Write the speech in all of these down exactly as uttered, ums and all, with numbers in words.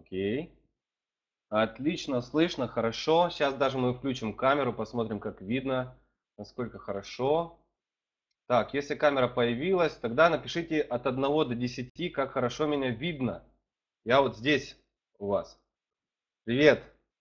Окей. Отлично, слышно, хорошо. Сейчас даже мы включим камеру, посмотрим, как видно, насколько хорошо. Так, если камера появилась, тогда напишите от одного до десяти, как хорошо меня видно. Я вот здесь у вас. Привет.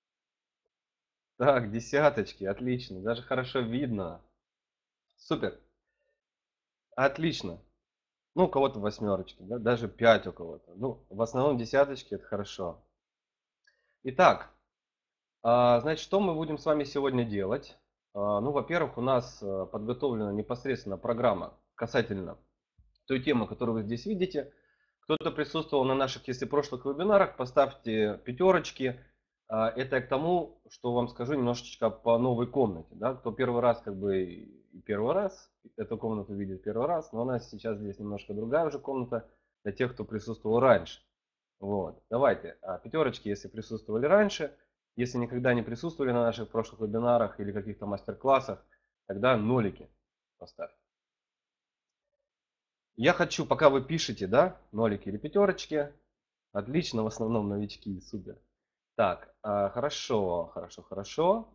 Так, десяточки, отлично, даже хорошо видно. Супер, отлично. Ну, у кого-то восьмерочки, да, даже пять у кого-то. Ну, в основном десяточки это хорошо. Итак, а, значит, что мы будем с вами сегодня делать? А, Ну, во-первых, у нас э, подготовлена непосредственно программа касательно той темы, которую вы здесь видите. Кто-то присутствовал на наших, если прошлых вебинарах, поставьте пятерочки. А, Это я к тому, что вам скажу немножечко по новой комнате. Да? Кто первый раз, как бы и первый раз, эту комнату видит первый раз, но у нас сейчас здесь немножко другая уже комната для тех, кто присутствовал раньше. Вот. Давайте, а, пятерочки, если присутствовали раньше. Если никогда не присутствовали на наших прошлых вебинарах или каких-то мастер-классах, тогда нолики поставьте. Я хочу, пока вы пишете, да, нолики или пятерочки, отлично, в основном новички, супер. Так, а, хорошо, хорошо, хорошо,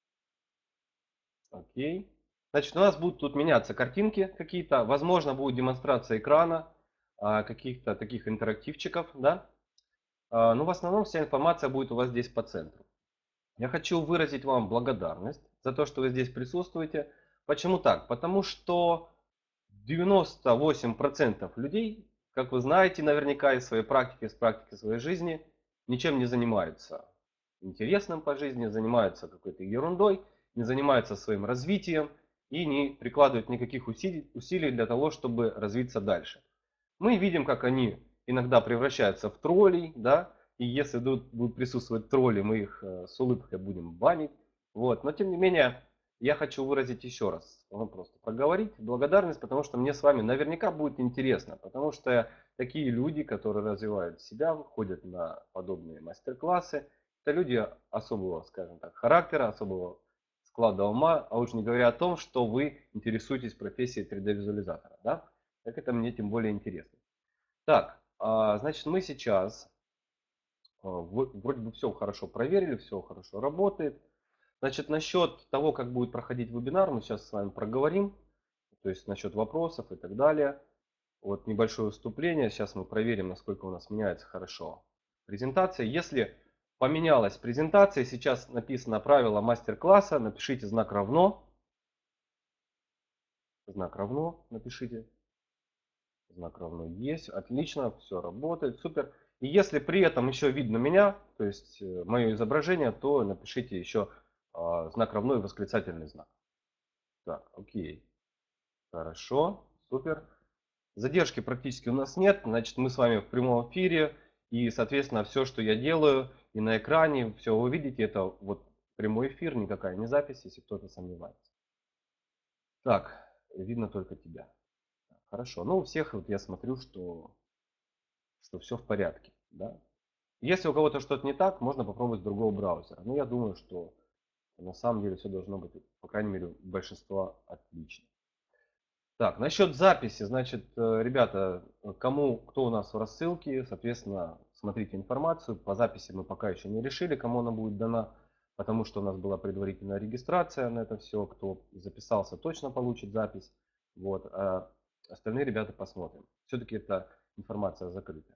окей. Значит, у нас будут тут меняться картинки какие-то, возможно, будет демонстрация экрана, а, каких-то таких интерактивчиков, да. А, но в основном вся информация будет у вас здесь по центру. Я хочу выразить вам благодарность за то, что вы здесь присутствуете. Почему так? Потому что девяносто восемь процентов людей, как вы знаете наверняка из своей практики, из практики своей жизни, ничем не занимаются интересным по жизни, занимаются какой-то ерундой, не занимаются своим развитием и не прикладывают никаких усилий, усилий для того, чтобы развиться дальше. Мы видим, как они иногда превращаются в троллей, да, и если тут будут присутствовать тролли, мы их э, с улыбкой будем банить. Вот. Но тем не менее, я хочу выразить еще раз, ну, просто проговорить благодарность, потому что мне с вами наверняка будет интересно, потому что такие люди, которые развивают себя, ходят на подобные мастер-классы, это люди особого, скажем так, характера, особого склада ума, а уж не говоря о том, что вы интересуетесь профессией три дэ-визуализатора, да? Так это мне тем более интересно. Так, а, значит, мы сейчас а, вроде бы все хорошо проверили, все хорошо работает. Значит, насчет того, как будет проходить вебинар, мы сейчас с вами проговорим. То есть насчет вопросов и так далее. Вот небольшое вступление. Сейчас мы проверим, насколько у нас меняется хорошо презентация. Если поменялась презентация, сейчас написано правило мастер-класса, напишите знак равно. Знак равно напишите. Знак равно есть. Отлично, все работает, супер. И если при этом еще видно меня, то есть э, мое изображение, то напишите еще а, знак равно и восклицательный знак. Так, окей. Хорошо, супер. Задержки практически у нас нет, значит мы с вами в прямом эфире. И, соответственно, все, что я делаю и на экране, все вы видите, это вот прямой эфир, никакая не запись, если кто-то сомневается. Так, видно только тебя. Хорошо, ну у всех вот я смотрю, что, что все в порядке. Да? Если у кого-то что-то не так, можно попробовать с другого браузера. Но я думаю, что на самом деле все должно быть, по крайней мере, у большинства отлично. Так, насчет записи, значит, э, ребята, кому, кто у нас в рассылке, соответственно, смотрите информацию. По записи мы пока еще не решили, кому она будет дана, потому что у нас была предварительная регистрация на это все. Кто записался, точно получит запись. Вот, а остальные ребята посмотрим. Все-таки эта информация закрыта.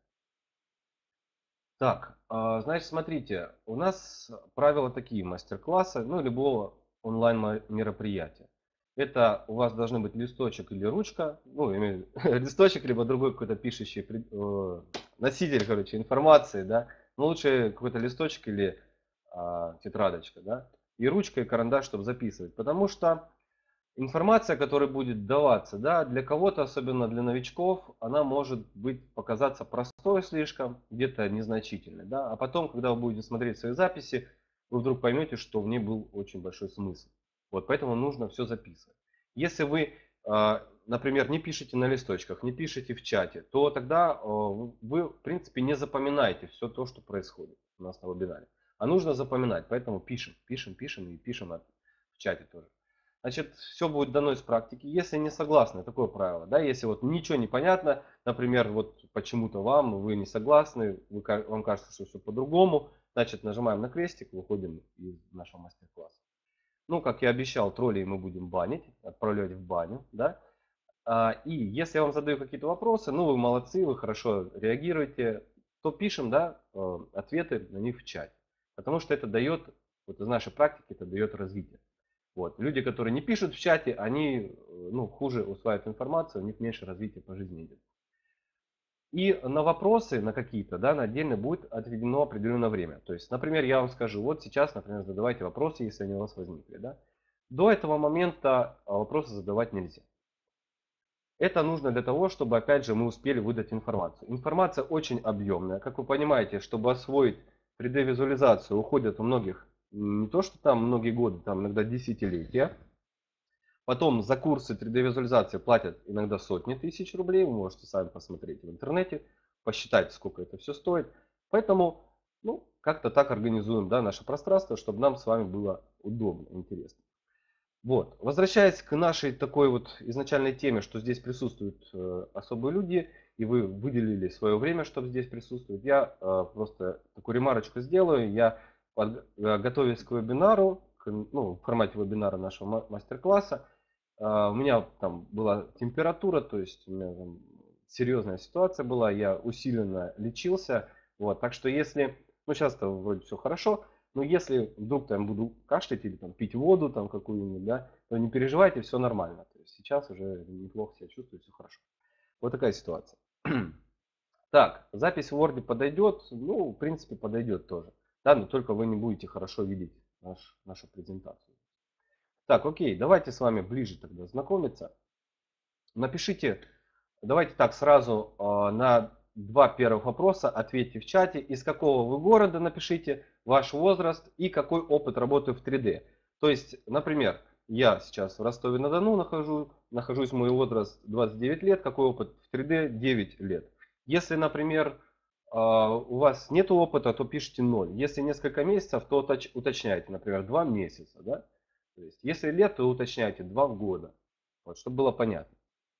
Так, а, значит, смотрите, у нас правила такие мастер-класса, ну, любого онлайн мероприятия. Это у вас должны быть листочек или ручка, ну, имею в виду, листочек, либо другой какой-то пишущий пред- э, носитель, короче, информации, да. Но лучше какой-то листочек или а, тетрадочка, да. И ручка, и карандаш, чтобы записывать. Потому что информация, которая будет даваться, да, для кого-то, особенно для новичков, она может быть показаться простой слишком, где-то незначительной, да, а потом, когда вы будете смотреть свои записи, вы вдруг поймете, что в ней был очень большой смысл. Вот, поэтому нужно все записывать. Если вы, а, например, не пишете на листочках, не пишете в чате, то тогда а, вы, в принципе, не запоминаете все то, что происходит у нас на вебинаре. А нужно запоминать, поэтому пишем, пишем, пишем и пишем в чате тоже. Значит, все будет дано из практики. Если не согласны, такое правило, да, если вот ничего не понятно, например, вот почему-то вам, вы не согласны, вы, ка- вам кажется, что все по-другому, значит, нажимаем на крестик, выходим из нашего мастер-класса. Ну, как я обещал, троллей мы будем банить, отправлять в баню, да. А, И если я вам задаю какие-то вопросы, ну, вы молодцы, вы хорошо реагируете, то пишем, да, э, ответы на них в чате. Потому что это дает, вот из нашей практики, это дает развитие. Вот. Люди, которые не пишут в чате, они э, ну, хуже усваивают информацию, у них меньше развития по жизни идет. И на вопросы, на какие-то, да, на отдельно будет отведено определенное время. То есть, например, я вам скажу, вот сейчас, например, задавайте вопросы, если они у вас возникли. Да? До этого момента а, вопросы задавать нельзя. Это нужно для того, чтобы, опять же, мы успели выдать информацию. Информация очень объемная. Как вы понимаете, чтобы освоить три дэ-визуализацию, уходят у многих не то, что там многие годы, там иногда десятилетия. Потом за курсы три дэ-визуализации платят иногда сотни тысяч рублей. Вы можете сами посмотреть в интернете, посчитать, сколько это все стоит. Поэтому, ну, как-то так организуем, да, наше пространство, чтобы нам с вами было удобно, интересно. Вот. Возвращаясь к нашей такой вот изначальной теме, что здесь присутствуют э, особые люди, и вы выделили свое время, чтобы здесь присутствовать, я э, просто такую ремарочку сделаю. Я, под, э, готовясь к вебинару, к, ну, в формате вебинара нашего мастер-класса, э, у меня там была температура, то есть у меня там серьезная ситуация была, я усиленно лечился. Вот. Так что если, ну сейчас-то вроде все хорошо, но если вдруг там буду кашлять или там пить воду там какую-нибудь, да, то не переживайте, все нормально. То есть сейчас уже неплохо себя чувствую, все хорошо. Вот такая ситуация. Так, запись в Word подойдет? Ну, в принципе, подойдет тоже. Да, но только вы не будете хорошо видеть наш, нашу презентацию. Так, окей, давайте с вами ближе тогда знакомиться. Напишите, давайте так сразу э, на два первых вопроса ответьте в чате. Из какого вы города напишите, ваш возраст и какой опыт работы в три дэ. То есть, например, я сейчас в Ростове-на-Дону нахожу, нахожусь, мой возраст двадцать девять лет, какой опыт в три дэ девять лет. Если, например, э, у вас нет опыта, то пишите ноль. Если несколько месяцев, то уточ- уточняйте, например, два месяца. Да? То есть, если лет, то уточняйте два года. Вот, чтобы было понятно.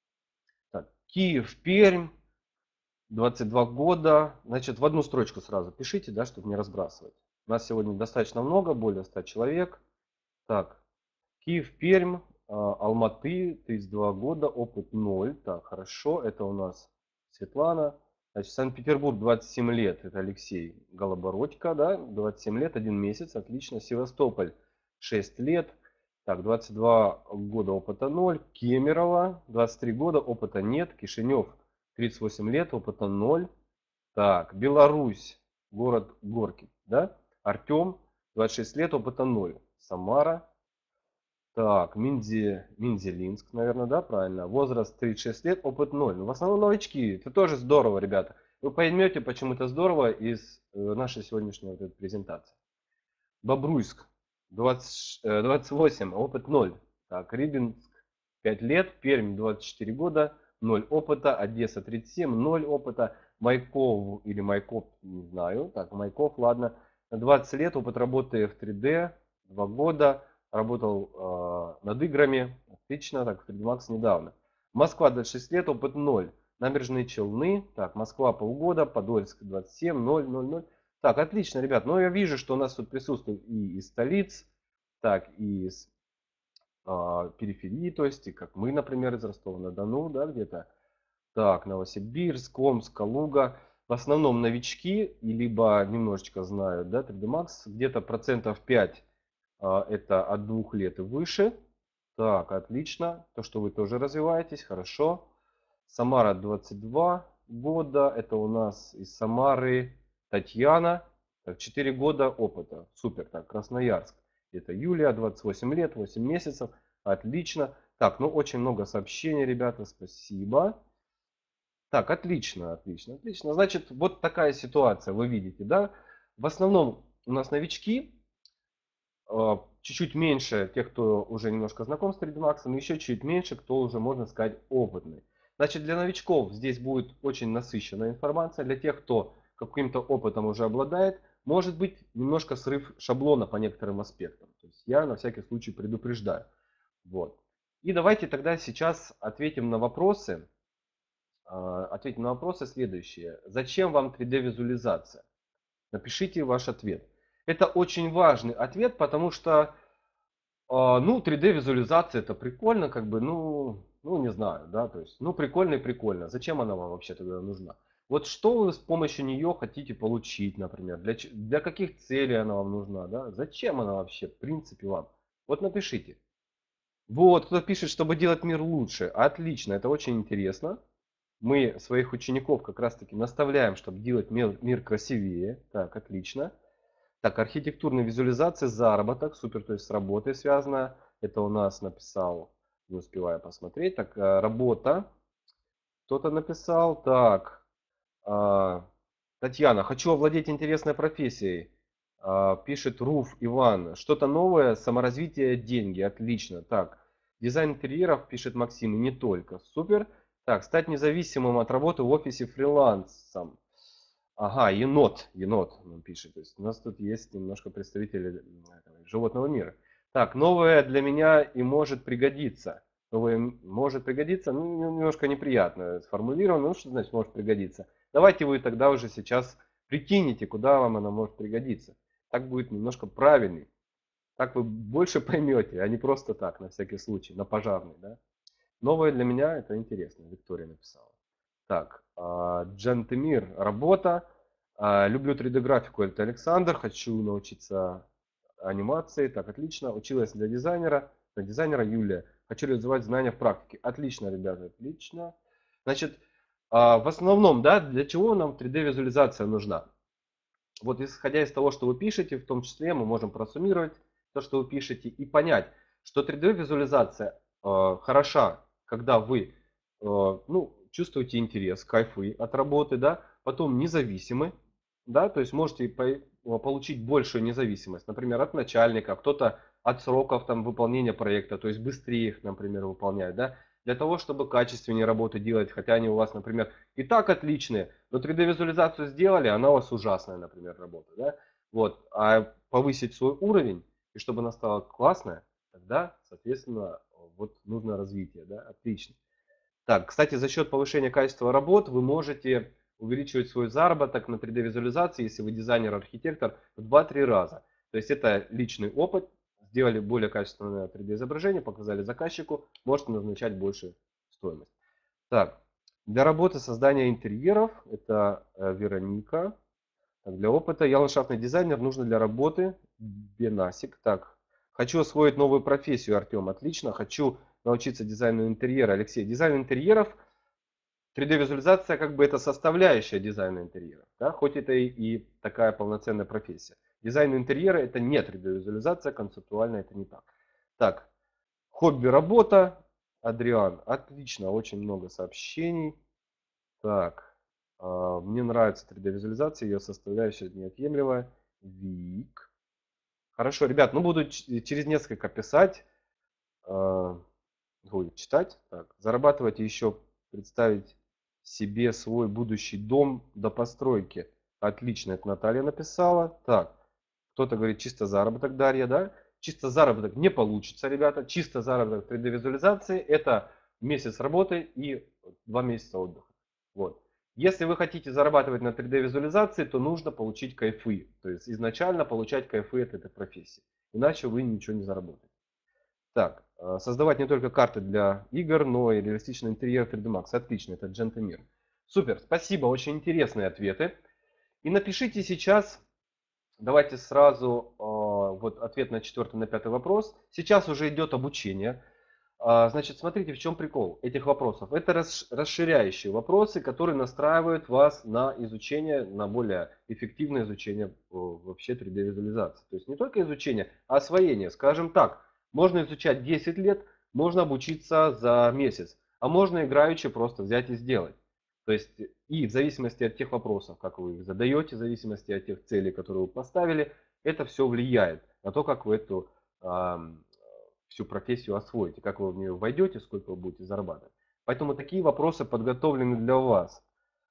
Так, Киев, Пермь, двадцать два года. Значит, в одну строчку сразу пишите, да, чтобы не разбрасывать. У нас сегодня достаточно много, более ста человек. Так, Киев, Пермь, а, Алматы, тридцать два года, опыт ноль. Так, хорошо, это у нас Светлана. Значит, Санкт-Петербург, двадцать семь лет, это Алексей Голобородько, да, двадцать семь лет, один месяц, отлично. Севастополь, шесть лет. Так, двадцать два года опыта ноль. Кемерово, двадцать три года, опыта нет. Кишинев, тридцать восемь лет, опыта ноль. Так, Беларусь, город Горки, да? Артем, двадцать шесть лет, опыта ноль. Самара, так, Минди, Минзелинск, наверное, да, правильно. Возраст тридцать шесть лет, опыт ноль. Ну, в основном новички. Это тоже здорово, ребята. Вы поймете, почему это здорово из э, нашей сегодняшней вот этой презентации. Бобруйск, двадцать, э, двадцать восемь, опыт ноль. Так, Рыбинск, пять лет. Пермь, двадцать четыре года, ноль опыта. Одесса, тридцать семь, ноль опыта. Майков или Майков, не знаю. Так, Майков, ладно. двадцать лет, опыт работы в три дэ, два года. Работал э, над играми. Отлично, так, в три дэ Max недавно. Москва, двадцать шесть лет, опыт ноль. Набережные Челны, так, Москва полгода, Подольск двадцать семь, ноль, ноль, ноль. Так, отлично, ребят. Ну, я вижу, что у нас тут присутствует и из столиц, так, и из э, периферии, то есть, и как мы, например, из Ростова-на-Дону, да, где-то. Так, Новосибирск, Омск, Калуга. В основном новички, и либо немножечко знают, да, три дэ Max. Где-то процентов пять а, это от двух лет и выше. Так, отлично. То, что вы тоже развиваетесь, хорошо. Самара двадцать два года. Это у нас из Самары Татьяна. Так, четыре года опыта. Супер. Так, Красноярск. Это Юлия, двадцать восемь лет, восемь месяцев. Отлично. Так, ну очень много сообщений, ребята. Спасибо. Так, отлично, отлично, отлично. Значит, вот такая ситуация, вы видите, да? В основном у нас новички, э, чуть-чуть меньше тех, кто уже немножко знаком с три дэ Max, и еще чуть меньше, кто уже, можно сказать, опытный. Значит, для новичков здесь будет очень насыщенная информация. Для тех, кто каким-то опытом уже обладает, может быть немножко срыв шаблона по некоторым аспектам. То есть я на всякий случай предупреждаю. Вот. И давайте тогда сейчас ответим на вопросы. а, Ответим на вопросы следующие. Зачем вам три дэ-визуализация? Напишите ваш ответ. Это очень важный ответ, потому что, а, ну, три дэ-визуализация это прикольно, как бы, ну, ну, не знаю, да, то есть, ну, прикольно и прикольно. Зачем она вам вообще тогда нужна? Вот что вы с помощью нее хотите получить, например, для, ч- для каких целей она вам нужна, да? Зачем она вообще, в принципе, вам? Вот напишите. Вот, кто пишет, чтобы делать мир лучше. Отлично, это очень интересно. Мы своих учеников как раз таки наставляем, чтобы делать мир, мир красивее. Так, отлично. Так, архитектурная визуализация, заработок, супер, то есть с работой связано. Это у нас написал, не успеваю посмотреть. Так, э, работа, кто-то написал. Так, а, Татьяна, хочу овладеть интересной профессией. А, Пишет Руф Иван. Что-то новое, саморазвитие, деньги. Отлично. Так, дизайн интерьеров, пишет Максим, и не только. Супер. Так, стать независимым от работы в офисе фрилансом. Ага, енот, енот, он пишет. То есть у нас тут есть немножко представители м, этого животного мира. Так, новое для меня и может пригодиться. Новое м- может пригодиться, ну, немножко неприятно сформулировано. Ну, что значит может пригодиться? Давайте вы тогда уже сейчас прикинете, куда вам она может пригодиться. Так будет немножко правильней. Так вы больше поймете, а не просто так, на всякий случай, на пожарный, да? Новое для меня это интересно, Виктория написала. Так, а, Джантемир, работа. А, Люблю три дэ-графику, это Александр. Хочу научиться анимации. Так, отлично. Училась для дизайнера. Для дизайнера Юлия. Хочу реализовать знания в практике. Отлично, ребята, отлично. Значит, а, в основном, да, для чего нам три дэ-визуализация нужна? Вот исходя из того, что вы пишете, в том числе мы можем просуммировать то, что вы пишете, и понять, что три дэ-визуализация э, хороша, когда вы э, ну, чувствуете интерес, кайфы от работы, да, потом независимы, да, то есть можете по- получить большую независимость, например, от начальника, кто-то от сроков там, выполнения проекта, то есть быстрее их, например, выполнять, да, для того, чтобы качественнее работу делать, хотя они у вас, например, и так отличные, но три дэ-визуализацию сделали, она у вас ужасная, например, работа. Да? Вот. А повысить свой уровень, и чтобы она стала классная, тогда, соответственно, вот нужно развитие. Да? Отлично. Так, кстати, за счет повышения качества работ вы можете увеличивать свой заработок на три дэ-визуализации, если вы дизайнер-архитектор, в два-три раза. То есть это личный опыт, сделали более качественное три дэ-изображение, показали заказчику, можете назначать больше стоимость. Так, для работы создания интерьеров, это э, Вероника. Так, для опыта я ландшафтный дизайнер, нужно для работы Бенасик. Так, хочу освоить новую профессию, Артем, отлично. Хочу научиться дизайну интерьера, Алексей. Дизайн интерьеров, три дэ-визуализация как бы это составляющая дизайна интерьера, да? Хоть это и, и такая полноценная профессия. Дизайн интерьера это не три дэ-визуализация, концептуально это не так. Так, хобби работа, Адриан, отлично, очень много сообщений. Так, а, мне нравится три дэ-визуализация, ее составляющая неотъемлемая. Вик. Хорошо, ребят, ну буду ч- через несколько писать, а, ой, читать. Так, зарабатывать и еще представить себе свой будущий дом до постройки. Отлично, это Наталья написала. Так, кто-то говорит чисто заработок, Дарья, да? Чисто заработок не получится, ребята. Чисто заработок три дэ-визуализации это месяц работы и два месяца отдыха. Вот. Если вы хотите зарабатывать на три дэ-визуализации, то нужно получить кайфы. То есть изначально получать кайфы от этой профессии. Иначе вы ничего не заработаете. Так, э, создавать не только карты для игр, но и реалистичный интерьер три дэ Max. Отлично, это Джентемир. Супер, спасибо, очень интересные ответы. И напишите сейчас, давайте сразу э, вот ответ на четвертый, на пятый вопрос. Сейчас уже идет обучение. А, Значит, смотрите, в чем прикол этих вопросов. Это расш- расширяющие вопросы, которые настраивают вас на изучение, на более эффективное изучение э, вообще три дэ-визуализации. То есть не только изучение, а освоение. Скажем так, можно изучать десять лет, можно обучиться за месяц, а можно играючи просто взять и сделать. То есть и в зависимости от тех вопросов, как вы их задаете, в зависимости от тех целей, которые вы поставили, это все влияет на то, как вы эту ам, всю профессию освоите, как вы в нее войдете, сколько вы будете зарабатывать. Поэтому такие вопросы подготовлены для вас.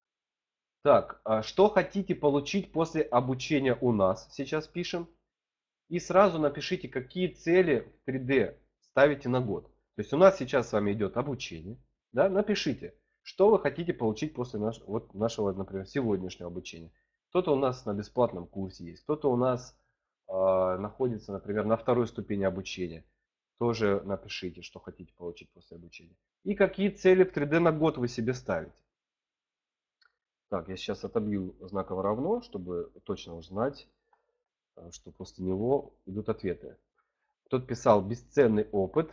Так, а что хотите получить после обучения у нас? Сейчас пишем. И сразу напишите, какие цели в три дэ ставите на год. То есть у нас сейчас с вами идет обучение. Да? Напишите, что вы хотите получить после наш, вот нашего, например, сегодняшнего обучения. Кто-то у нас на бесплатном курсе есть, кто-то у нас э, находится, например, на второй ступени обучения. Тоже напишите, что хотите получить после обучения. И какие цели в три дэ на год вы себе ставите. Так, я сейчас отобью знаково равно, чтобы точно узнать, что после него идут ответы. Кто-то писал бесценный опыт,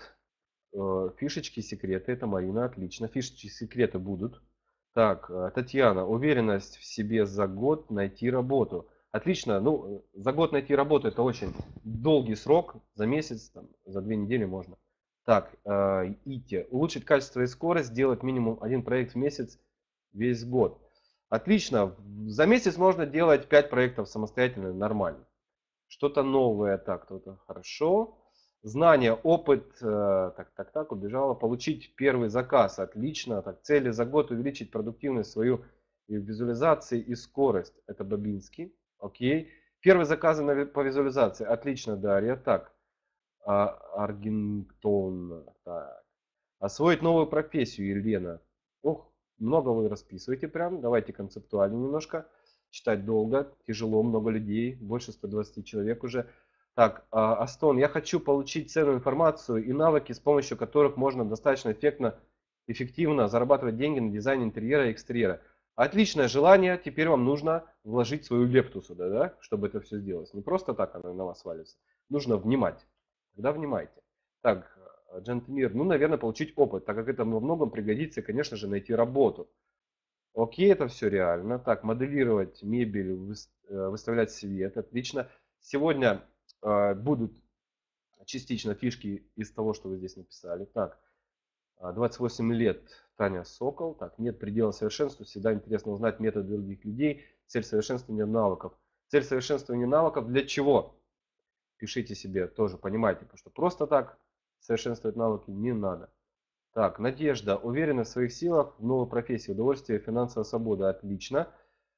фишечки, секреты. Это Марина, отлично. Фишечки, секреты будут. Так, Татьяна, уверенность в себе за год найти работу. Отлично. Ну, за год найти работу это очень долгий срок. За месяц, там, за две недели можно. Так, Ити, улучшить качество и скорость, сделать минимум один проект в месяц весь год. Отлично. За месяц можно делать пять проектов самостоятельно, нормально. Что-то новое, так, кто-то хорошо. Знания, опыт, э, так, так, так, убежала. Получить первый заказ, отлично. Так, цели за год увеличить продуктивность свою и в визуализации и скорость. Это Бабинский, окей. Первые заказы на, по визуализации, отлично, Дарья. Так, а, Аргентон, так. Освоить новую профессию, Елена. Ох, много вы расписываете прям. Давайте концептуально немножко. Читать долго, тяжело, много людей, больше ста двадцати человек уже. Так, Астон, я хочу получить ценную информацию и навыки, с помощью которых можно достаточно эффектно, эффективно зарабатывать деньги на дизайне интерьера и экстерьера. Отличное желание, теперь вам нужно вложить свою лепту сюда, да, чтобы это все сделать. Не просто так оно на вас валится. Нужно внимать. Тогда внимайте. Так, Джентмир, ну, наверное, получить опыт, так как это во многом пригодится, и, конечно же, найти работу. Окей, это все реально. Так, моделировать мебель, выставлять свет, отлично. Сегодня э, будут частично фишки из того, что вы здесь написали. Так, двадцать восемь лет, Таня Сокол. Так, нет предела совершенству, всегда интересно узнать методы других людей. Цель совершенствования навыков. Цель совершенствования навыков для чего? Пишите себе, тоже понимаете, потому что просто так совершенствовать навыки не надо. Так, Надежда, уверенность в своих силах, в новой профессии, удовольствие, финансовая свобода, отлично.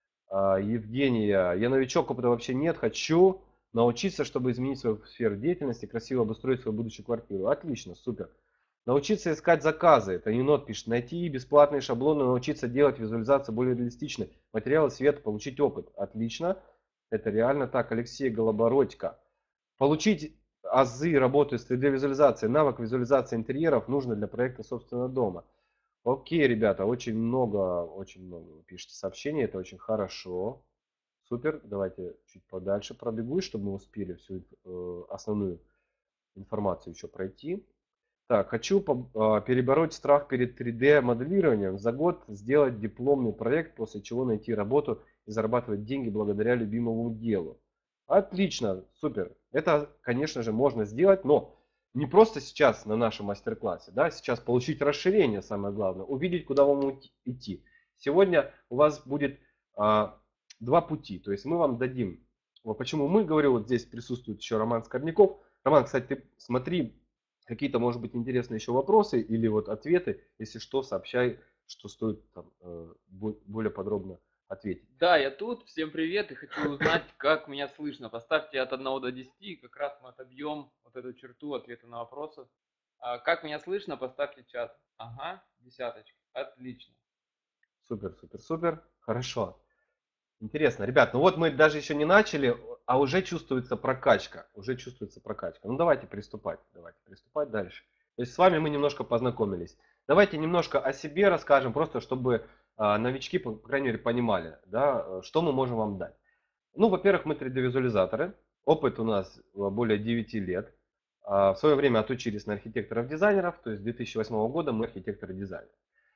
А, Евгения, я новичок, опыта вообще нет, хочу научиться, чтобы изменить свою сферу деятельности, красиво обустроить свою будущую квартиру. Отлично, супер. Научиться искать заказы, это Енот пишет, найти бесплатные шаблоны, научиться делать визуализацию более реалистичной, материалы, свет, получить опыт. Отлично, это реально так. Алексей Голобородько. Получить азы работы с три дэ визуализацией, навык визуализации интерьеров нужно для проекта собственного дома. Окей, ребята, очень много, очень много вы пишете сообщений, это очень хорошо. Супер, давайте чуть подальше пробегу, чтобы мы успели всю э, основную информацию еще пройти. Так, хочу по, э, перебороть страх перед три дэ моделированием, за год сделать дипломный проект, после чего найти работу и зарабатывать деньги благодаря любимому делу. Отлично, супер. Это, конечно же, можно сделать, но не просто сейчас на нашем мастер-классе, да, сейчас получить расширение, самое главное, увидеть, куда вам идти. Сегодня у вас будет а, два пути, то есть мы вам дадим, вот почему мы, говорю, вот здесь присутствует еще Роман Скорняков. Роман, кстати, ты смотри, какие-то, может быть, интересные еще вопросы или вот ответы, если что, сообщай, что стоит там, э, более подробно ответить. Да, я тут. Всем привет и хочу узнать, как меня слышно. Поставьте от одного до десяти, как раз мы отобьем вот эту черту ответа на вопросы. А, как меня слышно, поставьте чат. Ага, десяточка. Отлично. Супер, супер, супер. Хорошо. Интересно, ребят, ну вот мы даже еще не начали, а уже чувствуется прокачка. Уже чувствуется прокачка. Ну давайте приступать. Давайте приступать дальше. То есть с вами мы немножко познакомились. Давайте немножко о себе расскажем, просто чтобы а, новички, по, по крайней мере, понимали, да, что мы можем вам дать. Ну, во-первых, мы три дэ визуализаторы. Опыт у нас более девяти лет. А, в свое время отучились на архитекторов-дизайнеров, то есть с две тысячи восьмого года мы архитекторы-дизайнеры.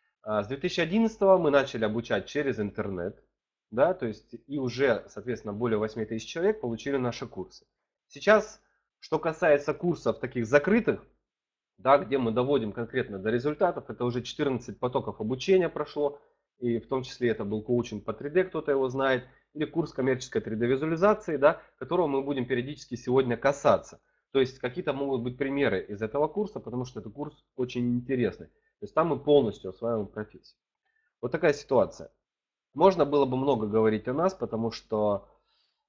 С две тысячи одиннадцатого мы начали обучать через интернет, да, то есть и уже, соответственно, более восьми тысяч человек получили наши курсы. Сейчас, что касается курсов таких закрытых, да, где мы доводим конкретно до результатов, это уже четырнадцать потоков обучения прошло, и в том числе это был коучинг по три дэ, кто-то его знает, или курс коммерческой три дэ визуализации, да, которого мы будем периодически сегодня касаться. То есть какие-то могут быть примеры из этого курса, потому что это курс очень интересный. То есть там мы полностью осваиваем профессию. Вот такая ситуация. Можно было бы много говорить о нас, потому что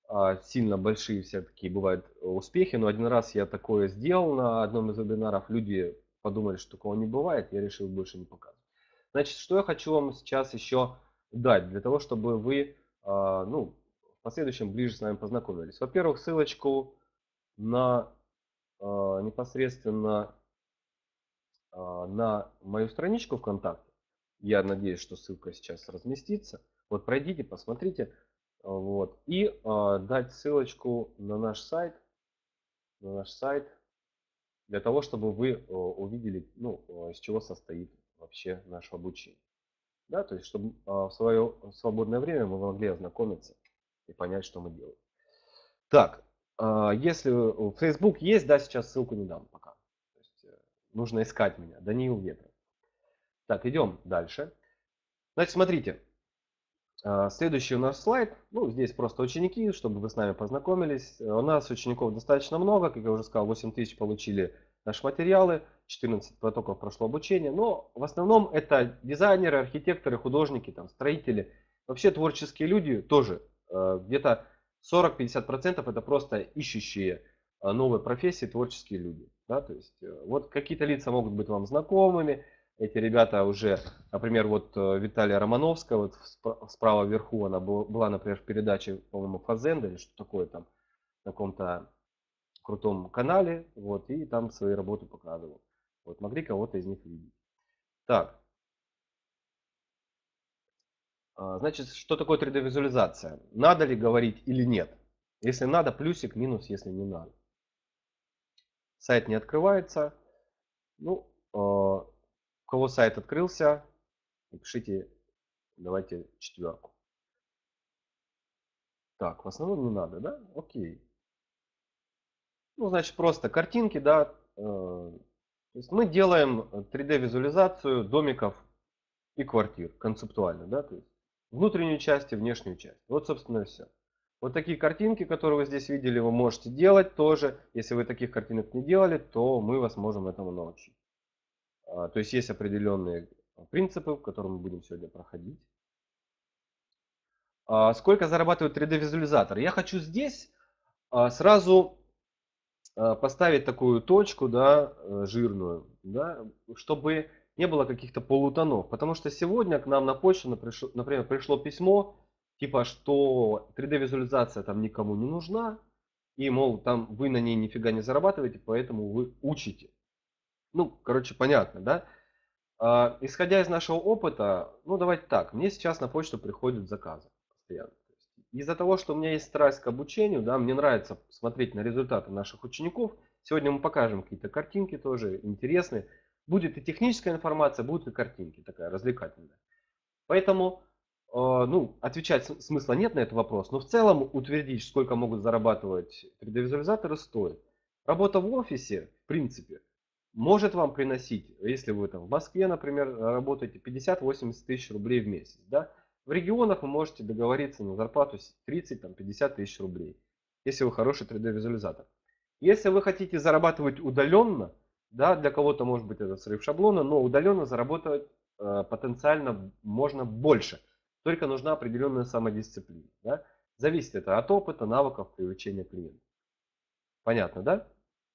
а, сильно большие все-таки бывают успехи, но один раз я такое сделал на одном из вебинаров, люди подумали, что такого не бывает, я решил больше не показывать. Значит, что я хочу вам сейчас еще дать, для того, чтобы вы, а, ну, в последующем ближе с нами познакомились. Во-первых, ссылочку на а, непосредственно а, на мою страничку ВКонтакте. Я надеюсь, что ссылка сейчас разместится. Вот пройдите, посмотрите. А, Вот. И а, дать ссылочку на наш сайт, на наш сайт, для того, чтобы вы а, увидели, ну, а, из чего состоит вообще наше обучение. Да, то есть, чтобы а, в свое свободное время мы могли ознакомиться и понять, что мы делаем. Так, а, если в Facebook есть, да, сейчас ссылку не дам пока. То есть, э, нужно искать меня. Даниил Ветров. Так, идем дальше. Значит, смотрите. А, Следующий у нас слайд. Ну, здесь просто ученики, чтобы вы с нами познакомились. Э, У нас учеников достаточно много. Как я уже сказал, восемь тысяч получили наши материалы. четырнадцать потоков прошло обучение. Но в основном это дизайнеры, архитекторы, художники, там, строители. Вообще творческие люди тоже. э, Где-то сорок-пятьдесят процентов это просто ищущие э, новые профессии творческие люди. Да? То есть, э, вот какие-то лица могут быть вам знакомыми. Эти ребята уже, например, вот э, Виталия Романовская, вот спра- справа вверху она был- была, например, в передаче, по-моему, Фазенда или что такое там, на каком-то крутом канале, вот, и там свои работы показывал. Вот, могли кого-то из них видеть. Так, а, значит, что такое три дэ-визуализация? Надо ли говорить или нет? Если надо, плюсик, минус, если не надо. Сайт не открывается. Ну, э, у кого сайт открылся, напишите, давайте четверку. Так, в основном не надо, да? Окей. Ну, значит, просто картинки, да. э, То есть мы делаем три дэ-визуализацию домиков и квартир концептуально, да, то есть внутреннюю часть и внешнюю часть. Вот, собственно, и все. Вот такие картинки, которые вы здесь видели, вы можете делать тоже. Если вы таких картинок не делали, то мы вас можем этому научить. А, То есть есть определенные принципы, которые мы будем сегодня проходить. А Сколько зарабатывает три дэ-визуализатор? Я хочу здесь а, сразу а, поставить такую точку, да, э, жирную, да, чтобы не было каких-то полутонов. Потому что сегодня к нам на почту, напришло- например, пришло письмо, типа, что три дэ-визуализация там никому не нужна, и, мол, там вы на ней нифига не зарабатываете, поэтому вы учите. Ну, короче, понятно, да? А, исходя из нашего опыта, ну давайте так, мне сейчас на почту приходят заказы постоянно. То есть из-за того, что у меня есть страсть к обучению, да, мне нравится смотреть на результаты наших учеников. Сегодня мы покажем какие-то картинки тоже интересные. Будет и техническая информация, будут и картинки, такая развлекательная. Поэтому, э, ну, отвечать с- смысла нет на этот вопрос, но в целом утвердить, сколько могут зарабатывать три дэ-визуализаторы, стоит. Работа в офисе, в принципе, может вам приносить, если вы там в Москве, например, работаете пятьдесят-восемьдесят тысяч рублей в месяц, да, в регионах вы можете договориться на зарплату тридцать-пятьдесят тысяч рублей, если вы хороший три дэ-визуализатор. Если вы хотите зарабатывать удаленно, да, для кого-то может быть это срыв шаблона, но удаленно заработать э, потенциально можно больше. Только нужна определенная самодисциплина. Да? Зависит это от опыта, навыков, привлечения клиентов. Понятно, да?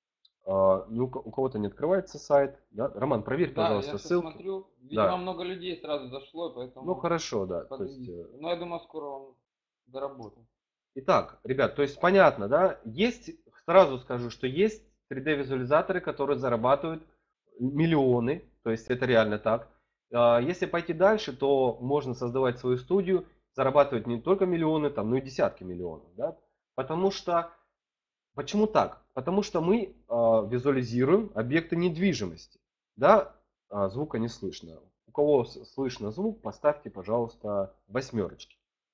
А, ну, у ко- у кого-то не открывается сайт. Да? Роман, проверь, Да, я пожалуйста, сейчас ссылки. смотрю. Видимо, Да. много людей сразу зашло, Ну, поэтому хорошо, да. То есть, подвис. э, Но я думаю, скоро он заработает. итак, ребят, то есть понятно, да? Есть, сразу скажу, что есть три дэ-визуализаторы, которые зарабатывают миллионы, то есть это реально так. А, Если пойти дальше, то можно создавать свою студию, зарабатывать не только миллионы, там, но и десятки миллионов, да? Потому что, почему так? Потому что мы а, визуализируем объекты недвижимости, да? А, звука не слышно. У кого с- слышно звук, поставьте, пожалуйста, восьмерочки.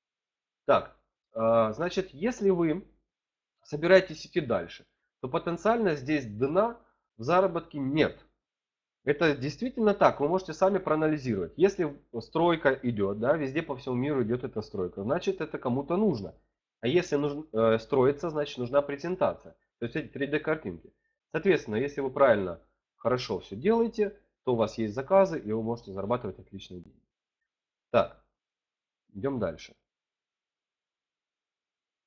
Так, а, значит, если вы собираетесь идти дальше, то потенциально здесь дна в заработке нет. Это действительно так, вы можете сами проанализировать. Если стройка идет, да, везде по всему миру идет эта стройка, значит это кому-то нужно. А если нужно э, строиться, значит нужна презентация. То есть эти три дэ-картинки. Соответственно, если вы правильно, хорошо все делаете, то у вас есть заказы и вы можете зарабатывать отличные деньги. Так, идем дальше.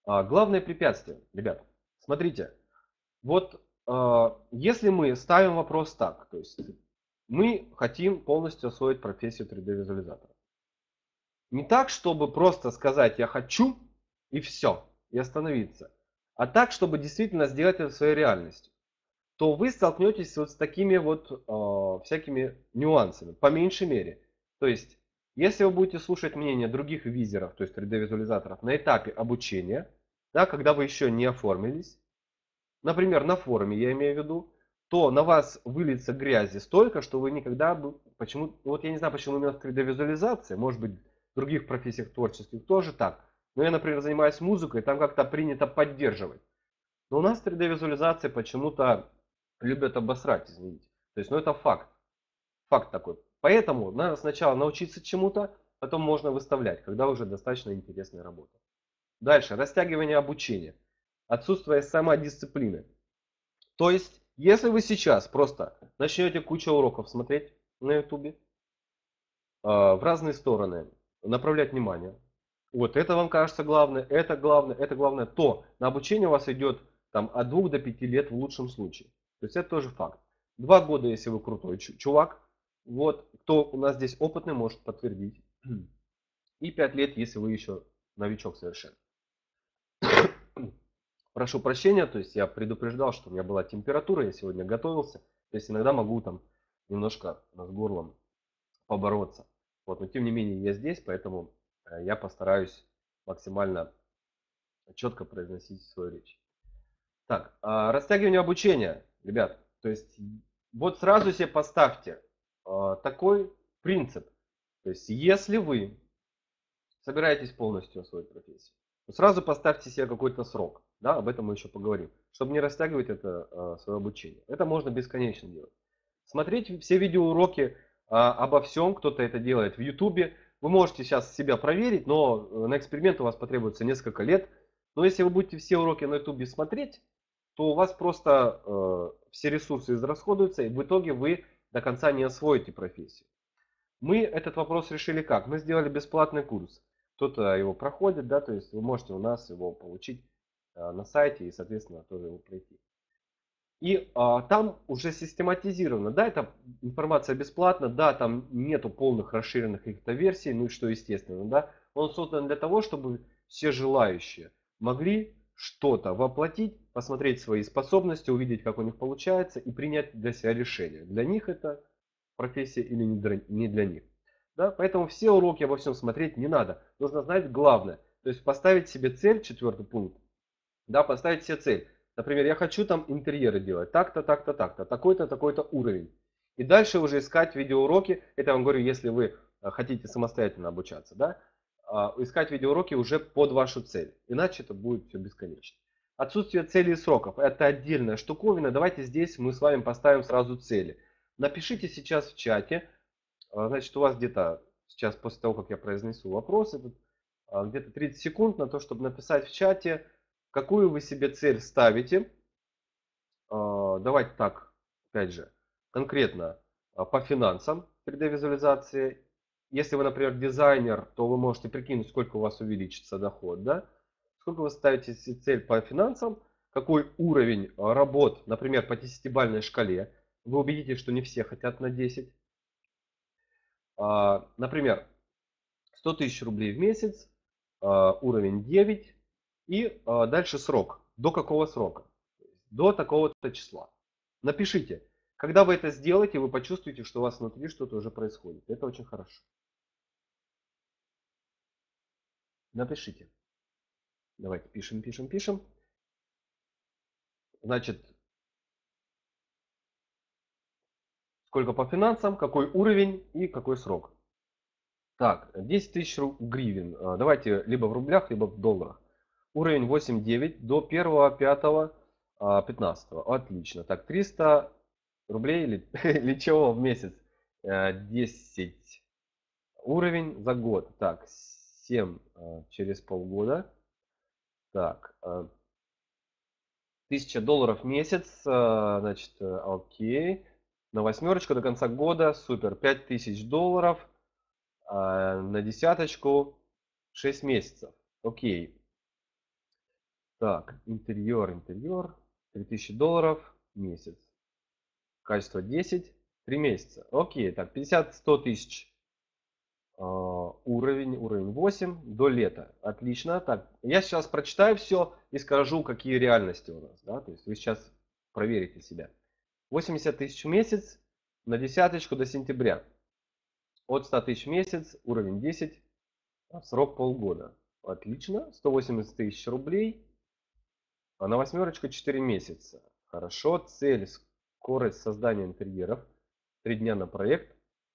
А, главное препятствие, ребят, смотрите, вот а, если мы ставим вопрос так, то есть мы хотим полностью освоить профессию три дэ визуализатора. Не так, чтобы просто сказать «я хочу» и все, и остановиться, а так, чтобы действительно сделать это своей реальностью, то вы столкнетесь вот с такими вот э, всякими нюансами, по меньшей мере. То есть, если вы будете слушать мнение других визеров, то есть три дэ визуализаторов, на этапе обучения, да, когда вы еще не оформились, например, на форуме я имею в виду, то на вас выльется грязи столько, что вы никогда бы, почему, вот я не знаю, почему именно в три дэ визуализации, может быть, в других профессиях творческих тоже так, но я, например, занимаюсь музыкой, там как-то принято поддерживать. Но у нас три дэ визуализации почему-то любят обосрать, извините. То есть, ну это факт. Факт такой. Поэтому надо сначала научиться чему-то, потом можно выставлять, когда уже достаточно интересная работа. Дальше. Растягивание обучения. Отсутствие самодисциплины. То есть, если вы сейчас просто начнете кучу уроков смотреть на ютубе, в разные стороны, направлять внимание, вот это вам кажется главное, это главное, это главное, то на обучение у вас идет там, от двух до пяти лет в лучшем случае. То есть это тоже факт. Два года, если вы крутой чувак, вот, кто у нас здесь опытный, может подтвердить. И пять лет, если вы еще новичок совершенно. Прошу прощения, то есть я предупреждал, что у меня была температура, я сегодня готовился. То есть иногда могу там немножко с горлом побороться. Вот, но тем не менее я здесь, поэтому э, я постараюсь максимально четко произносить свою речь. Так, а, растягивание обучения, ребят. То есть вот сразу себе поставьте а, такой принцип. То есть если вы собираетесь полностью освоить профессию, то сразу поставьте себе какой-то срок. Да, об этом мы еще поговорим. Чтобы не растягивать это а, свое обучение. Это можно бесконечно делать. Смотреть все видеоуроки а, обо всем, кто-то это делает в ютубе. Вы можете сейчас себя проверить, но на эксперимент у вас потребуется несколько лет. Но если вы будете все уроки на ютубе смотреть, то у вас просто э, все ресурсы израсходуются, и в итоге вы до конца не освоите профессию. Мы этот вопрос решили как? Мы сделали бесплатный курс. Кто-то его проходит, да, то есть вы можете у нас его получить э, на сайте и, соответственно, тоже его пройти. И а, там уже систематизировано, да, эта информация бесплатна, да, там нету полных расширенных каких-то версий, ну и что естественно, да. Он создан для того, чтобы все желающие могли что-то воплотить, посмотреть свои способности, увидеть, как у них получается и принять для себя решение. Для них это профессия или не для них. Да? Поэтому все уроки обо всем смотреть не надо. Нужно знать главное. То есть поставить себе цель, четвертый пункт, да, поставить себе цель. Например, я хочу там интерьеры делать, так-то, так-то, так-то, такой-то, такой-то уровень. И дальше уже искать видеоуроки, это я вам говорю, если вы э, хотите самостоятельно обучаться, да, а, искать видеоуроки уже под вашу цель, иначе это будет все бесконечно. Отсутствие целей и сроков, это отдельная штуковина, давайте здесь мы с вами поставим сразу цели. Напишите сейчас в чате, а, значит у вас где-то сейчас после того, как я произнесу вопрос, этот, а, где-то тридцать секунд на то, чтобы написать в чате, какую вы себе цель ставите. А, давайте так, опять же, конкретно а, по финансам три дэ визуализации. Если вы, например, дизайнер, то вы можете прикинуть, сколько у вас увеличится доход, да? Сколько вы ставите себе цель по финансам, какой уровень а, работ, например, по десятибалльной шкале. Вы убедитесь, что не все хотят на десять. А, например, сто тысяч рублей в месяц, а, уровень девять и а, дальше срок. До какого срока? До такого-то числа. Напишите. Когда вы это сделаете, вы почувствуете, что у вас внутри что-то уже происходит. Это очень хорошо. Напишите. Давайте пишем, пишем, пишем. Значит, сколько по финансам, какой уровень и какой срок. Так, десять тысяч гривен. А, давайте либо в рублях, либо в долларах. Уровень восемь девять до первого пятого пятнадцатого. Отлично. Так, триста рублей или, или чего в месяц? Э, десять. Уровень за год. Так, семь э, через полгода. Так, э, тысяча долларов в месяц. э, Значит, э, окей. На восьмерочку до конца года. Супер. Пять тысяч долларов. э, На десяточку шесть месяцев. Окей. Так, интерьер, интерьер. три тысячи долларов в месяц. Качество десять. три месяца. Окей, так, пятьдесят-сто тысяч. А, уровень, уровень восемь до лета. Отлично. Так, я сейчас прочитаю все и скажу, какие реальности у нас. Да? То есть вы сейчас проверите себя. восемьдесят тысяч в месяц на десяточку до сентября. От ста тысяч в месяц, уровень десять, а срок полгода. Отлично. сто восемьдесят тысяч рублей. А на восьмерочку четыре месяца. Хорошо. Цель, скорость создания интерьеров. три дня на проект.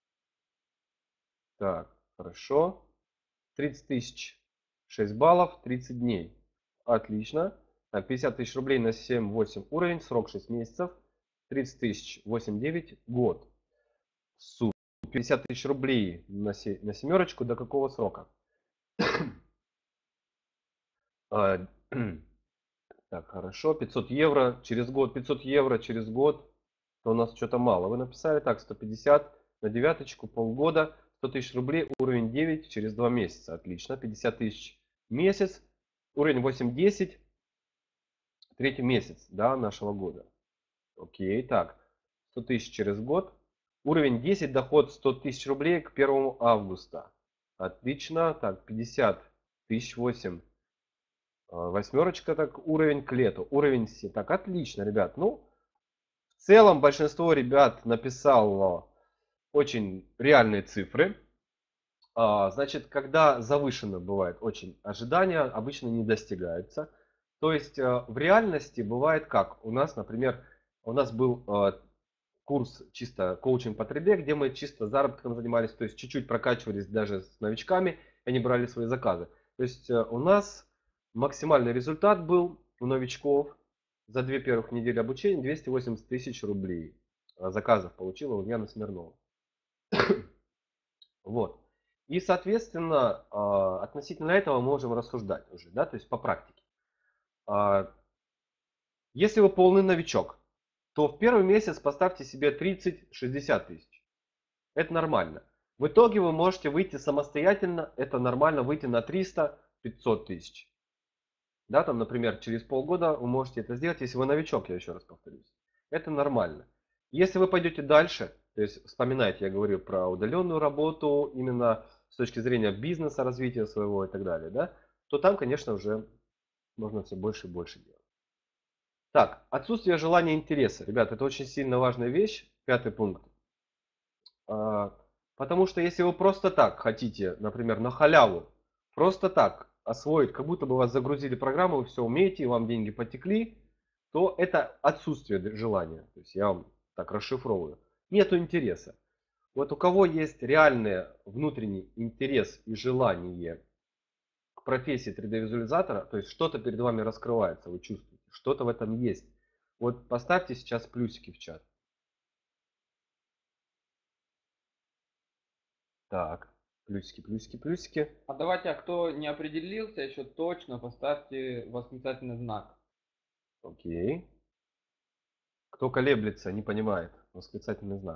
Так, хорошо. тридцать тысяч, шесть баллов, тридцать дней. Отлично. Так, пятьдесят тысяч рублей на семь-восемь уровень, срок шесть месяцев. тридцать тысяч, восемь-девять, год. Супер. пятьдесят тысяч рублей на, се, на семерочку до какого срока? а, так, хорошо. пятьсот евро через год. пятьсот евро через год. То у нас что-то мало. Вы написали так, сто пятьдесят на девяточку, полгода. сто тысяч рублей, уровень девять через два месяца. Отлично. пятьдесят тысяч месяц. Уровень восемь-десять. Третий месяц, да, нашего года. Окей, так. сто тысяч через год. Уровень десять, доход сто тысяч рублей к первому августа. Отлично. Так, пятьдесят тысяч восемь. Восьмерочка, так, уровень к лету. Уровень семь. Так, отлично, ребят. Ну, в целом большинство ребят написало очень реальные цифры. А, значит, когда завышено бывает очень ожидания, обычно не достигаются. То есть а, в реальности бывает как? У нас, например, у нас был а, курс чисто коучинг по три дэ, где мы чисто заработком занимались, то есть чуть-чуть прокачивались даже с новичками, и они брали свои заказы. То есть а, у нас максимальный результат был у новичков за две первых недели обучения двести восемьдесят тысяч рублей. А, заказов получила Ульяна Смирнова. Вот. И, соответственно, а, относительно этого мы можем рассуждать уже, да, то есть по практике. А, Если вы полный новичок, то в первый месяц поставьте себе тридцать-шестьдесят тысяч. Это нормально. В итоге вы можете выйти самостоятельно, это нормально выйти на триста-пятьсот тысяч. Да, там, например, через полгода вы можете это сделать, если вы новичок, я еще раз повторюсь. Это нормально. Если вы пойдете дальше, то есть вспоминайте, я говорю про удаленную работу, именно с точки зрения бизнеса, развития своего и так далее, да, то там, конечно, уже можно все больше и больше делать. Так, отсутствие желания интереса. Ребят, это очень сильно важная вещь. Пятый пункт. А, Потому что если вы просто так хотите, например, на халяву, просто так освоить, как будто бы вас загрузили программу, вы все умеете, и вам деньги потекли, то это отсутствие желания. То есть я вам так расшифровываю. Нету интереса. Вот у кого есть реальный внутренний интерес и желание к профессии три дэ-визуализатора, то есть что-то перед вами раскрывается, вы чувствуете, что-то в этом есть. Вот поставьте сейчас плюсики в чат. Так, плюсики, плюсики, плюсики. А давайте, а кто не определился еще точно, поставьте восклицательный знак. Окей. Кто колеблется, не понимает, восклицательный знак.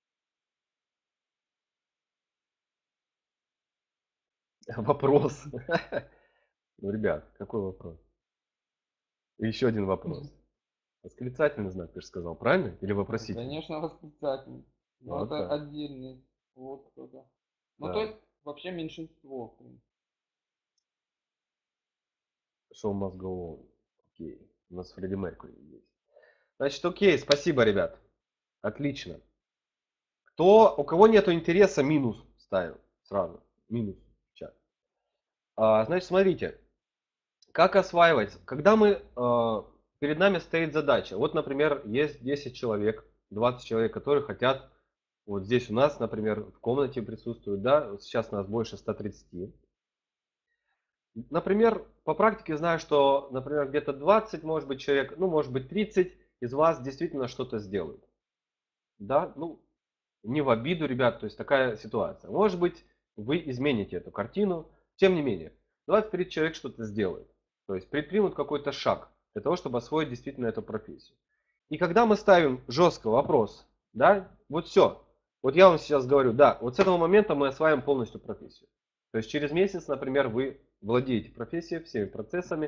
Вопрос. Ну, ребят, какой вопрос? Еще один вопрос. Восклицательный знак, ты же сказал, правильно? Или вопросительный? Конечно, восклицательный. Но Вот это так. отдельный. Вот кто-то. Ну, Да. то есть, вообще меньшинство. в принципе. Show must go on. Окей. У нас Фредди Меркьюри есть. Значит, окей, спасибо, ребят. Отлично. Кто, у кого нету интереса, минус ставим сразу. Минус в чат. А, значит, смотрите. Как осваивать? Когда мы, э, перед нами стоит задача. Вот, например, есть десять человек, двадцать человек, которые хотят, вот здесь у нас, например, в комнате присутствуют, да, вот сейчас нас больше ста тридцати. Например, по практике знаю, что, например, где-то двадцать, может быть, человек, ну, может быть, тридцать из вас действительно что-то сделают. Да, ну, не в обиду, ребят, то есть такая ситуация. Может быть, вы измените эту картину, тем не менее, двадцать тридцать человек что-то сделают. То есть предпримут какой-то шаг для того, чтобы освоить действительно эту профессию. И когда мы ставим жестко вопрос, да, вот все, вот я вам сейчас говорю, да, вот с этого момента мы осваиваем полностью профессию. То есть через месяц, например, вы владеете профессией, всеми процессами,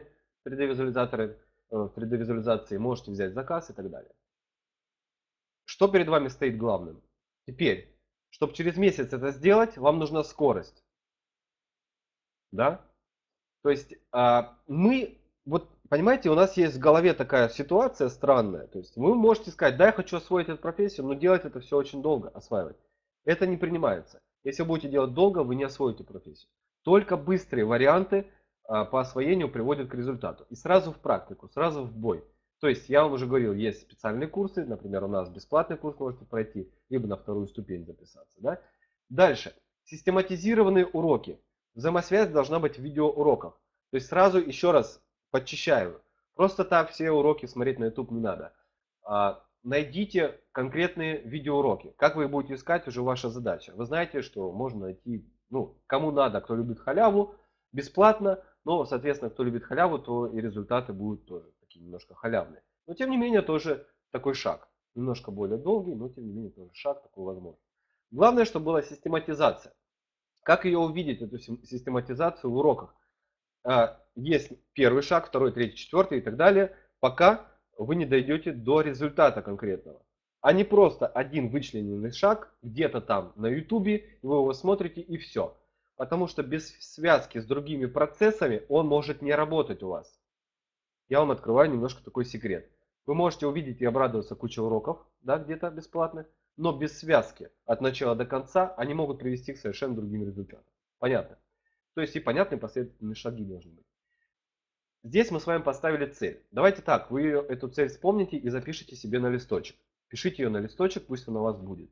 три дэ-визуализаторы, в три дэ-визуализации, можете взять заказ и так далее. Что перед вами стоит главным? Теперь, чтобы через месяц это сделать, вам нужна скорость. Да? То есть а, мы, вот понимаете, у нас есть в голове такая ситуация странная. То есть вы можете сказать, да, я хочу освоить эту профессию, но делать это все очень долго, осваивать. Это не принимается. Если вы будете делать долго, вы не освоите профессию. Только быстрые варианты а, по освоению приводят к результату. И сразу в практику, сразу в бой. То есть я вам уже говорил, есть специальные курсы, например, у нас бесплатный курс можете пройти, либо на вторую ступень записаться. Да? Дальше. Систематизированные уроки. Взаимосвязь должна быть в видеоуроках. То есть сразу еще раз подчищаю. Просто так все уроки смотреть на YouTube не надо. А, найдите конкретные видеоуроки. Как вы их будете искать, уже ваша задача. Вы знаете, что можно найти, ну, кому надо, кто любит халяву, бесплатно. Но, соответственно, кто любит халяву, то и результаты будут тоже такие немножко халявные. Но, тем не менее, тоже такой шаг. Немножко более долгий, но, тем не менее, тоже шаг такой возможен. Главное, чтобы была систематизация. Как ее увидеть, эту систематизацию в уроках? Есть первый шаг, второй, третий, четвертый и так далее, пока вы не дойдете до результата конкретного. А не просто один вычлененный шаг где-то там на ютубе, вы его смотрите и все. Потому что без связки с другими процессами он может не работать у вас. Я вам открываю немножко такой секрет. Вы можете увидеть и обрадоваться куче уроков, да, где-то бесплатных, но без связки от начала до конца они могут привести к совершенно другим результатам. Понятно? То есть и понятные последовательные шаги должны быть. Здесь мы с вами поставили цель. Давайте так, вы эту цель вспомните и запишите себе на листочек. Пишите ее на листочек, пусть она у вас будет.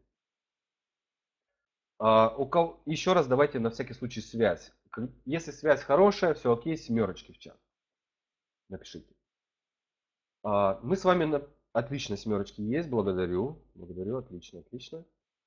А, у кого... Еще раз давайте на всякий случай связь. Если связь хорошая, все окей, семерочки в чат. Напишите. А, мы с вами на... Отлично, семерочки есть, благодарю. Благодарю, отлично, отлично.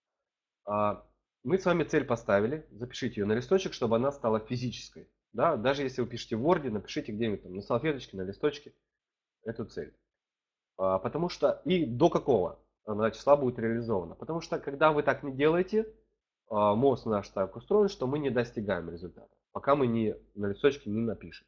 А, мы с вами цель поставили. Запишите ее на листочек, чтобы она стала физической. Да? Даже если вы пишете в Word, напишите где-нибудь там на салфеточке, на листочке эту цель. А, потому что и до какого она числа будет реализована. Потому что когда вы так не делаете, а, мозг наш так устроен, что мы не достигаем результата, пока мы не, на листочке не напишем.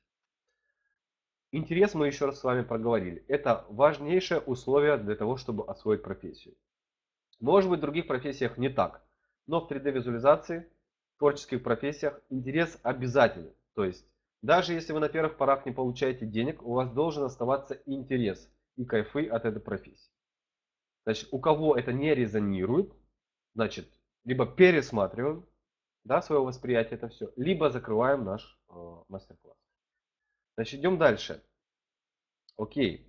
Интерес мы еще раз с вами проговорили. Это важнейшее условие для того, чтобы освоить профессию. Может быть, в других профессиях не так. Но в три дэ-визуализации, в творческих профессиях интерес обязателен. То есть, даже если вы на первых порах не получаете денег, у вас должен оставаться интерес и кайфы от этой профессии. Значит, у кого это не резонирует, значит, либо пересматриваем, да, свое восприятие, это все, либо закрываем наш э, мастер-класс. Значит, идем дальше. Окей.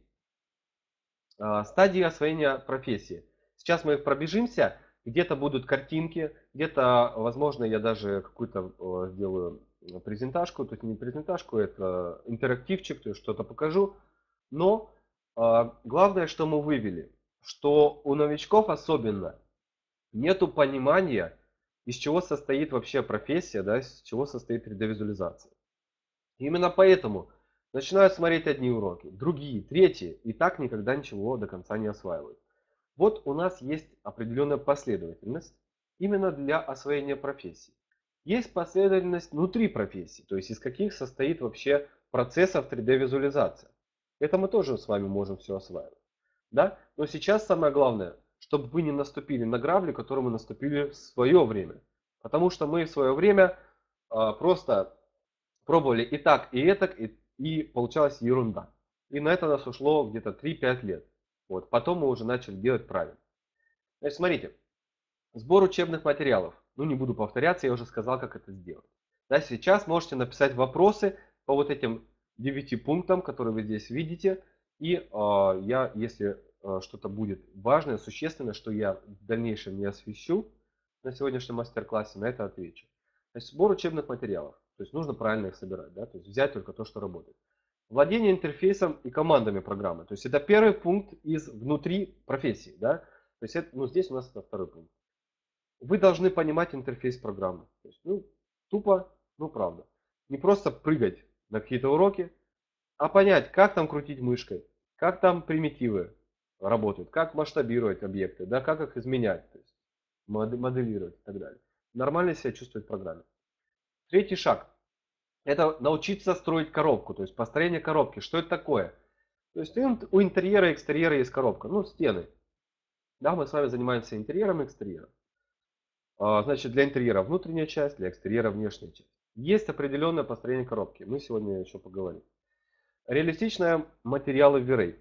Э, стадии освоения профессии. Сейчас мы их пробежимся. Где-то будут картинки, где-то, возможно, я даже какую-то э, сделаю презентажку. То есть не презентажку, это интерактивчик, то есть что-то покажу. Но э, главное, что мы вывели, что у новичков особенно нету понимания, из чего состоит вообще профессия, да, из чего состоит три дэ-визуализация. Именно поэтому начинают смотреть одни уроки, другие, третьи, и так никогда ничего до конца не осваивают. Вот у нас есть определенная последовательность именно для освоения профессии. Есть последовательность внутри профессии, то есть из каких состоит вообще процессов три дэ-визуализация. Это мы тоже с вами можем все осваивать. Да? Но сейчас самое главное, чтобы вы не наступили на грабли, которые мы наступили в свое время. Потому что мы в свое время а, просто пробовали и так, и этак, и, и получалась ерунда. И на это нас ушло где-то три-пять лет. Вот. Потом мы уже начали делать правильно. Значит, смотрите. Сбор учебных материалов. Ну, не буду повторяться, я уже сказал, как это сделать. Да, сейчас можете написать вопросы по вот этим девяти пунктам, которые вы здесь видите. И э, я, если э, что-то будет важное, существенное, что я в дальнейшем не освещу на сегодняшнем мастер-классе, на это отвечу. Значит, сбор учебных материалов. То есть нужно правильно их собирать, да, то есть взять только то, что работает. Владение интерфейсом и командами программы. То есть это первый пункт из внутри профессии, да. То есть это, ну, здесь у нас это второй пункт. Вы должны понимать интерфейс программы. То есть, ну, тупо, ну правда. Не просто прыгать на какие-то уроки, а понять, как там крутить мышкой, как там примитивы работают, как масштабировать объекты, да, как их изменять, то есть моделировать и так далее. Нормально себя чувствовать в программе. Третий шаг. Это научиться строить коробку, то есть построение коробки. Что это такое? То есть у интерьера и экстерьера есть коробка, ну стены. Да, мы с вами занимаемся интерьером и экстерьером. Значит, для интерьера внутренняя часть, для экстерьера внешняя часть. Есть определенное построение коробки. Мы сегодня еще поговорим. Реалистичные материалы V-Ray.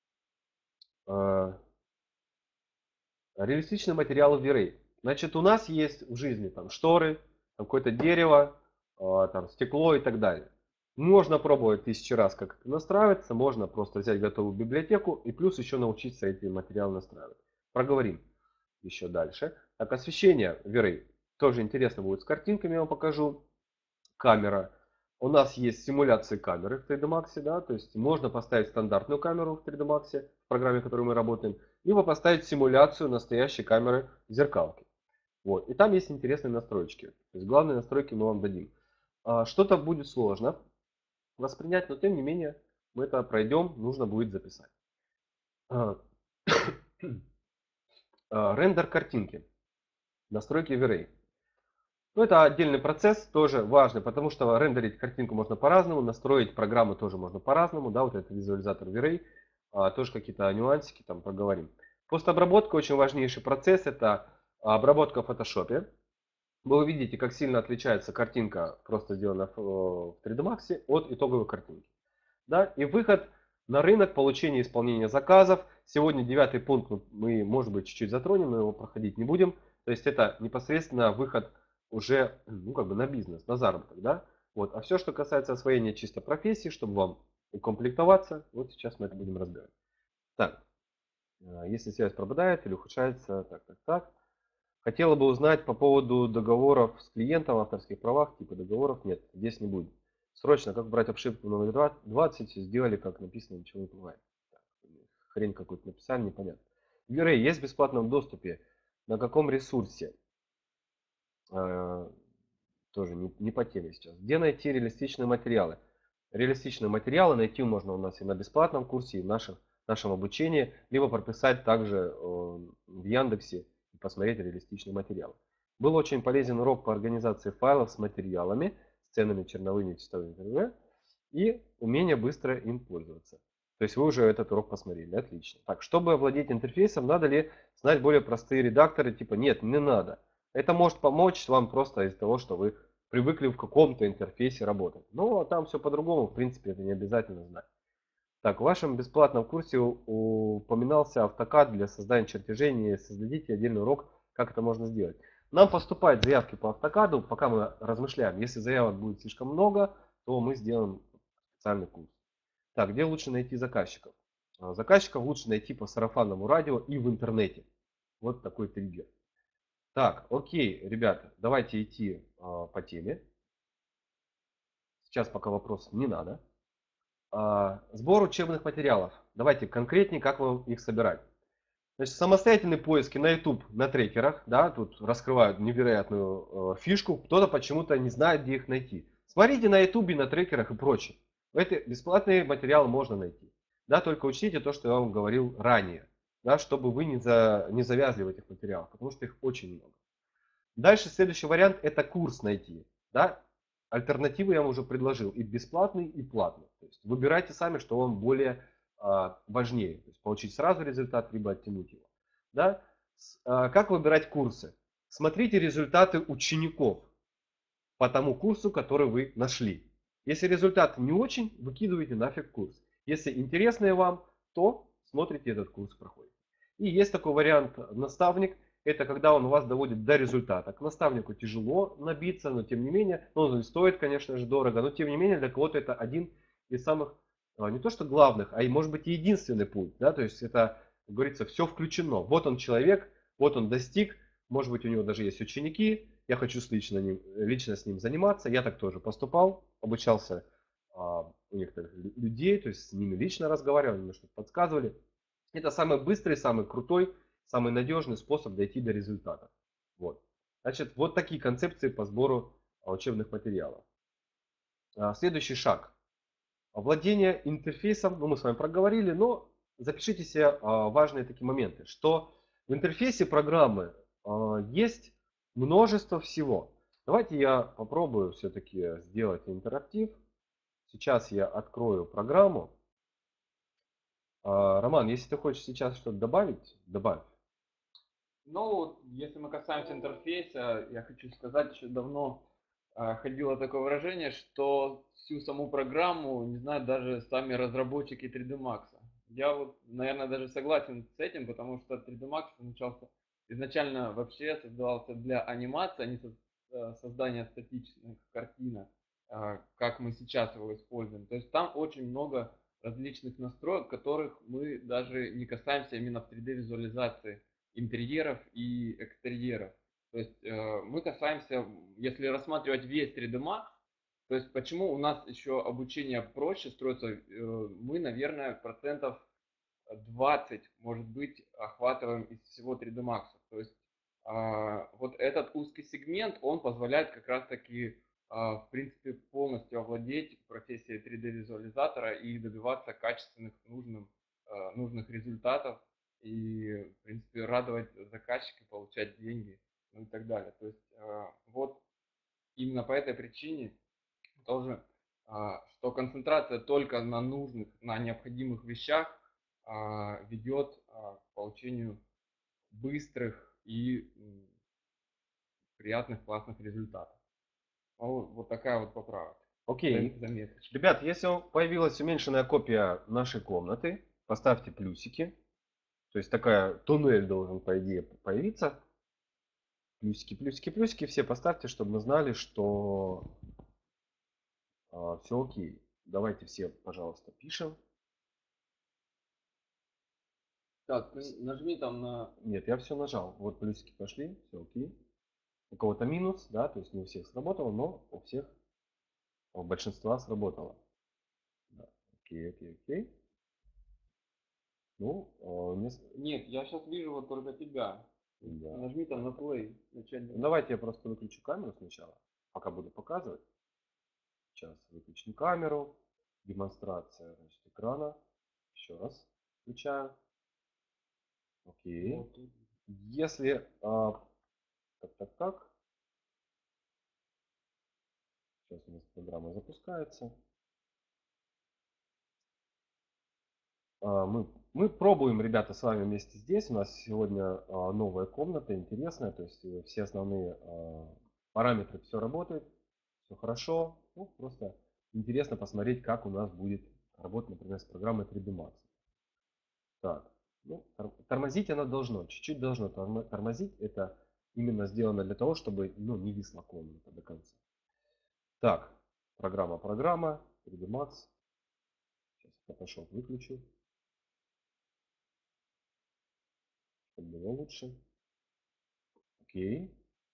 Реалистичные материалы V-Ray. Значит, у нас есть в жизни там шторы, какое-то дерево, там, стекло и так далее. Можно пробовать тысячи раз, как это настраивается. Можно просто взять готовую библиотеку и плюс еще научиться эти материалы настраивать. Проговорим еще дальше. Так, освещение V-Ray. Тоже интересно будет с картинками, я вам покажу. Камера. У нас есть симуляции камеры в три дэ Max, да, то есть можно поставить стандартную камеру в три дэ Max, в программе, в которой мы работаем, либо поставить симуляцию настоящей камеры в зеркалке. Вот. И там есть интересные настройки. То есть главные настройки мы вам дадим. А, что-то будет сложно воспринять, но тем не менее мы это пройдем, нужно будет записать. А, рендер картинки. Настройки V-Ray. Ну, это отдельный процесс, тоже важный, потому что рендерить картинку можно по-разному, настроить программы тоже можно по-разному, да, вот это визуализатор V-Ray, а, тоже какие-то нюансики там поговорим. Постобработка очень важнейший процесс, это обработка в Photoshop. Вы увидите, как сильно отличается картинка, просто сделанная в три дэ Max, от итоговой картинки. Да, и выход на рынок, получение и исполнение заказов. Сегодня девятый пункт мы, может быть, чуть-чуть затронем, но его проходить не будем. То есть это непосредственно выход уже, ну, как бы на бизнес, на заработок, да. Вот. А все, что касается освоения чисто профессии, чтобы вам укомплектоваться, вот сейчас мы это будем разбирать. Так, если связь пропадает или ухудшается, так, так, так. Хотела бы узнать по поводу договоров с клиентом, авторских правах, типа договоров нет, здесь не будет. Срочно, как брать обшивку номер двадцать, сделали, как написано, ничего не бывает. Хрень какую-то написали, непонятно. V-Ray есть в бесплатном доступе. На каком ресурсе? Тоже не, не по теме сейчас. Где найти реалистичные материалы? Реалистичные материалы найти можно у нас и на бесплатном курсе, и в нашем, нашем обучении, либо прописать также в Яндексе и посмотреть реалистичные материалы. Был очень полезен урок по организации файлов с материалами, сценами, черновыми, цветовыми и умение быстро им пользоваться. То есть вы уже этот урок посмотрели, отлично. Так, чтобы овладеть интерфейсом, надо ли знать более простые редакторы? Типа нет, не надо. Это может помочь вам просто из-за того, что вы привыкли в каком-то интерфейсе работать. Но там все по-другому, в принципе, это не обязательно знать. Так, в вашем бесплатном курсе упоминался автокад для создания чертежей. Создадите отдельный урок, как это можно сделать. Нам поступают заявки по автокаду, пока мы размышляем. Если заявок будет слишком много, то мы сделаем специальный курс. Так, где лучше найти заказчиков? Заказчиков лучше найти по сарафанному радио и в интернете. Вот такой триггер. Так, окей, ребята, давайте идти а, по теме. Сейчас пока вопросов не надо. А, сбор учебных материалов. Давайте конкретнее, как вам их собирать. Значит, самостоятельные поиски на YouTube, на трекерах, да, тут раскрывают невероятную э, фишку. Кто-то почему-то не знает, где их найти. Смотрите на YouTube, на трекерах и прочее. Эти бесплатные материалы можно найти. Да, только учтите то, что я вам говорил ранее, да, чтобы вы не, за, не завязли в этих материалах, потому что их очень много. Дальше следующий вариант это курс найти. Да? Альтернативы я вам уже предложил и бесплатный, и платный. То есть выбирайте сами, что вам более а, важнее. То есть получить сразу результат, либо оттянуть его. Да? С, а, как выбирать курсы? Смотрите результаты учеников по тому курсу, который вы нашли. Если результат не очень, выкидывайте нафиг курс. Если интересный вам, то смотрите этот курс, проходит. И есть такой вариант наставник. Это когда он вас доводит до результата. К наставнику тяжело набиться, но тем не менее, ну, он стоит, конечно же, дорого, но тем не менее для кого-то это один из самых, не то что главных, а и может быть и единственный путь. Да? То есть это, как говорится, все включено. Вот он человек, вот он достиг, может быть у него даже есть ученики, я хочу лично, ним, лично с ним заниматься. Я так тоже поступал, обучался а, у некоторых людей, то есть с ними лично разговаривал, мне что-то подсказывали. Это самый быстрый, самый крутой, самый надежный способ дойти до результата. Вот. Значит, вот такие концепции по сбору учебных материалов. Следующий шаг. Владение интерфейсом, ну мы с вами проговорили, но запишите себе важные такие моменты, что в интерфейсе программы есть множество всего. Давайте я попробую все-таки сделать интерактив. Сейчас я открою программу. А, Роман, если ты хочешь сейчас что-то добавить, добавь. Ну, вот, если мы касаемся интерфейса, я хочу сказать, еще давно а, ходило такое выражение, что всю саму программу не знают даже сами разработчики три дэ Max. Я вот, наверное, даже согласен с этим, потому что три дэ Max начался, изначально вообще создавался для анимации, а не со- э, создания статичных картинок, а, как мы сейчас его используем. То есть там очень много различных настроек, которых мы даже не касаемся именно в три дэ визуализации интерьеров и экстерьеров. То есть э, мы касаемся, если рассматривать весь три дэ Max, то есть почему у нас еще обучение проще строится, э, мы, наверное, процентов двадцать, может быть, охватываем из всего три дэ Max. То есть а, вот этот узкий сегмент, он позволяет как раз таки, а, в принципе, полностью овладеть профессией три дэ визуализатора и добиваться качественных, нужным, а, нужных результатов и, в принципе, радовать заказчика, получать деньги, ну и так далее. То есть а, вот именно по этой причине тоже, а, что концентрация только на нужных, на необходимых вещах а, ведет а, к получению быстрых и м, приятных, классных результатов. Вот, вот такая вот поправка. Зам- Окей. Заметочка. Ребят, если появилась уменьшенная копия нашей комнаты, поставьте плюсики. То есть такая туннель должен, по идее, появиться. Плюсики, плюсики, плюсики. Все поставьте, чтобы мы знали, что все окей. Давайте все, пожалуйста, пишем. Так, ты нажми там на... Нет, я все нажал. Вот плюсики пошли, все окей. У кого-то минус, да, то есть не у всех сработало, но у всех, у большинства сработало. Да. Окей, окей, окей. Ну, э, не с- Нет, я сейчас вижу вот только тебя. да. Нажми там на Так. play. Начать. Ну, давайте я просто выключу камеру сначала, пока буду показывать. Сейчас выключим камеру. Демонстрация, значит, экрана. Еще раз включаю. Окей. Вот тут. Если... а, так, так, так. Сейчас у нас программа запускается. А, Мы, мы пробуем, ребята, с вами вместе здесь. У нас сегодня а, новая комната, интересная. То есть э, все основные а, параметры, все работает, все хорошо. Ну, просто интересно посмотреть, как у нас будет работать, например, с программой три дэ Max. Так, ну, тор- тормозить она должно, чуть-чуть должно тормо- тормозить. Это именно сделано для того, чтобы, ну, не висла комната до конца. Так, программа, программа, три дэ Max. Сейчас Photoshop выключу, чтобы было лучше. Окей.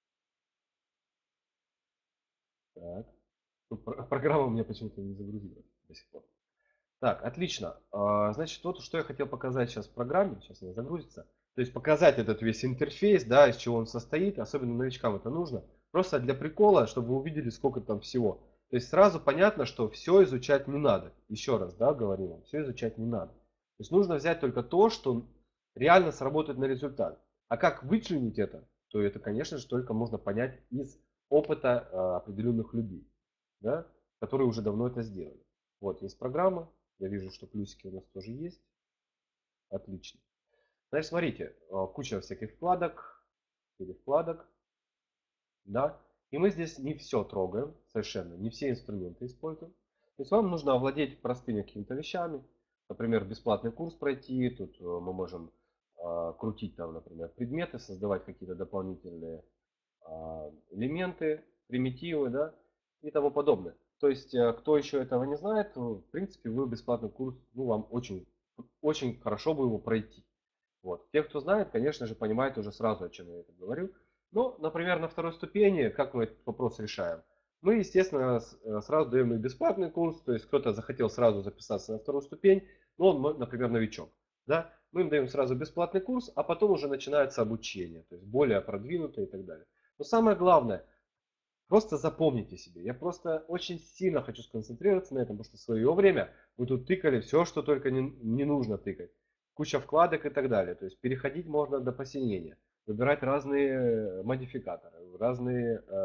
Так. Тут про- программа у меня почему-то не загрузилась до сих пор. Так, отлично. А, Значит, вот что я хотел показать сейчас в программе. Сейчас она загрузится. То есть показать этот весь интерфейс, да, из чего он состоит. Особенно новичкам это нужно. Просто для прикола, чтобы вы увидели, сколько там всего. То есть сразу понятно, что все изучать не надо. Еще раз, да, говорим вам, все изучать не надо. То есть нужно взять только то, что реально сработает на результат. А как вычленить это, то это, конечно же, только можно понять из опыта а, определенных людей, да, которые уже давно это сделали. Вот есть программа. Я вижу, что плюсики у нас тоже есть. Отлично. Значит, смотрите, а, куча всяких вкладок, или вкладок, да. И мы здесь не все трогаем, совершенно, не все инструменты используем. То есть вам нужно овладеть простыми какими-то вещами. Например, бесплатный курс пройти. Тут э, мы можем а, крутить там, например, предметы, создавать какие-то дополнительные а, элементы, примитивы, да, и тому подобное. То есть, э, кто еще этого не знает, то, в принципе, вы бесплатный курс, ну, вам очень, очень хорошо бы его пройти. Вот. Те, кто знает, конечно же, понимают уже сразу, о чем я это говорю. Но, например, на второй ступени, как мы этот вопрос решаем? Мы, естественно, с- э, сразу даем и бесплатный курс, то есть кто-то захотел сразу записаться на вторую ступень, но он, м, например, новичок. Да? Мы им даем сразу бесплатный курс, а потом уже начинается обучение, то есть более продвинутое и так далее. Но самое главное, просто запомните себе. Я просто очень сильно хочу сконцентрироваться на этом, потому что в свое время мы тут тыкали все, что только не, не нужно тыкать. Куча вкладок и так далее. То есть переходить можно до посинения. Выбирать разные модификаторы, разные э,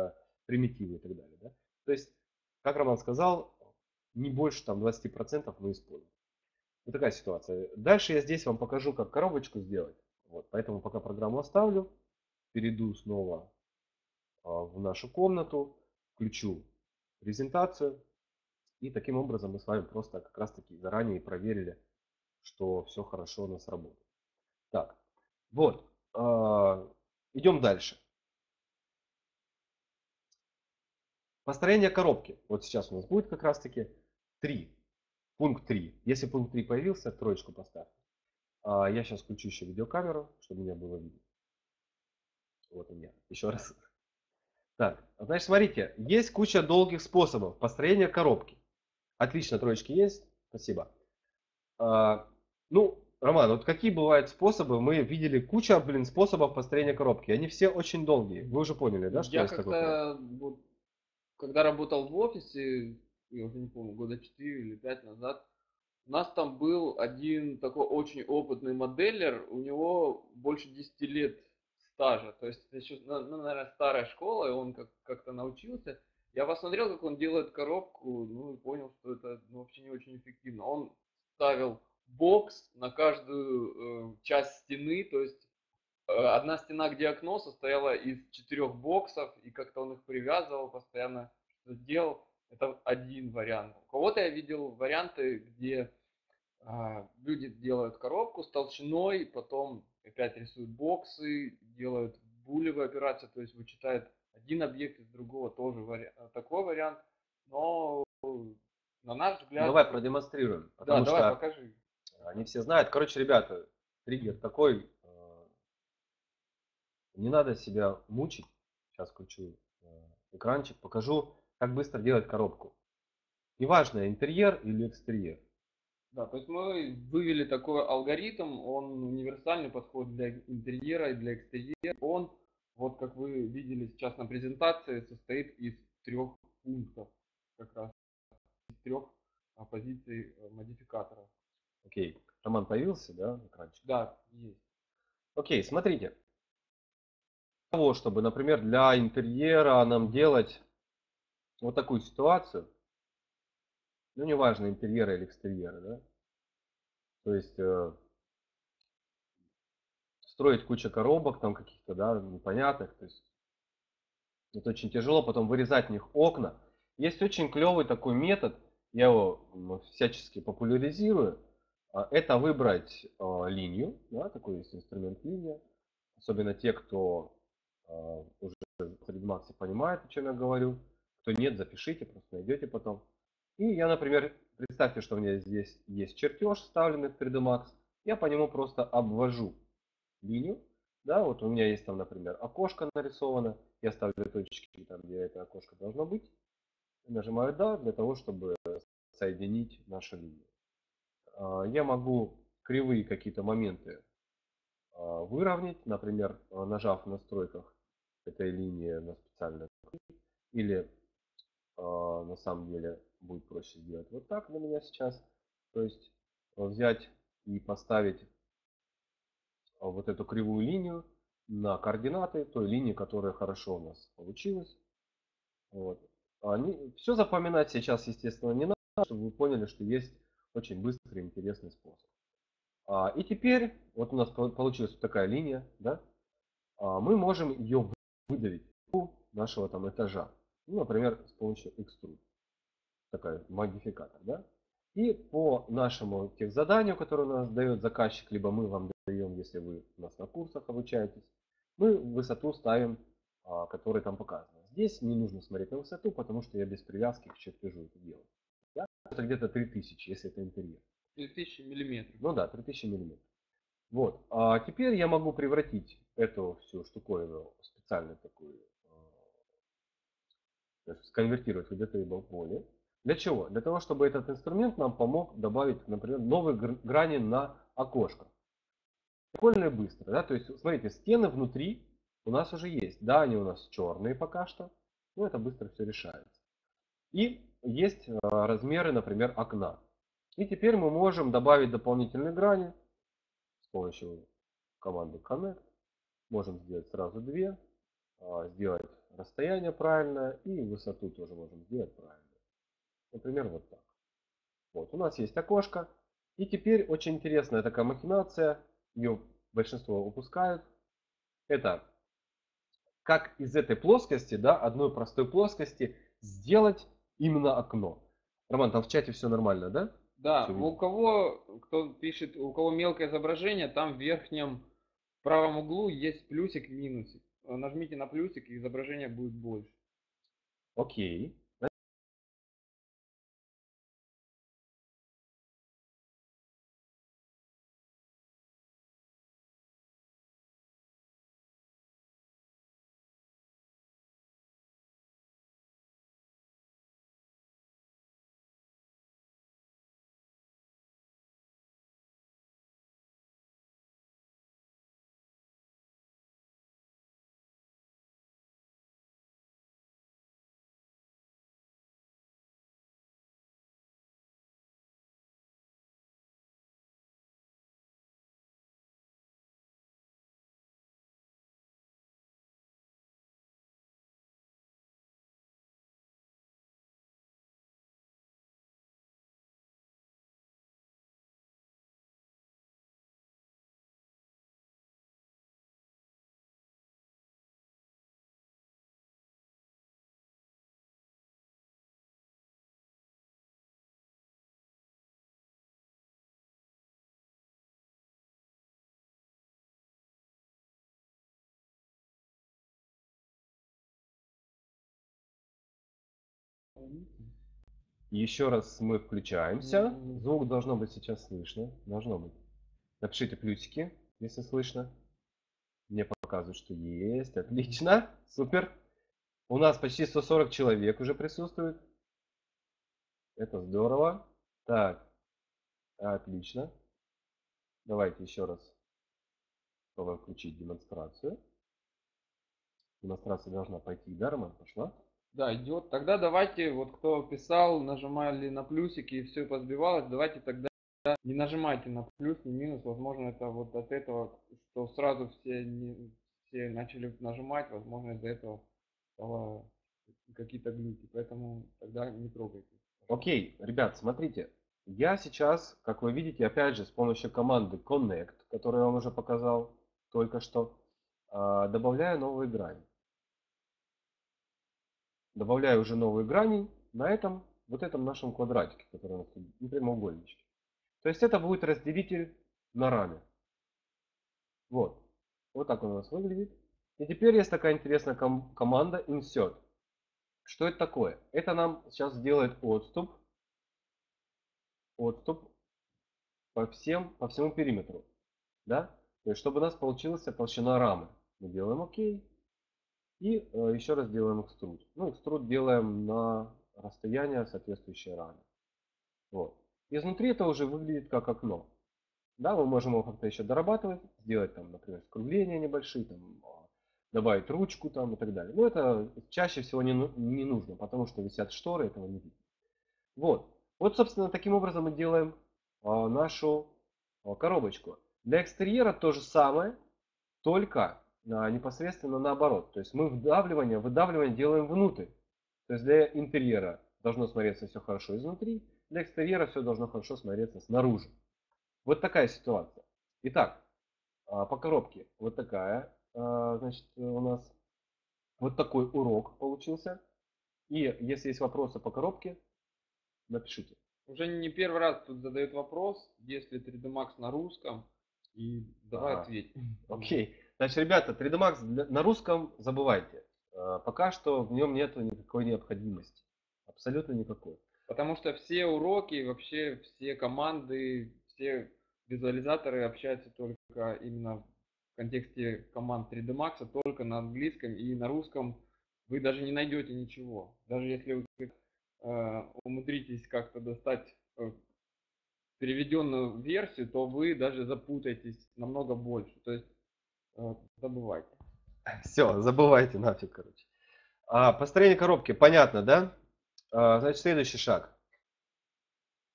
примитивы и так далее. Да? То есть, как Роман сказал, не больше там двадцати процентов мы используем. Вот такая ситуация. Дальше я здесь вам покажу, как коробочку сделать. Вот, поэтому пока программу оставлю, перейду снова а, в нашу комнату, включу презентацию. И таким образом мы с вами просто как раз таки заранее проверили, что все хорошо у нас работает. Так, вот, э, идем дальше. Построение коробки. Вот сейчас у нас будет как раз таки три. Пункт три. Если пункт три появился, троечку поставьте. А я сейчас включу еще видеокамеру, чтобы меня было видно. Вот у меня. Еще раз. Так, значит, смотрите, есть куча долгих способов построения коробки. Отлично, троечки есть. Спасибо. А, ну, Роман, вот какие бывают способы? Мы видели кучу, блин, способов построения коробки. Они все очень долгие. Вы уже поняли, да, что Я есть такой коробка? как-то, вот, когда работал в офисе, я уже не помню, года четыре или пять назад, у нас там был один такой очень опытный моделлер, у него больше десяти лет стажа, то есть это еще, ну, ну, наверное, старая школа, и он как- как-то научился. Я посмотрел, как он делает коробку, ну и понял, что это, ну, вообще не очень эффективно. Он ставил бокс на каждую э, часть стены, то есть э, одна стена, где окно, состояла из четырех боксов, и как-то он их привязывал, постоянно что-то делал. Это один вариант. У кого-то я видел варианты, где а, люди делают коробку с толщиной, потом опять рисуют боксы, делают булевые операции, то есть вычитают один объект из другого, тоже вари... такой вариант. Но на наш Ну, взгляд, давай продемонстрируем, да, потому давай что покажи. они все знают. Короче, ребята, триггер такой, э, не надо себя мучить. Сейчас включу э, экранчик, покажу, как быстро делать коробку. Неважно, интерьер или экстерьер. Да, то есть мы вывели такой алгоритм, он универсальный, подход для интерьера и для экстерьера. Он, вот как вы видели сейчас на презентации, состоит из трех пунктов, как раз из трех а, позиций э, модификатора. Окей, Роман появился, да, экранчик? Да, есть. Окей, смотрите. Для того, чтобы, например, для интерьера нам делать вот такую ситуацию, ну, неважно, интерьера или экстерьера, да, то есть э, строить кучу коробок там каких-то, да, непонятных, то есть это очень тяжело, потом вырезать в них окна. Есть очень клевый такой метод, я его всячески популяризирую, а, это выбрать э, линию, да, такой есть инструмент линия, особенно те, кто э, уже в три дэ Max понимает, о чем я говорю, кто нет, запишите, просто найдете потом. И я, например, представьте, что у меня здесь есть чертеж, вставленный в три дэ Max, я по нему просто обвожу линию, да, вот у меня есть там, например, окошко нарисовано, я ставлю точки там, где это окошко должно быть, нажимаю «Да» для того, чтобы соединить наши линии. А, Я могу кривые какие-то моменты а, выровнять, например, а, нажав в настройках этой линии на специальную, или а, на самом деле будет проще сделать вот так для меня сейчас, то есть а, взять и поставить а, вот эту кривую линию на координаты той линии, которая хорошо у нас получилась. Вот. Они, все запоминать сейчас, естественно, не надо, чтобы вы поняли, что есть очень быстрый и интересный способ. А, и теперь, вот у нас по- получилась вот такая линия, да, а, мы можем ее выдавить у нашего там этажа. Ну, например, с помощью extrude. Такая модификатор, да. И по нашему техзаданию, которое у нас дает заказчик, либо мы вам даем, если вы у нас на курсах обучаетесь, мы высоту ставим, а, которая там показана. Здесь не нужно смотреть на высоту, потому что я без привязки к чертежу это делаю. Да? Это где-то три тысячи, если это интерьер. Три тысячи миллиметров. Ну да, три тысячи миллиметров. Вот. А теперь я могу превратить эту всю штуковину в специальную такую, то есть сконвертировать в editable поле. Для чего? Для того, чтобы этот инструмент нам помог добавить, например, новые грани на окошко. Прикольно и быстро, да? То есть, смотрите, стены внутри у нас уже есть. Да, они у нас черные пока что, но это быстро все решается. И есть размеры, например, окна. И теперь мы можем добавить дополнительные грани с помощью команды Connect. Можем сделать сразу две. а, сделать расстояние правильно и высоту тоже можем сделать правильно. Например, вот так. Вот, у нас есть окошко. И теперь очень интересная такая махинация, ее большинство упускают. Это как из этой плоскости, да, одной простой плоскости, сделать именно окно. Роман, там в чате все нормально, да? Да, Все у видно? кого, кто пишет, у кого мелкое изображение, там в верхнем правом углу есть плюсик, минусик. Э, Нажмите на плюсик, и изображение будет больше. Окей. Еще раз мы включаемся. Звук должно быть сейчас слышно. Должно быть. Напишите плюсики, если слышно. Мне показывают, что есть. Отлично. Супер. У нас почти сто сорок человек уже присутствует. Это здорово. Так. Отлично. Давайте еще раз попробуем включить демонстрацию. Демонстрация должна пойти. Да, Роман? Пошла? Да, идет. Тогда давайте, вот кто писал, нажимали на плюсики и все позбивалось, давайте тогда не нажимайте на плюс, ни минус. Возможно, это вот от этого, что сразу все, не, все начали нажимать, возможно, из-за этого стало какие-то глюки. Поэтому тогда не трогайте. Окей, ребят, смотрите. Я сейчас, как вы видите, опять же, с помощью команды Connect, которую я вам уже показал только что, а, добавляю новые грани. Добавляю уже новые грани на этом, вот этом нашем квадратике, который у нас тут, ну, прямоугольничке. То есть это будет разделитель на раме. Вот. Вот так он у нас выглядит. И теперь есть такая интересная ком- команда Insert. Что это такое? Это нам сейчас сделает отступ, отступ по, всем, по всему периметру. Да? То есть, чтобы у нас получилась толщина рамы. Мы делаем ОК. И э, еще раз делаем экструд. Ну, экструд делаем на расстояние, соответствующее раме. Вот. Изнутри это уже выглядит как окно. Да, мы можем его как-то еще дорабатывать, сделать там, например, скругления небольшие, там, а, добавить ручку там и так далее. Но это чаще всего не, ну- не нужно, потому что висят шторы, этого не видно. Вот. Вот, собственно, таким образом мы делаем а, нашу а, коробочку. Для экстерьера то же самое, только а, непосредственно наоборот. То есть мы вдавливание, выдавливание делаем внутрь. То есть для интерьера должно смотреться все хорошо изнутри, для экстерьера все должно хорошо смотреться снаружи. Вот такая ситуация. Итак, а, по коробке вот такая, а, значит, у нас вот такой урок получился. И если есть вопросы по коробке, напишите. Уже не первый раз тут задают вопрос, есть ли три дэ Max на русском, и давай Ага. ответь. Окей. Значит, ребята, три дэ Max для- на русском забывайте. А, Пока что в нем нет никакой необходимости. Абсолютно никакой. Потому что все уроки, вообще все команды, все визуализаторы общаются только именно в контексте команд три дэ Max, только на английском, и на русском вы даже не найдете ничего. Даже если вы э, умудритесь как-то достать э, переведенную версию, то вы даже запутаетесь намного больше. То есть э, забывайте. Все, забывайте нафиг, короче. А, построение коробки, понятно, да? А, значит, следующий шаг.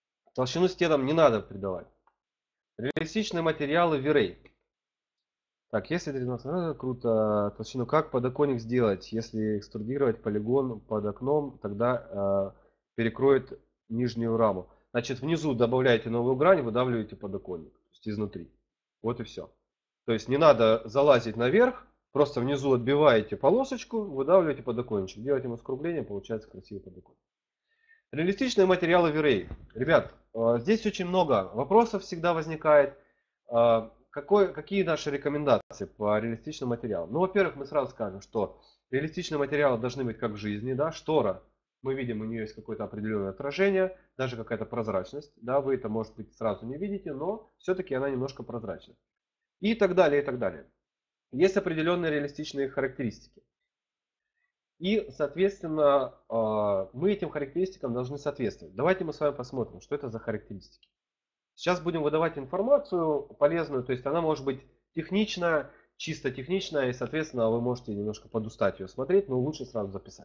Толщину стенам не надо придавать. Реалистичные материалы V-Ray. Так, если тринадцать, а, круто. Толщину как подоконник сделать? Если экструдировать полигон под окном, тогда э, перекроет нижнюю раму. Значит, внизу добавляете новую грань, выдавливаете подоконник. То есть изнутри. Вот и все. То есть не надо залазить наверх, просто внизу отбиваете полосочку, выдавливаете подоконничек. Делаете ему скругление, получается красивый подоконник. Реалистичные материалы V-Ray. Ребят, э, здесь очень много вопросов всегда возникает. Э, Какой, какие наши рекомендации по реалистичным материалам? Ну, во-первых, мы сразу скажем, что реалистичные материалы должны быть как в жизни. Да? Штора, мы видим, у нее есть какое-то определенное отражение, даже какая-то прозрачность. Да? Вы это, может быть, сразу не видите, но все-таки она немножко прозрачна. И так далее, и так далее. Есть определенные реалистичные характеристики. И, соответственно, а, мы этим характеристикам должны соответствовать. Давайте мы с вами посмотрим, что это за характеристики. Сейчас будем выдавать информацию полезную, то есть она может быть техничная, чисто техничная, и, соответственно, вы можете немножко подустать ее смотреть, но лучше сразу записать.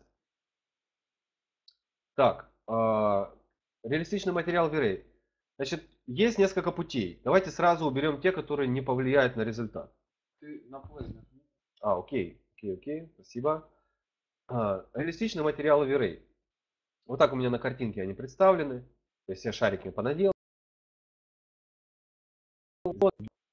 Так, а, реалистичный материал V-Ray. Значит, есть несколько путей. Давайте сразу уберем те, которые не повлияют на результат. Ты на плей нажми. А, окей, окей, окей, спасибо. А, реалистичные материалы V-Ray. Вот так у меня на картинке они представлены. То есть я шарики понадел. Вот.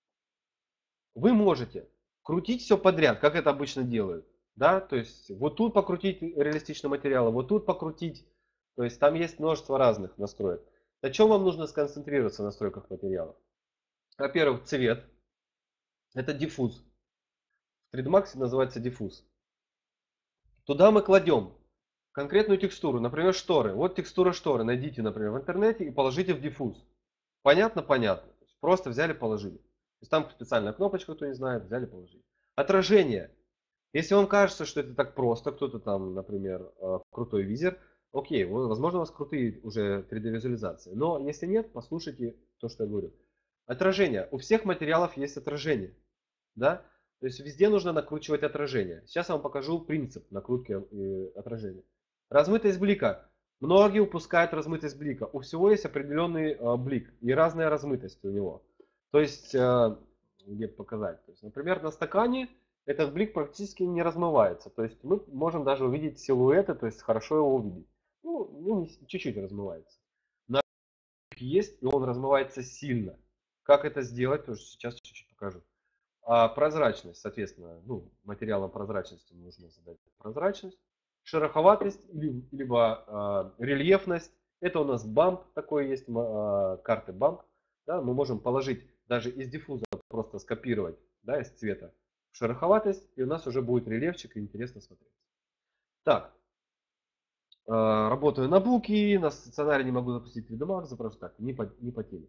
Вы можете крутить все подряд, как это обычно делают. Да? То есть вот тут покрутить реалистичные материалы, вот тут покрутить. То есть там есть множество разных настроек. На чем вам нужно сконцентрироваться в настройках материалов? Во-первых, цвет. Это диффуз. В три дэ Max называется диффуз. Туда мы кладем конкретную текстуру, например, шторы. Вот текстура шторы. Найдите, например, в интернете и положите в диффуз. Понятно? Понятно. Просто взяли, положили. То есть там специальная кнопочка, кто не знает, взяли, положили. Отражение. Если вам кажется, что это так просто, кто-то там, например, крутой визер, окей, возможно, у вас крутые уже три дэ визуализации. Но если нет, послушайте то, что я говорю. Отражение. У всех материалов есть отражение. Да? То есть везде нужно накручивать отражение. Сейчас я вам покажу принцип накрутки отражения. Размытость блика. Многие упускают размытость блика. У всего есть определенный блик и разная размытость у него. То есть, где показать. То есть, например, на стакане этот блик практически не размывается. То есть мы можем даже увидеть силуэты, то есть хорошо его увидеть. Ну, ну чуть-чуть размывается. На есть, и он размывается сильно. Как это сделать, тоже сейчас чуть-чуть покажу. А прозрачность, соответственно, ну, материалом прозрачности нужно задать прозрачность. Шероховатость, либо э, рельефность. Это у нас бамп такой есть, э, карты бамп. Да, мы можем положить даже из диффуза, просто скопировать, да, из цвета шероховатость, и у нас уже будет рельефчик, и интересно смотреть. Так, э, работаю на буке, на стационаре не могу запустить три дэ Max, просто так, не по, не по теме.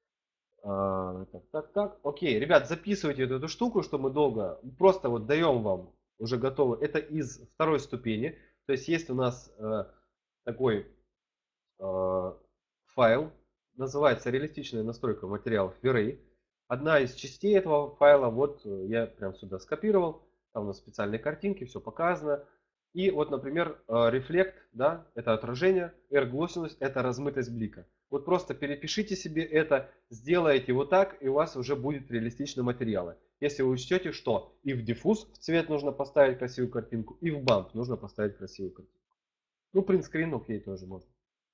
А, так, так, так. Окей, ребят, записывайте эту, эту штуку, что мы долго. Просто вот даем вам уже готово. Это из второй ступени. То есть есть у нас э, такой э, файл, называется реалистичная настройка материалов V-Ray. Одна из частей этого файла, вот э, я прям сюда скопировал. Там у нас специальные картинки, все показано. И вот, например, рефлект, да, это отражение, эрглоссинус, это размытость блика. Вот просто перепишите себе это, сделайте вот так, и у вас уже будет реалистичные материалы. Если вы учтете, что и в диффуз в цвет нужно поставить красивую картинку, и в бамп нужно поставить красивую картинку. Ну, принтскрин, окей, тоже можно.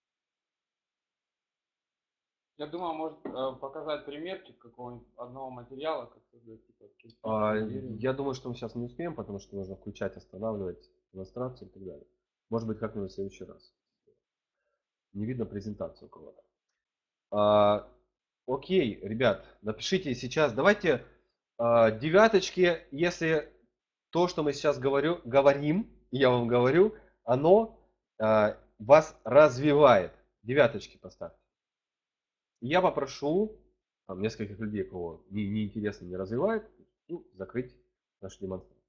Я думаю, может э, показать примерчик какого-нибудь одного материала, как создать, типа, кирпич, А, дерево. я думаю, что мы сейчас не успеем, потому что нужно включать, останавливать демонстрацию и так далее. Может быть, как-нибудь в следующий раз. Не видно презентацию у кого-то. А, окей, ребят, напишите сейчас. Давайте а, девяточки, если то, что мы сейчас говорю, говорим, я вам говорю, оно а, вас развивает. Девяточки поставьте. Я попрошу там, нескольких людей, кого не, не интересно, не развивает, ну, закрыть нашу демонстрацию.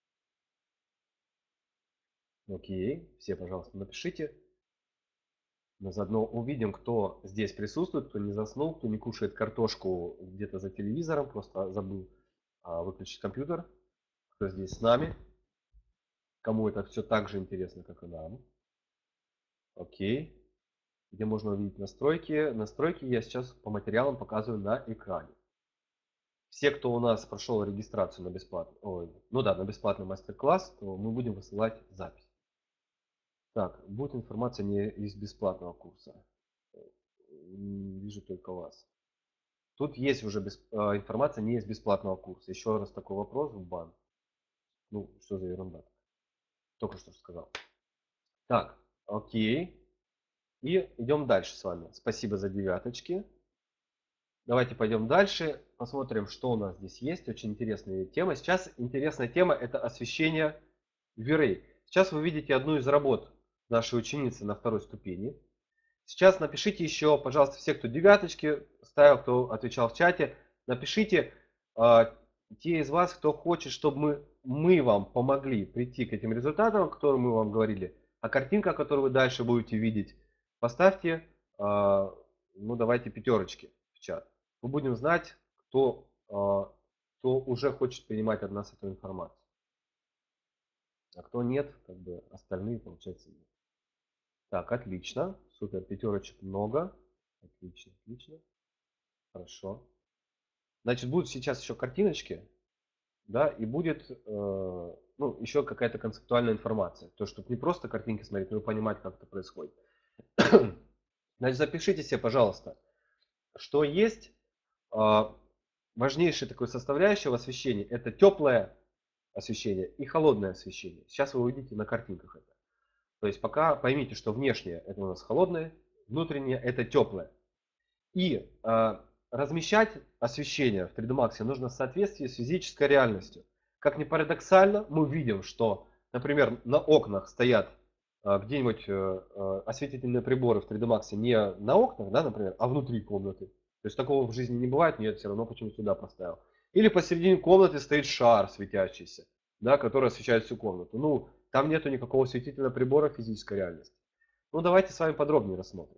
Окей, все, пожалуйста, напишите. Мы заодно увидим, кто здесь присутствует, кто не заснул, кто не кушает картошку где-то за телевизором, просто забыл а, выключить компьютер, кто здесь с нами, кому это все так же интересно, как и нам. Окей. Где можно увидеть настройки? Настройки я сейчас по материалам показываю на экране. все, кто у нас прошел регистрацию на бесплатный, ой, ну да, на бесплатный мастер-класс, то мы будем высылать запись. Так, будет информация не из бесплатного курса. Вижу только вас. Тут есть уже без, э, информация не из бесплатного курса. Еще раз такой вопрос в бан. Ну, что за ерунда? Только что сказал. Так, окей. И идем дальше с вами. Спасибо за девяточки. Давайте пойдем дальше. Посмотрим, что у нас здесь есть. Очень интересная тема. Сейчас интересная тема — это освещение V-Ray. Сейчас вы видите одну из работ нашей ученицы на второй ступени. Сейчас напишите еще, пожалуйста, все, кто девяточки ставил, кто отвечал в чате, напишите э, те из вас, кто хочет, чтобы мы, мы вам помогли прийти к этим результатам, о которых мы вам говорили, а картинка, которую вы дальше будете видеть, поставьте, э, ну давайте пятерочки в чат. Мы будем знать, кто, э, кто уже хочет принимать от нас эту информацию. А кто нет, как бы остальные, получается, нет. Так, отлично. Супер, пятерочек много. Отлично, отлично. Хорошо. Значит, будут сейчас еще картиночки, да, и будет, э, ну, еще какая-то концептуальная информация. То, чтобы не просто картинки смотреть, но и понимать, как это происходит. Значит, запишите себе, пожалуйста, что есть э, важнейшей такой составляющей в освещении. Это теплое освещение и холодное освещение. Сейчас вы увидите на картинках это. То есть пока поймите, что внешнее это у нас холодное, внутреннее это теплое. И э, размещать освещение в три дэ Max нужно в соответствии с физической реальностью. Как ни парадоксально, мы видим, что, например, на окнах стоят э, где-нибудь э, э, осветительные приборы в три дэ Max не на окнах, да, например, а внутри комнаты. То есть такого в жизни не бывает, но я все равно почему-то сюда поставил. Или посередине комнаты стоит шар светящийся, да, который освещает всю комнату. Ну, там нету никакого осветительного прибора в физической реальности. Ну, давайте с вами подробнее рассмотрим.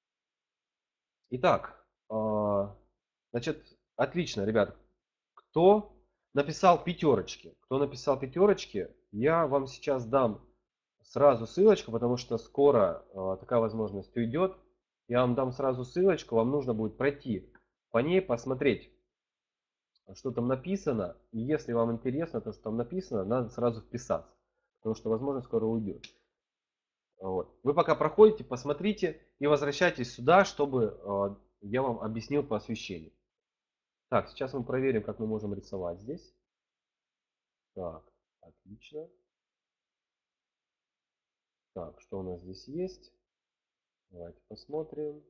Итак, значит, отлично, ребят. Кто написал пятерочки? Кто написал пятерочки, я вам сейчас дам сразу ссылочку, потому что скоро такая возможность уйдет. Я вам дам сразу ссылочку, вам нужно будет пройти по ней, посмотреть, что там написано. И если вам интересно то, что там написано, надо сразу вписаться, потому что, возможно, скоро уйдет. Вот. Вы пока проходите, посмотрите и возвращайтесь сюда, чтобы э, я вам объяснил по освещению. Так, сейчас мы проверим, как мы можем рисовать здесь. Так, отлично. Так, что у нас здесь есть? Давайте посмотрим.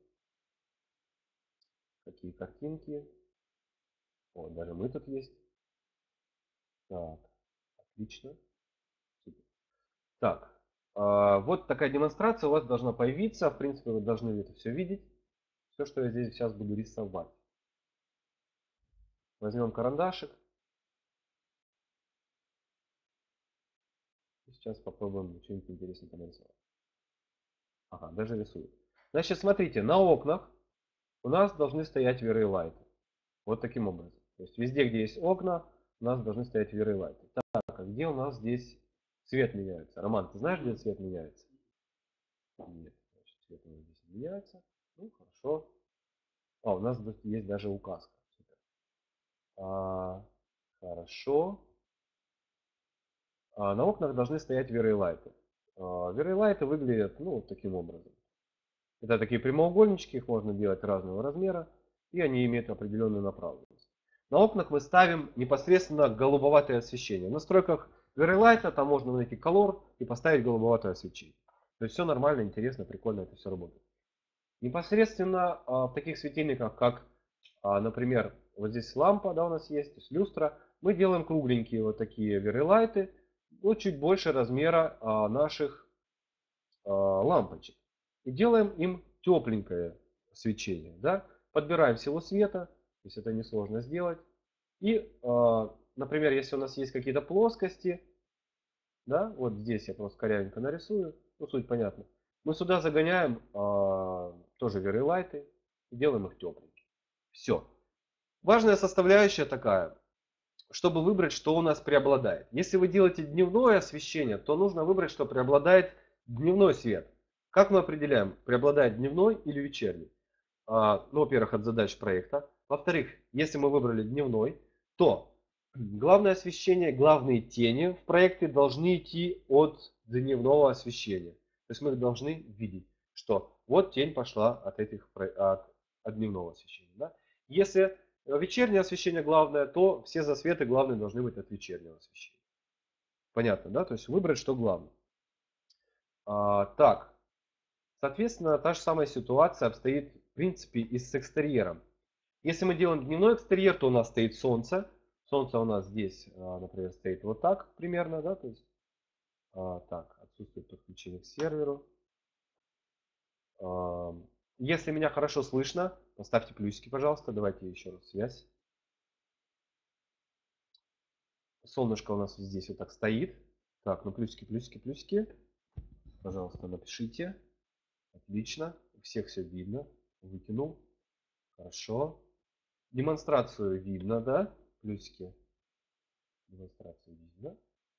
Какие картинки. О, даже мы тут есть. Так, отлично. Супер. Так, э, вот такая демонстрация у вас должна появиться. В принципе, вы должны это все видеть. Все, что я здесь сейчас буду рисовать. Возьмем карандашик. Сейчас попробуем что-нибудь интересное нарисовать. Ага, даже рисует. Значит, смотрите, на окнах у нас должны стоять V-Ray лайты. Вот таким образом. То есть везде, где есть окна, у нас должны стоять V-Ray лайты. Так, а где у нас здесь цвет меняется? Роман, ты знаешь, где цвет меняется? Нет, значит, цвет у нас здесь не меняется. Ну, хорошо. А, у нас есть даже указка. А, хорошо. А, на окнах должны стоять V-Ray лайты. А, V-Ray лайты выглядят, ну, вот таким образом. Это такие прямоугольнички, их можно делать разного размера, и они имеют определенную направленность. На окнах мы ставим непосредственно голубоватое освещение. В настройках V-Ray Light там можно найти color и поставить голубоватое освещение. То есть все нормально, интересно, прикольно это все работает. Непосредственно а, в таких светильниках, как, а, например, вот здесь лампа, да, у нас есть, то есть люстра, мы делаем кругленькие вот такие V-Ray Light, ну, чуть больше размера а, наших а, лампочек. И делаем им тепленькое свечение. Да? Подбираем силу света, то есть это несложно сделать. И, например, если у нас есть какие-то плоскости, да, вот здесь я просто корявенько нарисую, ну суть понятна. Мы сюда загоняем тоже V-Ray лайты и делаем их тепленькими. Все. Важная составляющая такая, чтобы выбрать, что у нас преобладает. Если вы делаете дневное освещение, то нужно выбрать, что преобладает дневной свет. Как мы определяем, преобладает дневной или вечерний? А, ну, во-первых, от задач проекта. Во-вторых, если мы выбрали дневной, то главное освещение, главные тени в проекте должны идти от дневного освещения. То есть мы должны видеть, что вот тень пошла от, этих, от, от дневного освещения. Да? Если вечернее освещение главное, то все засветы главные должны быть от вечернего освещения. Понятно, да? То есть выбрать, что главное. А, так, соответственно, та же самая ситуация обстоит, в принципе, и с экстерьером. Если мы делаем дневной экстерьер, то у нас стоит солнце. Солнце у нас здесь, а, например, стоит вот так примерно, да, то есть, а, так, отсутствует подключение к серверу. А, Если меня хорошо слышно, поставьте плюсики, пожалуйста, давайте еще раз связь. Солнышко у нас вот здесь вот так стоит. Так, ну плюсики, плюсики, плюсики. Пожалуйста, напишите. Отлично. У всех все видно. Выкинул. Хорошо. Демонстрацию видно, да? Плюсики. Демонстрацию видно.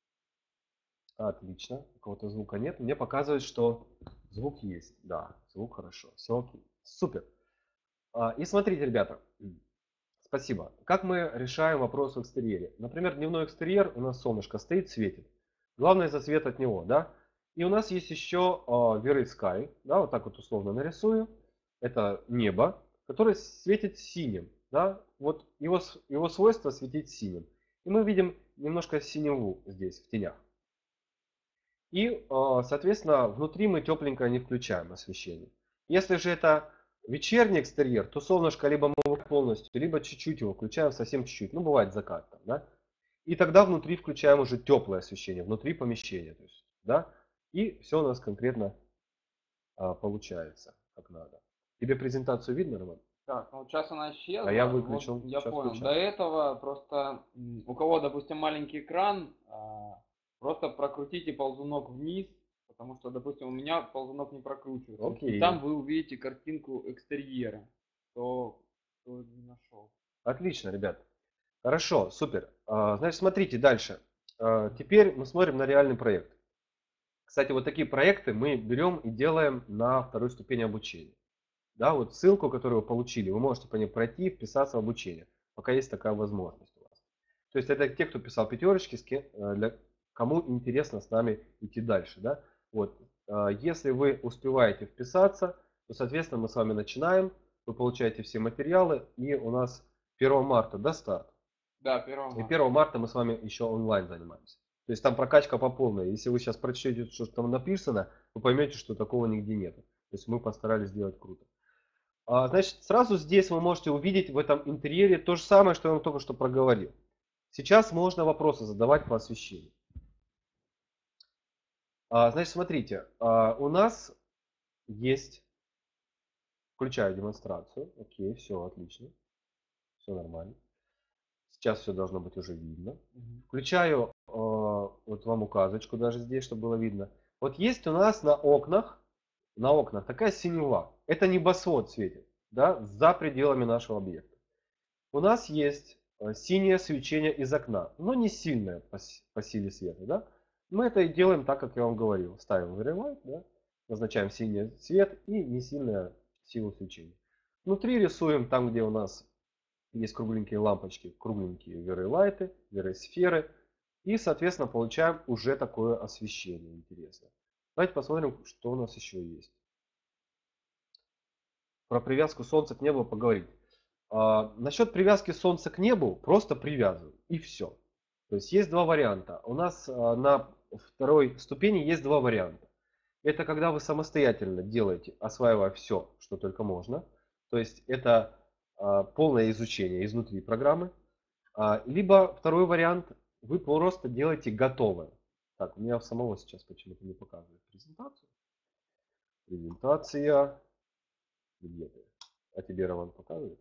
Отлично. У кого-то звука нет. Мне показывает, что звук есть. Да, звук хорошо. Все окей. Супер. А, И смотрите, ребята. Спасибо. Как мы решаем вопрос в экстерьере? Например, дневной экстерьер, у нас солнышко стоит, светит. Главное засвет от него, да? И у нас есть еще uh, Very Sky, да, вот так вот условно нарисую. Это небо, которое светит синим, да? Вот его, его свойство светить синим. И мы видим немножко синеву здесь, в тенях. И, соответственно, внутри мы тепленькое не включаем освещение. Если же это вечерний экстерьер, то солнышко либо мы полностью, либо чуть-чуть его включаем, совсем чуть-чуть. Ну, бывает закат там, да? И тогда внутри включаем уже теплое освещение, внутри помещения. То есть, да? И все у нас конкретно а, получается, как надо. Тебе презентацию видно, Роман? Так, ну сейчас она А я исчезла. Вот выключил. я Сейчас понял. До включаю. этого просто м, у кого, допустим, маленький экран, а, просто прокрутите ползунок вниз, потому что, допустим, у меня ползунок не прокручивается. И там Окей. вы увидите картинку экстерьера. Кто, кто не нашел. Отлично, ребят. Хорошо, супер. А, Значит, смотрите дальше. А, Теперь мы смотрим на реальный проект. Кстати, вот такие проекты мы берем и делаем на второй ступени обучения. Да, вот ссылку, которую вы получили, вы можете по ней пройти, вписаться в обучение, пока есть такая возможность у вас. То есть это те, кто писал пятерочки, с кем- э, для кому интересно с нами идти дальше. Да? Вот. а, Если вы успеваете вписаться, то, соответственно, мы с вами начинаем, вы получаете все материалы, и у нас первого марта до старта. Да, первого И марта. первого марта мы с вами еще онлайн занимаемся. То есть там прокачка по полной. Если вы сейчас прочтете, что там написано, вы поймете, что такого нигде нет. То есть мы постарались сделать круто. А, значит, сразу здесь вы можете увидеть в этом интерьере то же самое, что я вам только что проговорил. Сейчас можно вопросы задавать по освещению. А, значит, смотрите, а, у нас есть, включаю демонстрацию, окей, все отлично, все нормально. Сейчас все должно быть уже видно. Мгм. Включаю э, вот вам указочку даже здесь, чтобы было видно. Вот есть у нас на окнах, на окнах такая синева. Это небосвод светит, да, за пределами нашего объекта. У нас есть э, синее свечение из окна, но не сильное по, с- по силе света, да. Мы это и делаем так, как я вам говорил. Ставим very light, да, назначаем синий цвет и не сильная сила свечения. Внутри рисуем там, где у нас есть кругленькие лампочки, кругленькие верейлайты, вересферы. И, соответственно, получаем уже такое освещение интересное. Давайте посмотрим, что у нас еще есть. Про привязку Солнца к небу поговорить. А, насчет привязки Солнца к небу просто привязываем. И все. То есть есть два варианта. У нас а, на второй ступени есть два варианта. Это когда вы самостоятельно делаете, осваивая все, что только можно. То есть это а, полное изучение изнутри программы. А, Либо второй вариант, вы просто делаете готовое. Так, у меня самого сейчас почему-то не показывает презентацию. Презентация. Где ты? А тебе, Роман, показывает?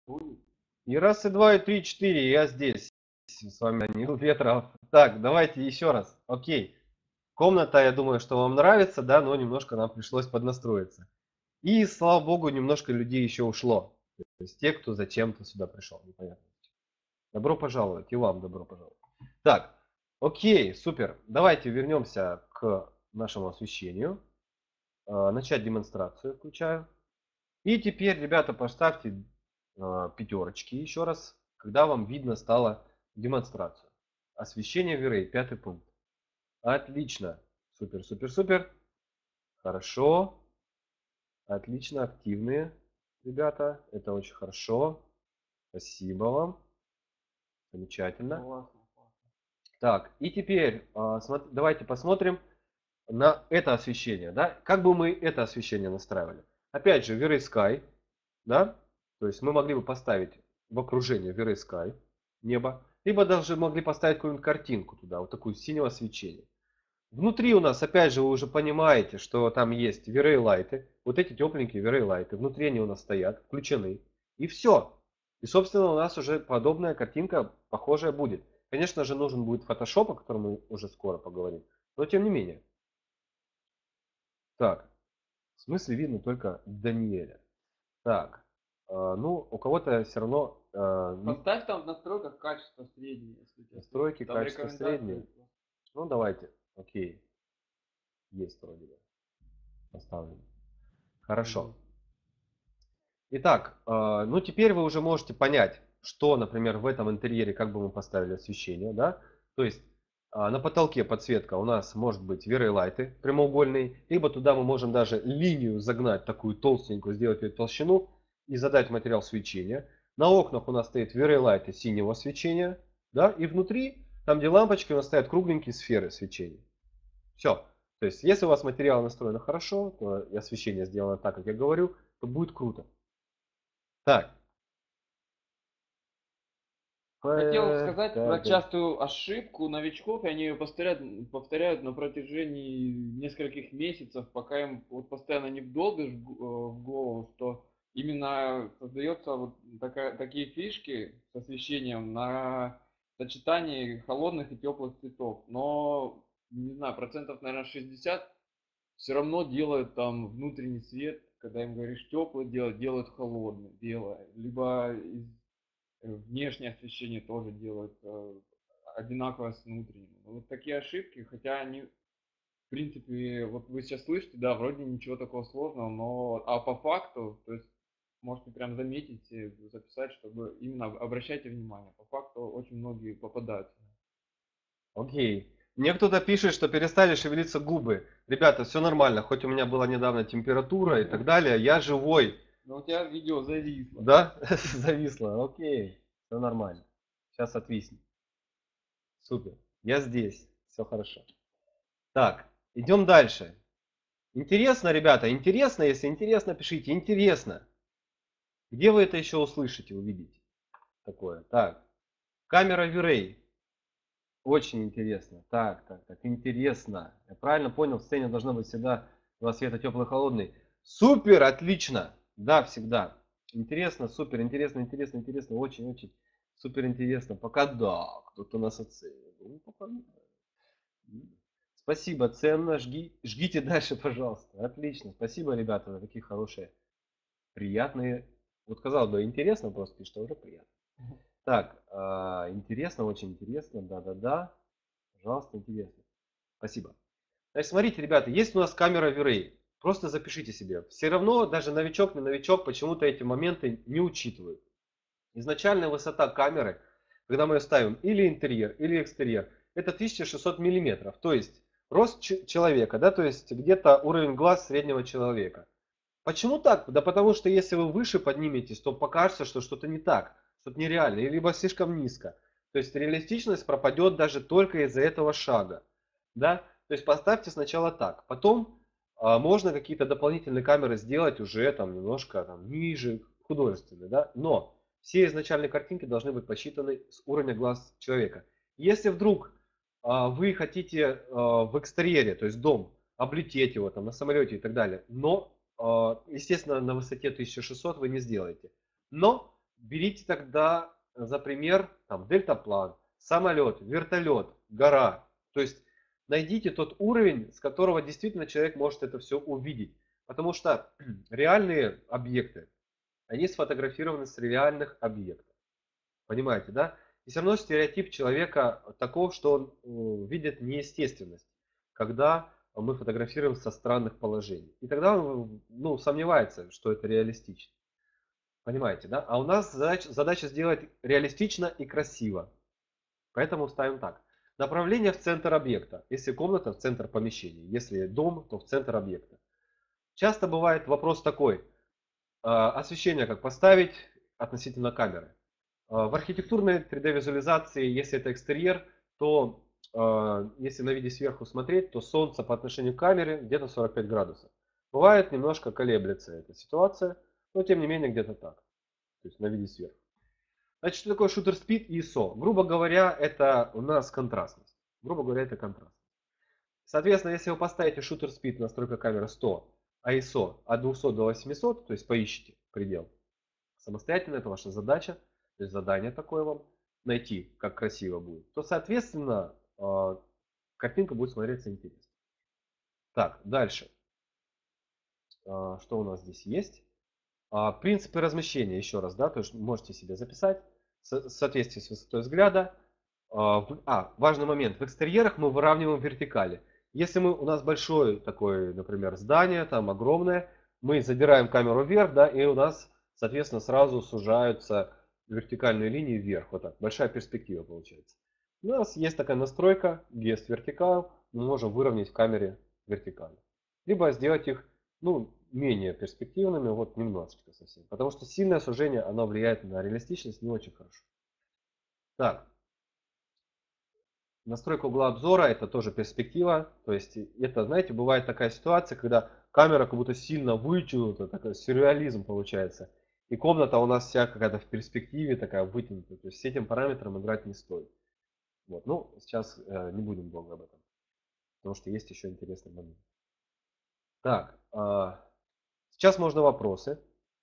Будет. И раз, и два, и три, и четыре, я здесь. С вами Данил Ветров. Так, давайте еще раз. Окей. Комната, я думаю, что вам нравится, да, но немножко нам пришлось поднастроиться. И, слава богу, немножко людей еще ушло. То есть те, кто зачем-то сюда пришел. Непонятно. Добро пожаловать. И вам добро пожаловать. Так, окей, супер. Давайте вернемся к нашему освещению. Э, Начать демонстрацию включаю. И теперь, ребята, поставьте э, пятерочки еще раз, когда вам видно стало демонстрацию. Освещение V-Ray, пятый пункт. Отлично. Супер, супер, супер. Хорошо. Отлично, активные ребята. Это очень хорошо. Спасибо вам. Замечательно. Классно, классно. Так, и теперь а, смо- давайте посмотрим на это освещение. Да? Как бы мы это освещение настраивали? Опять же, V-Ray Sky. Да? То есть мы могли бы поставить в окружение V-Ray Sky, небо. Либо даже могли поставить какую-нибудь картинку туда, вот такую синего свечения. Внутри у нас, опять же, вы уже понимаете, что там есть V-Ray лайты. Вот эти тепленькие V-Ray лайты. Внутри они у нас стоят, включены. И все. И, собственно, у нас уже подобная картинка похожая будет. Конечно же, нужен будет Photoshop, о котором мы уже скоро поговорим. Но тем не менее. Так. В смысле видно только Даниэля. Так. э, ну, у кого-то все равно э, не- Поставь там в настройках качество среднее, если у тебя стоит. настройки, Там качество рекомендации. среднее. Ну, давайте. Окей. Есть вроде бы. Поставлен. Хорошо. Мгм. Итак, э, ну теперь вы уже можете понять, что, например, в этом интерьере, как бы мы поставили освещение, да? То есть а, на потолке подсветка у нас может быть V-Ray лайты прямоугольные, либо туда мы можем даже линию загнать, такую толстенькую, сделать ее толщину и задать материал свечения. На окнах у нас стоит V-Ray лайты синего свечения, да? И внутри, там где лампочки, у нас стоят кругленькие сферы свечения. Все. То есть, если у вас материал настроен хорошо, то и освещение сделано так, как я говорю, то будет круто. Так. Хотел П- сказать про Так, да. частую ошибку новичков, и они ее повторяют, повторяют на протяжении нескольких месяцев, пока им вот постоянно не вдолбишь в г- э, в голову, что именно создается вот такая, такие фишки с освещением на сочетании холодных и теплых цветов. Но, не знаю, процентов, наверное, шестьдесят все равно делают там внутренний свет, когда им говоришь теплый делать, делают холодный, белое. Либо из э, внешнее освещение тоже делают э, одинаково с внутренним. Вот такие ошибки, хотя они, в принципе, вот вы сейчас слышите, да, вроде ничего такого сложного, но а по факту, то есть можете прям заметить, э, записать, чтобы именно обращайте внимание. По факту очень многие попадаются. Окей. Мне кто-то пишет, что перестали шевелиться губы. Ребята, все нормально. Хоть у меня была недавно температура и так далее, я живой. Но у тебя видео зависло. Да? Зависло. Окей. Все нормально. Сейчас отвиснет. Супер. Я здесь. Все хорошо. Так, идем дальше. Интересно, ребята, интересно, если интересно, пишите. Интересно. Где вы это еще услышите, увидите? Такое. Так. Камера V-Ray. Очень интересно. Так, так, так, интересно. Я правильно понял, в сцене должно быть всегда два света, теплый, холодный. Супер, отлично. Да, всегда. Интересно, супер, интересно, интересно, интересно, очень, очень супер интересно. Пока да, кто-то нас оценит. Ну, пока нет. Спасибо, ценно, жги, жгите дальше, пожалуйста. Отлично, спасибо, ребята, за такие хорошие, приятные. Вот казалось бы, интересно просто пишет, а уже приятно. Так, а, интересно, очень интересно, да-да-да. Пожалуйста, интересно. Спасибо. Значит, смотрите, ребята, есть у нас камера V-Ray. Просто запишите себе. Все равно, даже новичок, не новичок, почему-то эти моменты не учитывают. Изначальная высота камеры, когда мы ее ставим или интерьер, или экстерьер, это тысяча шестьсот миллиметров. То есть рост человека, да, то есть где-то уровень глаз среднего человека. Почему так? Да потому что если вы выше подниметесь, то покажется, что что-то не так, что-то нереально, либо слишком низко. То есть реалистичность пропадет даже только из-за этого шага. Да? То есть поставьте сначала так, потом а, можно какие-то дополнительные камеры сделать уже там немножко там, ниже, художественные. Да? Но все изначальные картинки должны быть посчитаны с уровня глаз человека. Если вдруг а, вы хотите а, в экстерьере, то есть дом, облететь его там на самолете и так далее, но естественно, на высоте тысяча шестьсот вы не сделаете. Но берите тогда за пример там дельтаплан, самолет, вертолет, гора. То есть найдите тот уровень, с которого действительно человек может это все увидеть. Потому что реальные объекты, они сфотографированы с реальных объектов. Понимаете, да? И все равно стереотип человека таков, что он э, видит неестественность, когда мы фотографируем со странных положений. И тогда он ну, сомневается, что это реалистично. Понимаете, да? А у нас задача, задача сделать реалистично и красиво. Поэтому ставим так. Направление в центр объекта. Если комната, в центр помещения. Если дом, то в центр объекта. Часто бывает вопрос такой. а, Освещение как поставить относительно камеры. А, В архитектурной три дэ визуализации, если это экстерьер, то а, если на виде сверху смотреть, то солнце по отношению к камере где-то сорок пять градусов. Бывает немножко колеблется эта ситуация, но тем не менее где-то так. То есть на виде сверху. Значит, что такое шутер спид и ай эс о? Грубо говоря, это у нас контрастность. Грубо говоря, это контраст. Соответственно, если вы поставите шутер спид настройка камеры сто, а ай эс о от двухсот до восьмисот, то есть поищите предел, самостоятельно, это ваша задача, то есть задание такое вам, найти, как красиво будет, то, соответственно, э, картинка будет смотреться интересно. Так, дальше. Э, Что у нас здесь есть? А, Принципы размещения, еще раз, да, то есть можете себе записать в соответствии с высотой взгляда. А, в- а, важный момент. В экстерьерах мы выравниваем вертикали. Если мы, у нас большое такое, например, здание, там огромное, мы задираем камеру вверх, да, и у нас, соответственно, сразу сужаются вертикальные линии вверх. Вот так. Большая перспектива получается. У нас есть такая настройка, гест вертикал. Мы можем выровнять в камере вертикально. Либо сделать их, ну, менее перспективными, вот немножечко совсем. Потому что сильное сужение, оно влияет на реалистичность не очень хорошо. Так, настройка угла обзора это тоже перспектива. То есть это, знаете, бывает такая ситуация, когда камера как будто сильно вытянута, такой сюрреализм получается. И комната у нас вся какая-то в перспективе такая вытянутая. То есть с этим параметром играть не стоит. Вот. Ну, сейчас э, не будем долго об этом. Потому что есть еще интересный момент. Так, э, сейчас можно вопросы.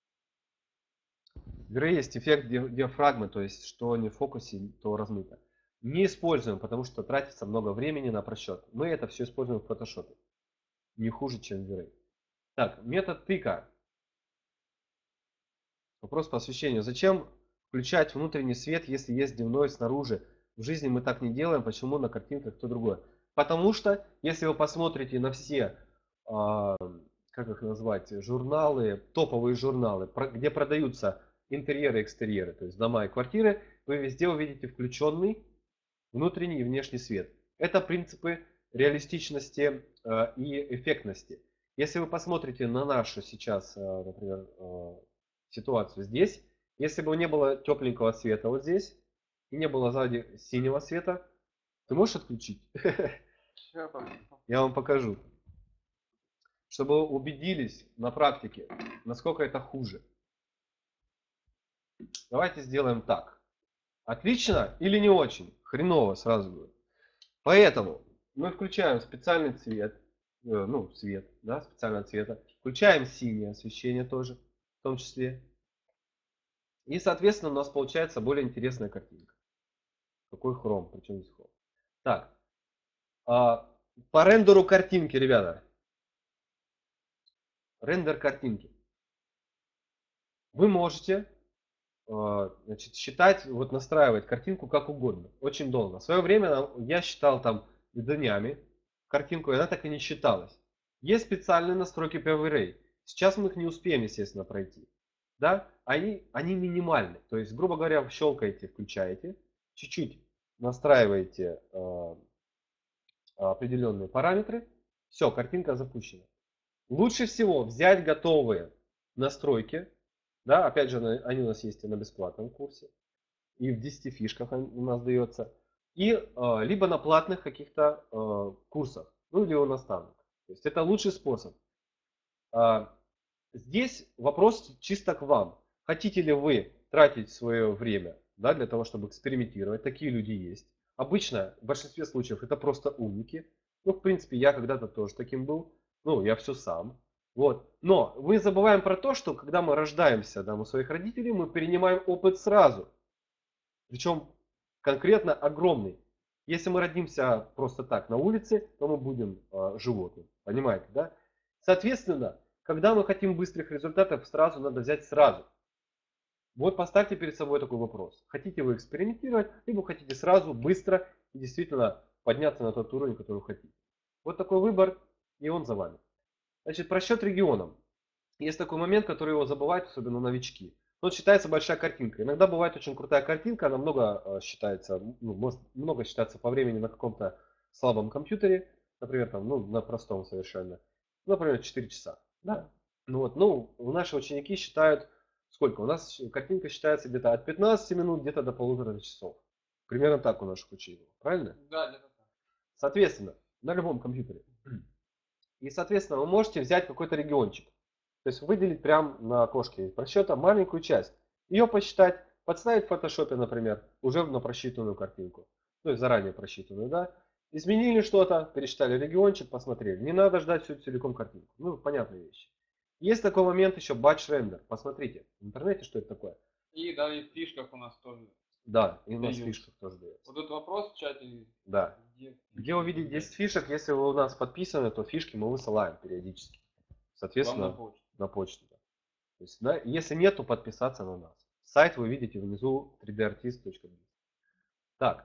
В игре есть эффект диафрагмы, то есть что не в фокусе, то размыто. Не используем, потому что тратится много времени на просчет. Мы это все используем в фотошопе. Не хуже, чем в V-Ray. Так, метод тыка. Вопрос по освещению. Зачем включать внутренний свет, если есть дневной снаружи? В жизни мы так не делаем, почему на картинках то другое? Потому что, если вы посмотрите на все, а, как их назвать, журналы, топовые журналы, где продаются интерьеры и экстерьеры, то есть дома и квартиры, вы везде увидите включенный внутренний и внешний свет. Это принципы реалистичности э, и эффектности. Если вы посмотрите на нашу сейчас, э, например, э, ситуацию здесь, если бы не было тепленького света вот здесь, и не было сзади синего света, ты можешь отключить? Ща пом- Я вам покажу. Чтобы вы убедились на практике, насколько это хуже. Давайте сделаем так. Отлично или не очень? Хреново сразу говорю. Поэтому мы включаем специальный цвет, э, ну, цвет, да, специального цвета. Включаем синее освещение тоже, в том числе. И, соответственно, у нас получается более интересная картинка. Какой хром, причем здесь хром. Так, а, по рендеру картинки, ребята. Рендер картинки. Вы можете а, значит, считать, вот настраивать картинку как угодно. Очень долго. В свое время я считал там днями картинку, и она так и не считалась. Есть специальные настройки по V-Ray. Сейчас мы их не успеем, естественно, пройти. Да? Они, они минимальны. То есть, грубо говоря, щелкаете, включаете, чуть-чуть настраиваете э, определенные параметры. Все, картинка запущена. Лучше всего взять готовые настройки. Да, опять же, они у нас есть и на бесплатном курсе и в десяти фишках он у нас дается, и э, либо на платных каких-то э, курсах, ну или у наставника. То есть это лучший способ. А, здесь вопрос чисто к вам. Хотите ли вы тратить свое время, да, для того, чтобы экспериментировать? Такие люди есть. Обычно, в большинстве случаев, это просто умники. Ну, в принципе, я когда-то тоже таким был. Ну, я все сам. Вот. Но мы забываем про то, что когда мы рождаемся там, у своих родителей, мы перенимаем опыт сразу. Причем конкретно огромный. Если мы родимся просто так на улице, то мы будем э, животным. Понимаете, да? Соответственно, когда мы хотим быстрых результатов, сразу надо взять сразу. Вот поставьте перед собой такой вопрос. Хотите вы экспериментировать, либо хотите сразу, быстро и действительно подняться на тот уровень, который вы хотите. Вот такой выбор, и он за вами. Значит, про счет регионам. Есть такой момент, который его забывают, особенно новички. Вот считается большая картинка. Иногда бывает очень крутая картинка, она много э, считается, ну, может, много считается по времени на каком-то слабом компьютере, например, там, ну, на простом совершенно. Например, четыре часа. Да. Ну вот, ну, наши ученики считают, сколько? У нас картинка считается где-то от пятнадцати минут, где-то до полутора часов. Примерно так у наших учеников, правильно? Да, где-то так. Соответственно, на любом компьютере. И, соответственно, вы можете взять какой-то региончик. То есть выделить прямо на окошке просчета маленькую часть. Ее посчитать, подставить в фотошопе, например, уже на просчитанную картинку. То есть заранее просчитанную, да. Изменили что-то, пересчитали региончик, посмотрели. Не надо ждать всю целиком картинку. Ну, понятная вещь. Есть такой момент еще batch render. Посмотрите в интернете, что это такое. И да, и в фишках у нас тоже Да, и у нас в дают. фишках тоже дается. Вот этот вопрос в чате. Да. Где, Где увидеть десять фишек, если вы у нас подписаны, то фишки мы высылаем периодически. Вам на Соответственно, почту. на почту. Да. То есть, да, если нет, то подписаться на нас. Сайт вы видите внизу три дэ артист точка би. Так.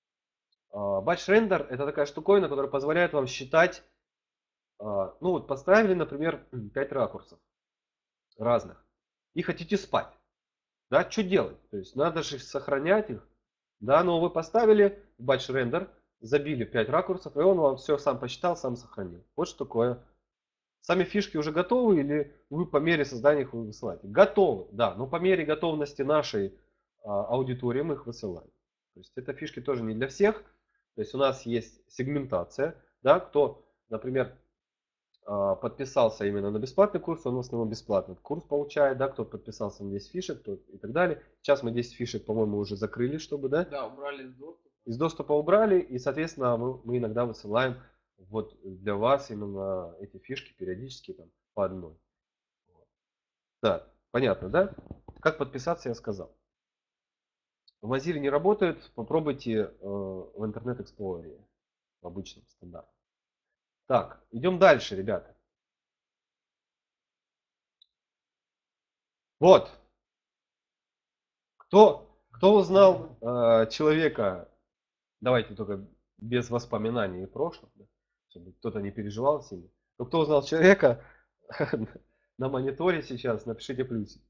Batch Render это такая штуковина, которая позволяет вам считать. а, Ну вот поставили, например, пять ракурсов разных. И хотите спать. Да, что делать? То есть надо же сохранять их. Да, но вы поставили Batch Render, забили пять ракурсов, и он вам все сам посчитал, сам сохранил. Вот что такое. Сами фишки уже готовы или вы по мере создания их высылаете? Готовы, да, но по мере готовности нашей а, аудитории мы их высылаем. То есть это фишки тоже не для всех. То есть у нас есть сегментация, да, кто, например, а, подписался именно на бесплатный курс, он в основном бесплатный курс получает, да, кто подписался на десять фишек, тот и так далее. Сейчас мы десять фишек, по-моему, уже закрыли, чтобы, да, Да, убрали из доступа. из доступа убрали, и, соответственно, мы, мы иногда высылаем вот для вас именно эти фишки периодически там по одной. Да, понятно, да? Как подписаться, я сказал. В Mozilla не работает, попробуйте э, в Internet Explorer, в обычном стандартном. Так, идем дальше, ребята. Вот. Кто, кто узнал э, человека, давайте только без воспоминаний прошлых, да, чтобы кто-то не переживал сильно. Но кто узнал человека на мониторе сейчас, напишите плюсик.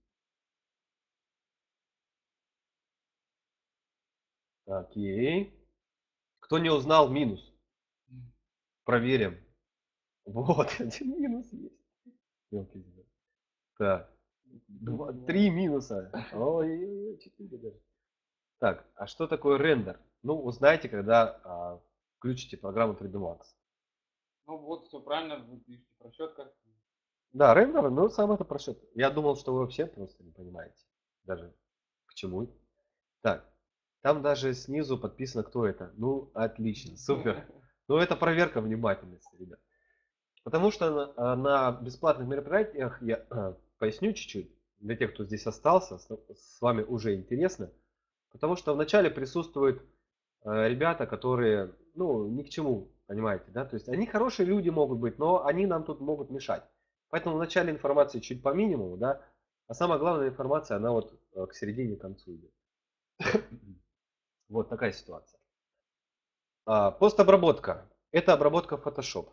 Окей. Кто не узнал, минус. Проверим. Вот, один минус есть. Мелкий звезд. Так. Два, три минуса. Ой, четыре даже. Так, а что такое рендер? Ну, узнаете, когда а, включите программу три дэ Max. Ну вот, все правильно, вы пишете просчет картинки. Да, рендер, ну сам это просчет. Я думал, что вы вообще просто не понимаете. Даже к чему. Так, там даже снизу подписано, кто это. Ну, отлично, супер. Ну, это проверка внимательности, ребят. Потому что на, а, на бесплатных мероприятиях я а, поясню чуть-чуть. Для тех, кто здесь остался, с, с вами уже интересно. Потому что вначале присутствуют э, ребята, которые, ну, ни к чему, понимаете, да? То есть они хорошие люди могут быть, но они нам тут могут мешать. Поэтому в начале информации чуть по минимуму, да? А самая главная информация, она вот э, к середине, к концу идет. Вот такая ситуация. А, постобработка. Это обработка в Photoshop.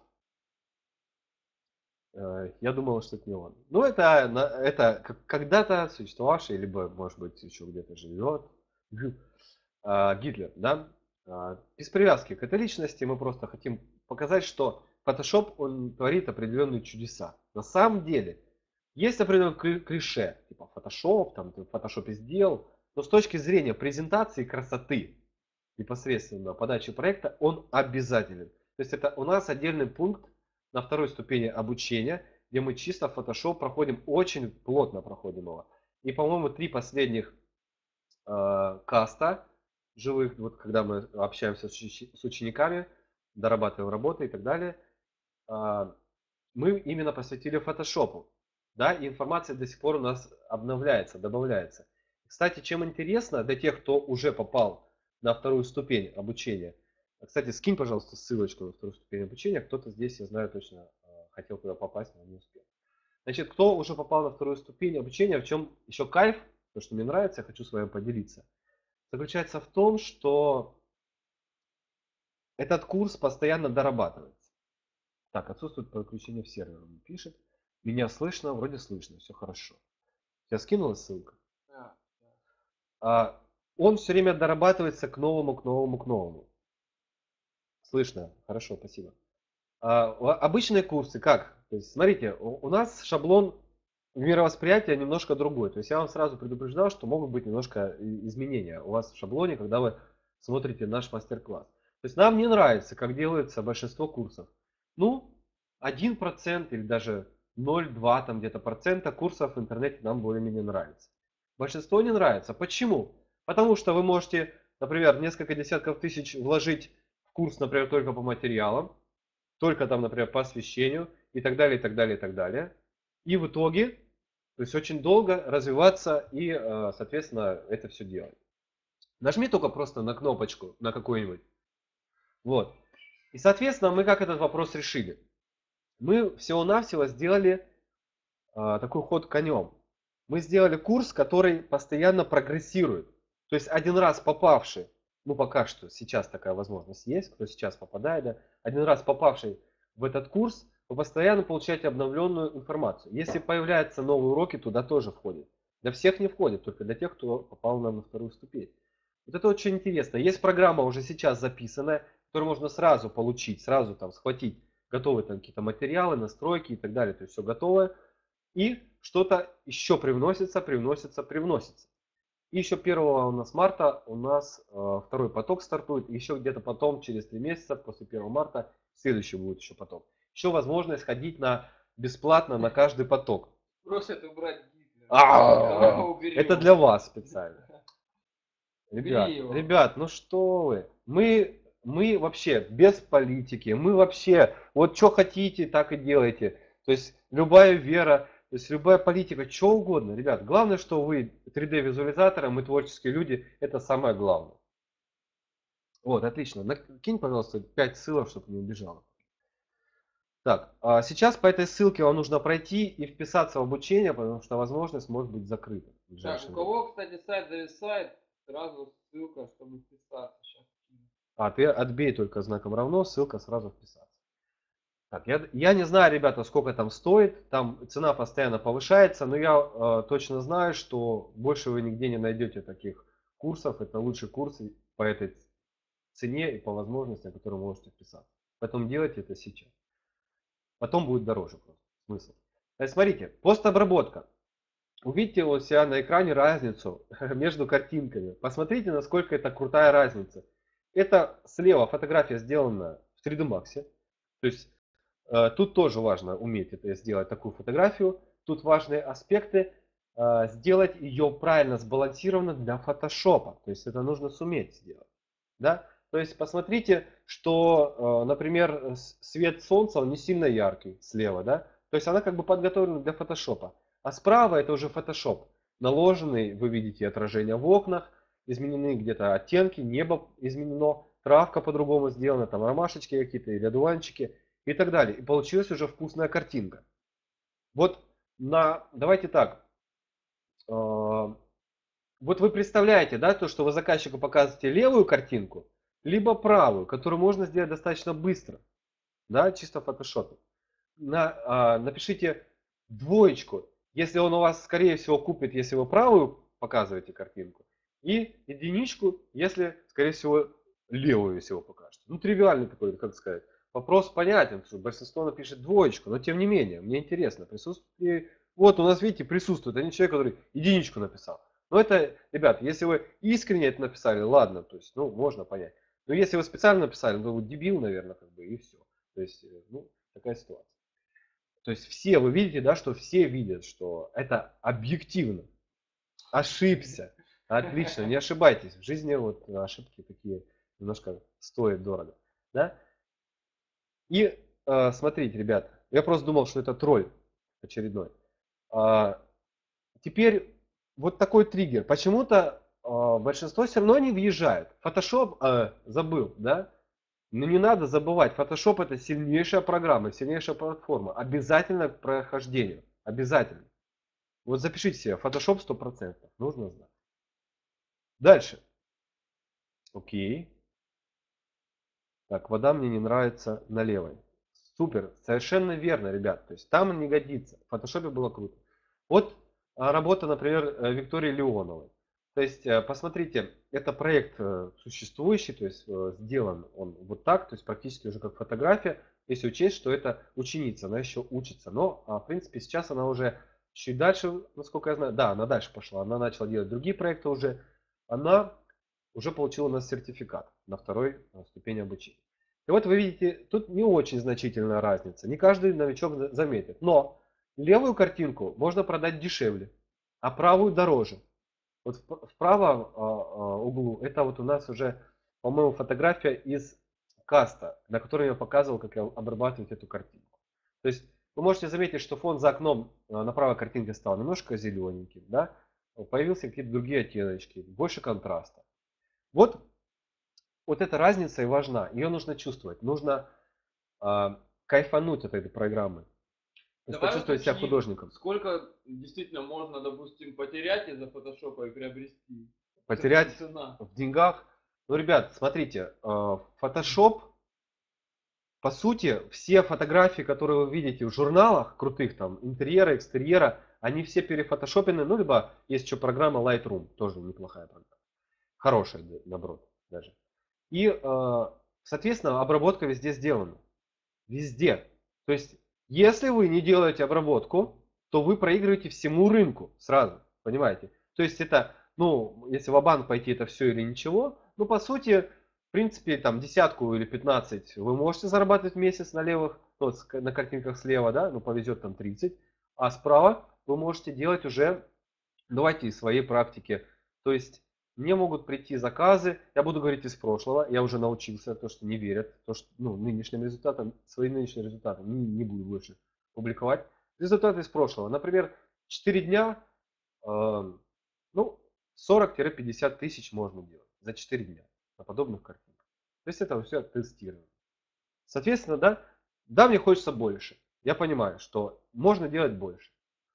Э, Я думал, что это не он. Ну, это, на- это как- когда-то существовавший, либо, может быть, еще где-то живет. а, Гитлер, да? А, Без привязки к этой личности мы просто хотим показать, что Photoshop, он творит определенные чудеса. На самом деле, есть определенное кли- клише, типа Photoshop, там, ты в Photoshop сделал, но с точки зрения презентации красоты, непосредственно подачи проекта, он обязателен. То есть это у нас отдельный пункт на второй ступени обучения, где мы чисто Photoshop проходим, очень плотно проходим его. И, по-моему, три последних э, каста живых, вот когда мы общаемся с, учи- с учениками, дорабатываем работы и так далее, а, мы именно посвятили фотошопу. Да, и информация до сих пор у нас обновляется, добавляется. Кстати, чем интересно для тех, кто уже попал на вторую ступень обучения. Кстати, скинь, пожалуйста, ссылочку на вторую ступень обучения. Кто-то здесь, я знаю точно, хотел туда попасть, но не успел. Значит, кто уже попал на вторую ступень обучения, в чем еще кайф, то, что мне нравится, я хочу с вами поделиться, заключается в том, что этот курс постоянно дорабатывается. Так, отсутствует подключение в сервер, он пишет. Меня слышно, вроде слышно, все хорошо. Я скинула ссылку. Да, да. А, он все время дорабатывается к новому, к новому, к новому. Слышно, хорошо, спасибо. А, обычные курсы как? То есть, смотрите, у, у нас шаблон мировосприятия немножко другой. То есть я вам сразу предупреждал, что могут быть немножко изменения у вас в шаблоне, когда вы смотрите наш мастер-класс. То есть нам не нравится, как делается большинство курсов. Ну, один процент или даже ноль целых два там где-то процента курсов в интернете нам более-менее нравится. Большинство не нравится. Почему? Потому что вы можете, например, несколько десятков тысяч вложить в курс, например, только по материалам, только там, например, по освещению и так далее, и так далее, и так далее. И в итоге, то есть очень долго развиваться и, соответственно, это все делать. Нажми только просто на кнопочку, на какую-нибудь. Вот. И, соответственно, мы как этот вопрос решили? Мы всего-навсего сделали а, такой ход конем. Мы сделали курс, который постоянно прогрессирует. То есть один раз попавший, ну пока что сейчас такая возможность есть, кто сейчас попадает, да, один раз попавший в этот курс, вы постоянно получаете обновленную информацию. Если появляются новые уроки, туда тоже входит. Для всех не входит, только для тех, кто попал на вторую ступень. Вот это очень интересно. Есть программа уже сейчас записанная, которую можно сразу получить, сразу там схватить готовые там какие-то материалы, настройки и так далее. То есть все готовое. И что-то еще привносится, привносится, привносится. И еще первого у нас марта у нас э, второй поток стартует. И еще где-то потом, через три месяца, после первого марта, следующий будет еще поток. Еще возможность ходить на, бесплатно на каждый поток. Просят убрать Гитлера. А, это для вас специально. Ребят, Убери его. ребят, ну что вы. Мы, мы вообще без политики. Мы вообще, вот что хотите, так и делайте. То есть любая вера, то есть любая политика, что угодно. Ребят, главное, что вы три дэ визуализаторы, мы творческие люди, это самое главное. Вот, отлично. Кинь, пожалуйста, пять ссылок, чтобы не убежало. Так, а сейчас по этой ссылке вам нужно пройти и вписаться в обучение, потому что возможность может быть закрыта. Так, у кого, кстати, сайт зависает, сразу ссылка, чтобы вписаться. Сейчас. А, ты отбей только знаком равно, ссылка сразу вписаться. Так, я, я не знаю, ребята, сколько там стоит, там цена постоянно повышается, но я э, точно знаю, что больше вы нигде не найдете таких курсов, это лучшие курсы по этой цене и по возможностям, которые вы можете вписаться. Поэтому делайте это сейчас. Потом будет дороже просто. Смысл. Значит, смотрите, постобработка. Увидите у себя на экране разницу между картинками. Посмотрите, насколько это крутая разница. Это слева фотография сделана в три дэ Max. То есть э, тут тоже важно уметь это сделать, такую фотографию. Тут важные аспекты. Э, сделать ее правильно сбалансированно для фотошопа. То есть это нужно суметь сделать. Да? То есть посмотрите, что, э, например, свет солнца он не сильно яркий слева. Да? То есть она как бы подготовлена для фотошопа. А справа это уже Photoshop. Наложенный, вы видите отражение в окнах, изменены где-то оттенки, небо изменено, травка по-другому сделана, там ромашечки какие-то или одуванчики и так далее. И получилась уже вкусная картинка. Вот на, давайте так, э, вот вы представляете, да, то, что вы заказчику показываете левую картинку, либо правую, которую можно сделать достаточно быстро, да, чисто в Photoshop. На, э, напишите двоечку, если он у вас, скорее всего, купит, если вы правую показываете картинку. И единичку, если, скорее всего, левую, если вы покажете. Ну, тривиальный такой, как сказать. Вопрос понятен, что большинство напишет двоечку, но тем не менее, мне интересно, присутствует. Вот у нас, видите, присутствует, а не человек, который единичку написал. Но это, ребят, если вы искренне это написали, ладно, то есть, ну, можно понять. Но если вы специально написали, ну, вы дебил, наверное, как бы, и все. То есть, ну, такая ситуация. То есть все, вы видите, да, что все видят, что это объективно. Ошибся. Отлично, не ошибайтесь. В жизни вот ошибки такие немножко стоят дорого. Да? И э, смотрите, ребят, Я просто думал, что это тролль очередной. А, теперь вот такой триггер. Почему-то а, большинство все равно не въезжает. Photoshop а, забыл, да? Но не надо забывать, Photoshop это сильнейшая программа, сильнейшая платформа. Обязательно к прохождению. Обязательно. Вот запишите себе, Photoshop сто процентов. Нужно знать. Дальше. Окей. Так, вода мне не нравится на левой. Супер, совершенно верно, ребят. То есть там не годится. В фотошопе было круто. Вот а, работа, например, э, Виктории Леоновой. То есть, э, посмотрите, это проект э, существующий, то есть э, сделан он вот так, то есть практически уже как фотография, если учесть, что это ученица, она еще учится. Но, а, в принципе, сейчас она уже чуть дальше, насколько я знаю, да, она дальше пошла, она начала делать другие проекты уже. Она уже получил у нас сертификат на второй э, ступени обучения. И вот вы видите, тут не очень значительная разница. Не каждый новичок заметит. Но левую картинку можно продать дешевле, а правую дороже. Вот в правом а, а, углу это вот у нас уже, по-моему, фотография из каста, на которой я показывал, как я обрабатывать эту картинку. То есть вы можете заметить, что фон за окном а, на правой картинке стал немножко зелененьким, да? Появился какие-то другие оттеночки, больше контраста. Вот, вот эта разница и важна. Ее нужно чувствовать. Нужно а, кайфануть от этой программы. То есть Давай почувствовать себя уточним, художником. сколько действительно можно, допустим, потерять из-за фотошопа и приобрести. Потерять Цена. в деньгах. Ну, ребят, смотрите, а, Photoshop, по сути, все фотографии, которые вы видите в журналах крутых, там, интерьера, экстерьера, они все перефотошопены, ну, либо есть еще программа Lightroom, тоже неплохая программа. Хорошая, наоборот, даже. И, а, соответственно, обработка везде сделана. Везде. То есть, если вы не делаете обработку, то вы проигрываете всему рынку сразу. Понимаете? То есть это, ну, если в банк пойти, это все или ничего. Ну, по сути, в принципе, там десятку или пятнадцать вы можете зарабатывать в месяц на левых, ну, на картинках слева, да, ну, повезет там тридцать. А справа вы можете делать уже, давайте из своей практики. То есть мне могут прийти заказы, я буду говорить из прошлого, я уже научился, то, что не верят, то, что, ну, нынешним результатам, свои нынешние результаты не, не буду больше публиковать. Результаты из прошлого. Например, четыре дня, э, ну, сорок-пятьдесят тысяч можно делать за четыре дня на подобных картинках. То есть это все тестировано. Соответственно, да, да, мне хочется больше. Я понимаю, что можно делать больше.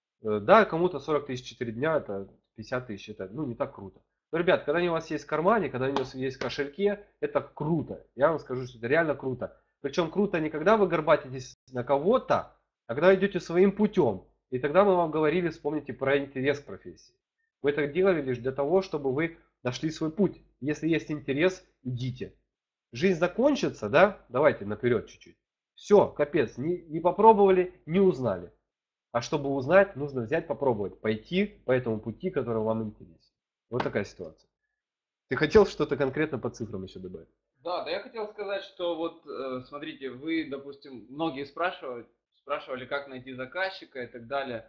Да, кому-то сорок тысяч четыре дня, это пятьдесят тысяч, это ну, не так круто. Но, ребят, когда они у вас есть в кармане, когда они у вас есть в кошельке, это круто. Я вам скажу, что это реально круто. Причем круто не когда вы горбатитесь на кого-то, а когда идете своим путем. И тогда мы вам говорили, вспомните про интерес к профессии. Вы это делали лишь для того, чтобы вы нашли свой путь. Если есть интерес, идите. Жизнь закончится, да? Давайте наперед чуть-чуть. Все, капец, не, не попробовали, не узнали. А чтобы узнать, нужно взять, попробовать, пойти по этому пути, который вам интересен. Вот такая ситуация. Ты хотел что-то конкретно по цифрам еще добавить? Да, да, я хотел сказать, что вот, э, смотрите, вы, допустим, многие спрашивают, спрашивали, как найти заказчика и так далее.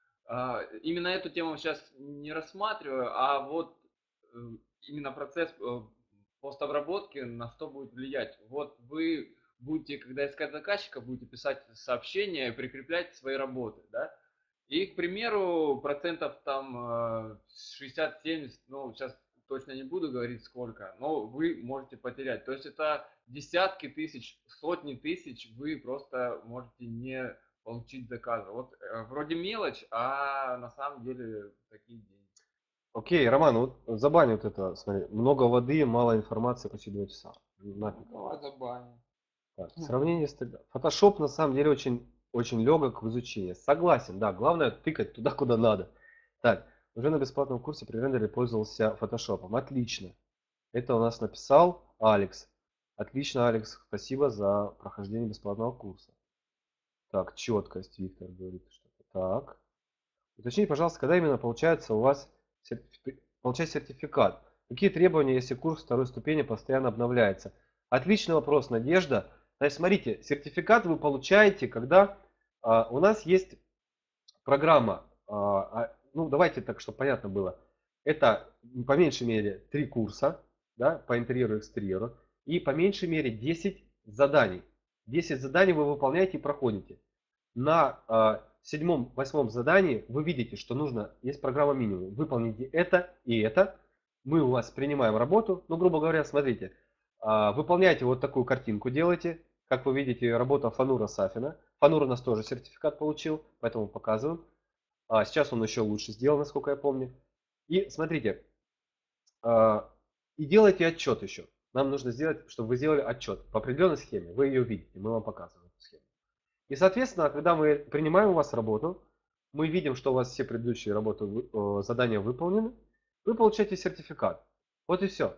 А, именно эту тему сейчас не рассматриваю, а вот э, именно процесс э, постобработки на что будет влиять. Вот вы будете, когда искать заказчика, будете писать сообщения, прикреплять свои работы, да? И, к примеру, процентов там шестьдесят-семьдесят, ну, сейчас точно не буду говорить сколько, но вы можете потерять. То есть это десятки тысяч, сотни тысяч вы просто можете не получить заказа. Вот э, вроде мелочь, а на самом деле такие деньги. Окей, Роман, вот забань вот это, смотри, много воды, мало информации, почти два часа. Ну, Нафиг. давай забаним. Так, сравнение с тогда. Photoshop на самом деле очень, очень легок в изучении. Согласен, да, главное тыкать туда, куда надо. Так, уже на бесплатном курсе при рендере пользовался Photoshop. Отлично. Это у нас написал Алекс. Отлично, Алекс, спасибо за прохождение бесплатного курса. Так, четкость, Виктор говорит что-то. Так. Уточните, пожалуйста, когда именно получается у вас сертифи- получать сертификат? Какие требования, если курс второй ступени постоянно обновляется? Отличный вопрос, Надежда. Значит, смотрите, сертификат вы получаете, когда а, у нас есть программа. А, а, ну, давайте так, чтобы понятно было. Это по меньшей мере три курса, да, по интерьеру и экстерьеру. И по меньшей мере десять заданий. десять заданий вы выполняете и проходите. На а, седьмом, восьмом задании вы видите, что нужно, есть программа минимум. Выполните это и это. Мы у вас принимаем работу. Ну, грубо говоря, смотрите, а, выполняйте вот такую картинку, делайте. Как вы видите, работа Фанура Сафина. Фанур у нас тоже сертификат получил, поэтому показываем. А сейчас он еще лучше сделал, насколько я помню. И смотрите, а, и делайте отчет еще. Нам нужно сделать, чтобы вы сделали отчет по определенной схеме. Вы ее видите, мы вам показываем эту схему. И, соответственно, когда мы принимаем у вас работу, мы видим, что у вас все предыдущие работы, э, задания выполнены, вы получаете сертификат. Вот и все.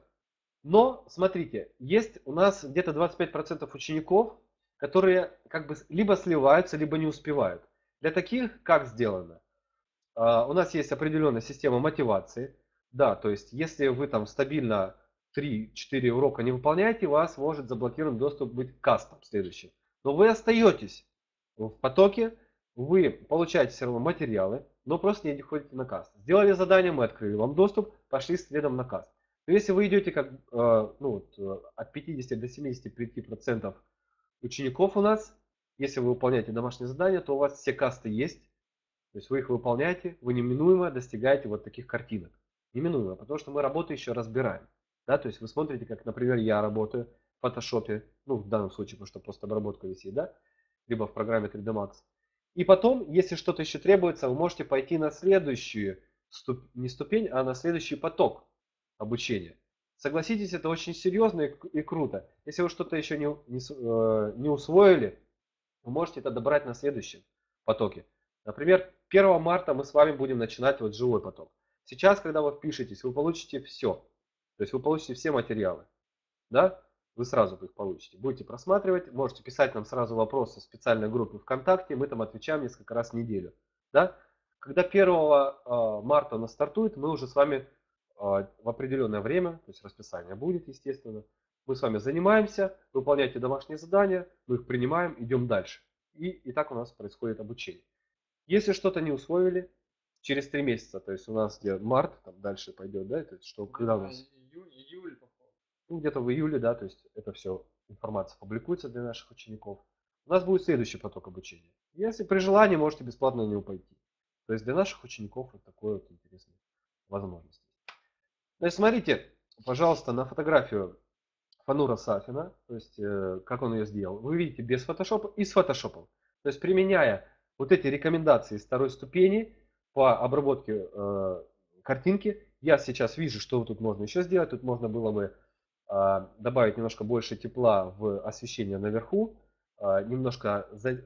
Но, смотрите, есть у нас где-то двадцать пять процентов учеников, которые как бы либо сливаются, либо не успевают. Для таких как сделано? А, У нас есть определенная система мотивации. Да, то есть, если вы там стабильно три-четыре урока не выполняете, у вас может заблокирован доступ быть к кастам следующим. Но вы остаетесь в потоке, вы получаете все равно материалы, но просто не ходите на каст. Сделали задание, мы открыли вам доступ, пошли следом на каст. Но если вы идете как, э, ну, вот, э, от пятидесяти до семидесяти пяти процентов учеников у нас, если вы выполняете домашнее задание, то у вас все касты есть. То есть вы их выполняете, вы неминуемо достигаете вот таких картинок. Неминуемо, потому что мы работу еще разбираем. Да, то есть вы смотрите, как, например, я работаю в фотошопе, ну, в данном случае, потому что просто обработка висит, да, либо в программе три дэ Max. И потом, если что-то еще требуется, вы можете пойти на следующую, ступ... не ступень, а на следующий поток обучения. Согласитесь, это очень серьезно и, и круто. Если вы что-то еще не, не, э, не усвоили, вы можете это добрать на следующем потоке. Например, первого марта мы с вами будем начинать вот живой поток. Сейчас, когда вы впишетесь, вы получите все. То есть вы получите все материалы. Да? Вы сразу их получите. Будете просматривать, можете писать нам сразу вопросы в специальной группе ВКонтакте, мы там отвечаем несколько раз в неделю. Да? Когда первого марта у нас стартует, мы уже с вами в определенное время, то есть расписание будет, естественно, мы с вами занимаемся, выполняйте домашние задания, мы их принимаем, идем дальше. И, и так у нас происходит обучение. Если что-то не усвоили, через три месяца, то есть у нас где март, там дальше пойдет, да, это что, когда у нас? Июнь, июль, походу. Ну, где-то в июле, да, то есть это все, информация публикуется для наших учеников. У нас будет следующий поток обучения. Если при желании, можете бесплатно на него пойти. То есть для наших учеников вот такой вот интересный возможность. Значит, смотрите, пожалуйста, на фотографию Фанура Сафина, то есть э, как он ее сделал. Вы видите без фотошопа и с фотошопом. То есть применяя вот эти рекомендации из второй ступени по обработке э, картинки, я сейчас вижу, что тут можно еще сделать. Тут можно было бы э, добавить немножко больше тепла в освещение наверху, э, немножко, за,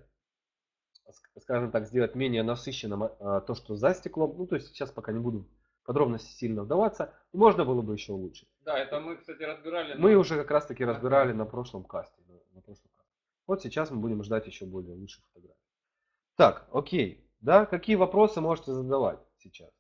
скажем так, сделать менее насыщенным э, то, что за стеклом. Ну, то есть сейчас пока не буду в подробности сильно вдаваться. Можно было бы еще улучшить. Да, это мы, кстати, разбирали. Мы на... уже как раз таки на разбирали касте. на прошлом касте. На, на прошлом касте. Вот сейчас мы будем ждать еще более лучших фотографий. Так, окей. Да, какие вопросы можете задавать сейчас?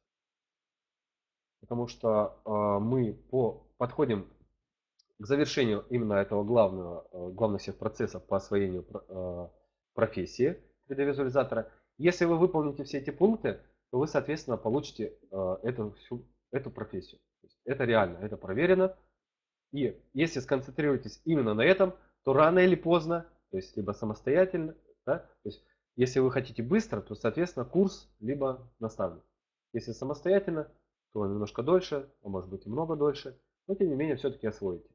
Потому что э, мы по, подходим к завершению именно этого главного, э, главных всех процессов по освоению э, профессии три дэ-визуализатора. Если вы выполните все эти пункты, то вы, соответственно, получите э, эту, всю, эту профессию. То есть это реально, это проверено. И если сконцентрируетесь именно на этом, то рано или поздно, то есть либо самостоятельно, да, то есть если вы хотите быстро, то, соответственно, курс, либо наставник. Если самостоятельно, то немножко дольше, а может быть и много дольше, но тем не менее все-таки освоите.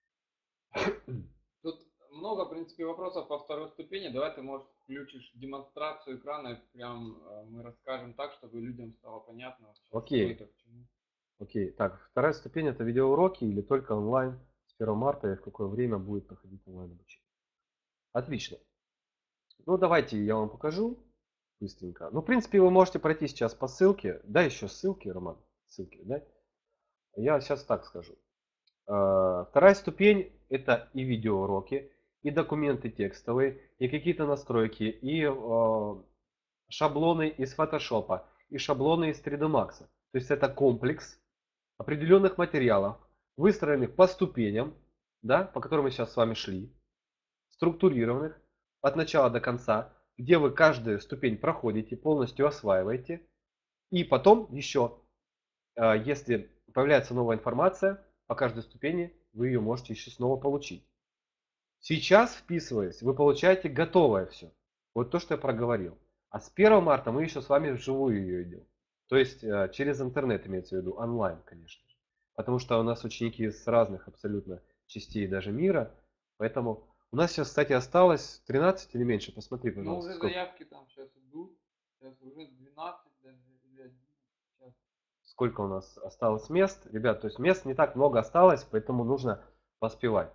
Тут много, в принципе, вопросов по второй ступени. Давай ты, может, включишь демонстрацию экрана, и прям э, мы расскажем так, чтобы людям стало понятно, что Окей. это к чему. Окей. Так, вторая ступень это видеоуроки или только онлайн с первого марта и в какое время будет проходить онлайн обучение. Отлично. Ну, давайте я вам покажу быстренько. Ну, в принципе, вы можете пройти сейчас по ссылке. Да, еще ссылки, Роман. Ссылки, да? Я сейчас так скажу. Э, Вторая ступень это и видеоуроки, и документы текстовые, и какие-то настройки, и э, шаблоны из Photoshop, и шаблоны из три дэ Max. То есть это комплекс определенных материалов, выстроенных по ступеням, да, по которым мы сейчас с вами шли, структурированных от начала до конца, где вы каждую ступень проходите, полностью осваиваете. И потом еще, если появляется новая информация по каждой ступени, вы ее можете еще снова получить. Сейчас, вписываясь, вы получаете готовое все. Вот то, что я проговорил. А с первого марта мы еще с вами вживую ее идем. То есть э, через интернет имеется в виду, онлайн, конечно же. Потому что у нас ученики с разных абсолютно частей даже мира. Поэтому у нас сейчас, кстати, осталось тринадцать или меньше. Посмотри, Ну, пожалуйста, уже сколько, заявки там сейчас идут. Сейчас уже двенадцать даже или одиннадцать. Сейчас. сколько у нас осталось мест. Ребят, то есть мест не так много осталось, поэтому нужно поспевать.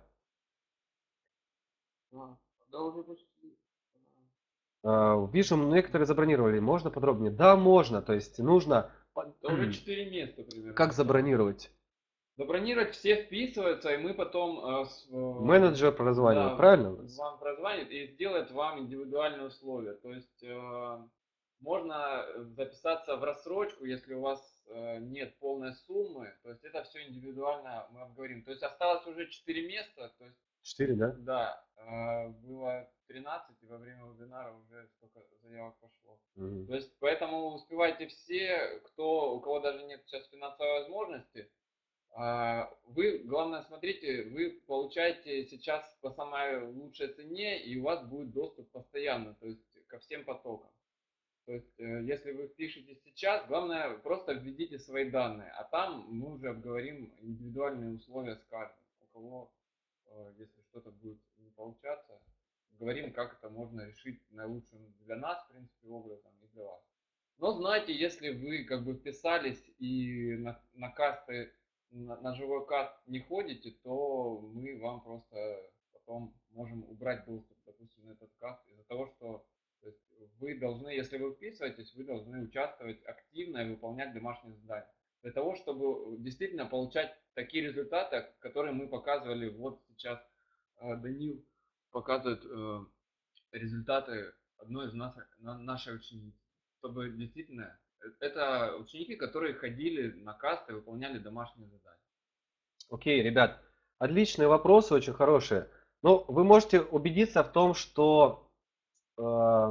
А, да, уже почти. А, Вижу, некоторые забронировали. Можно подробнее? Да, можно. То есть нужно... Да уже четыре места примерно Как осталось. забронировать? Забронировать все вписываются, и мы потом э, с, э, Менеджер прозванивает, да, правильно у нас? вам прозвонит и сделает вам индивидуальные условия. То есть э, можно записаться в рассрочку, если у вас э, нет полной суммы. То есть это все индивидуально мы обговорим. То есть осталось уже четыре места. То есть, Четыре, да? да, э, было тринадцать, и во время вебинара уже столько заявок пошло. Мгм. То есть поэтому успевайте все, кто, у кого даже нет сейчас финансовой возможности. А, Вы, главное, смотрите, вы получаете сейчас по самой лучшей цене, и у вас будет доступ постоянно, то есть ко всем потокам. То есть, э, если вы впишетесь сейчас, главное, просто введите свои данные, а там мы уже обговорим индивидуальные условия с каждым. У кого, э, если что-то будет не получаться, говорим, как это можно решить наилучшим для нас, в принципе, образом и для вас. Но знаете, если вы как бы вписались и на, на касты, на, на живой каст не ходите, то мы вам просто потом можем убрать доступ, допустим, на этот каст из-за того, что то есть вы должны, если вы вписываетесь, вы должны участвовать активно и выполнять домашние задания. Для того, чтобы действительно получать такие результаты, которые мы показывали вот сейчас. э, Данил показывает э, результаты одной из нас, на- нашей ученицы. Чтобы действительно, э, это ученики, которые ходили на касты и выполняли домашние задания. Окей, ребят, отличные вопросы, очень хорошие. Но вы можете убедиться в том, что, э,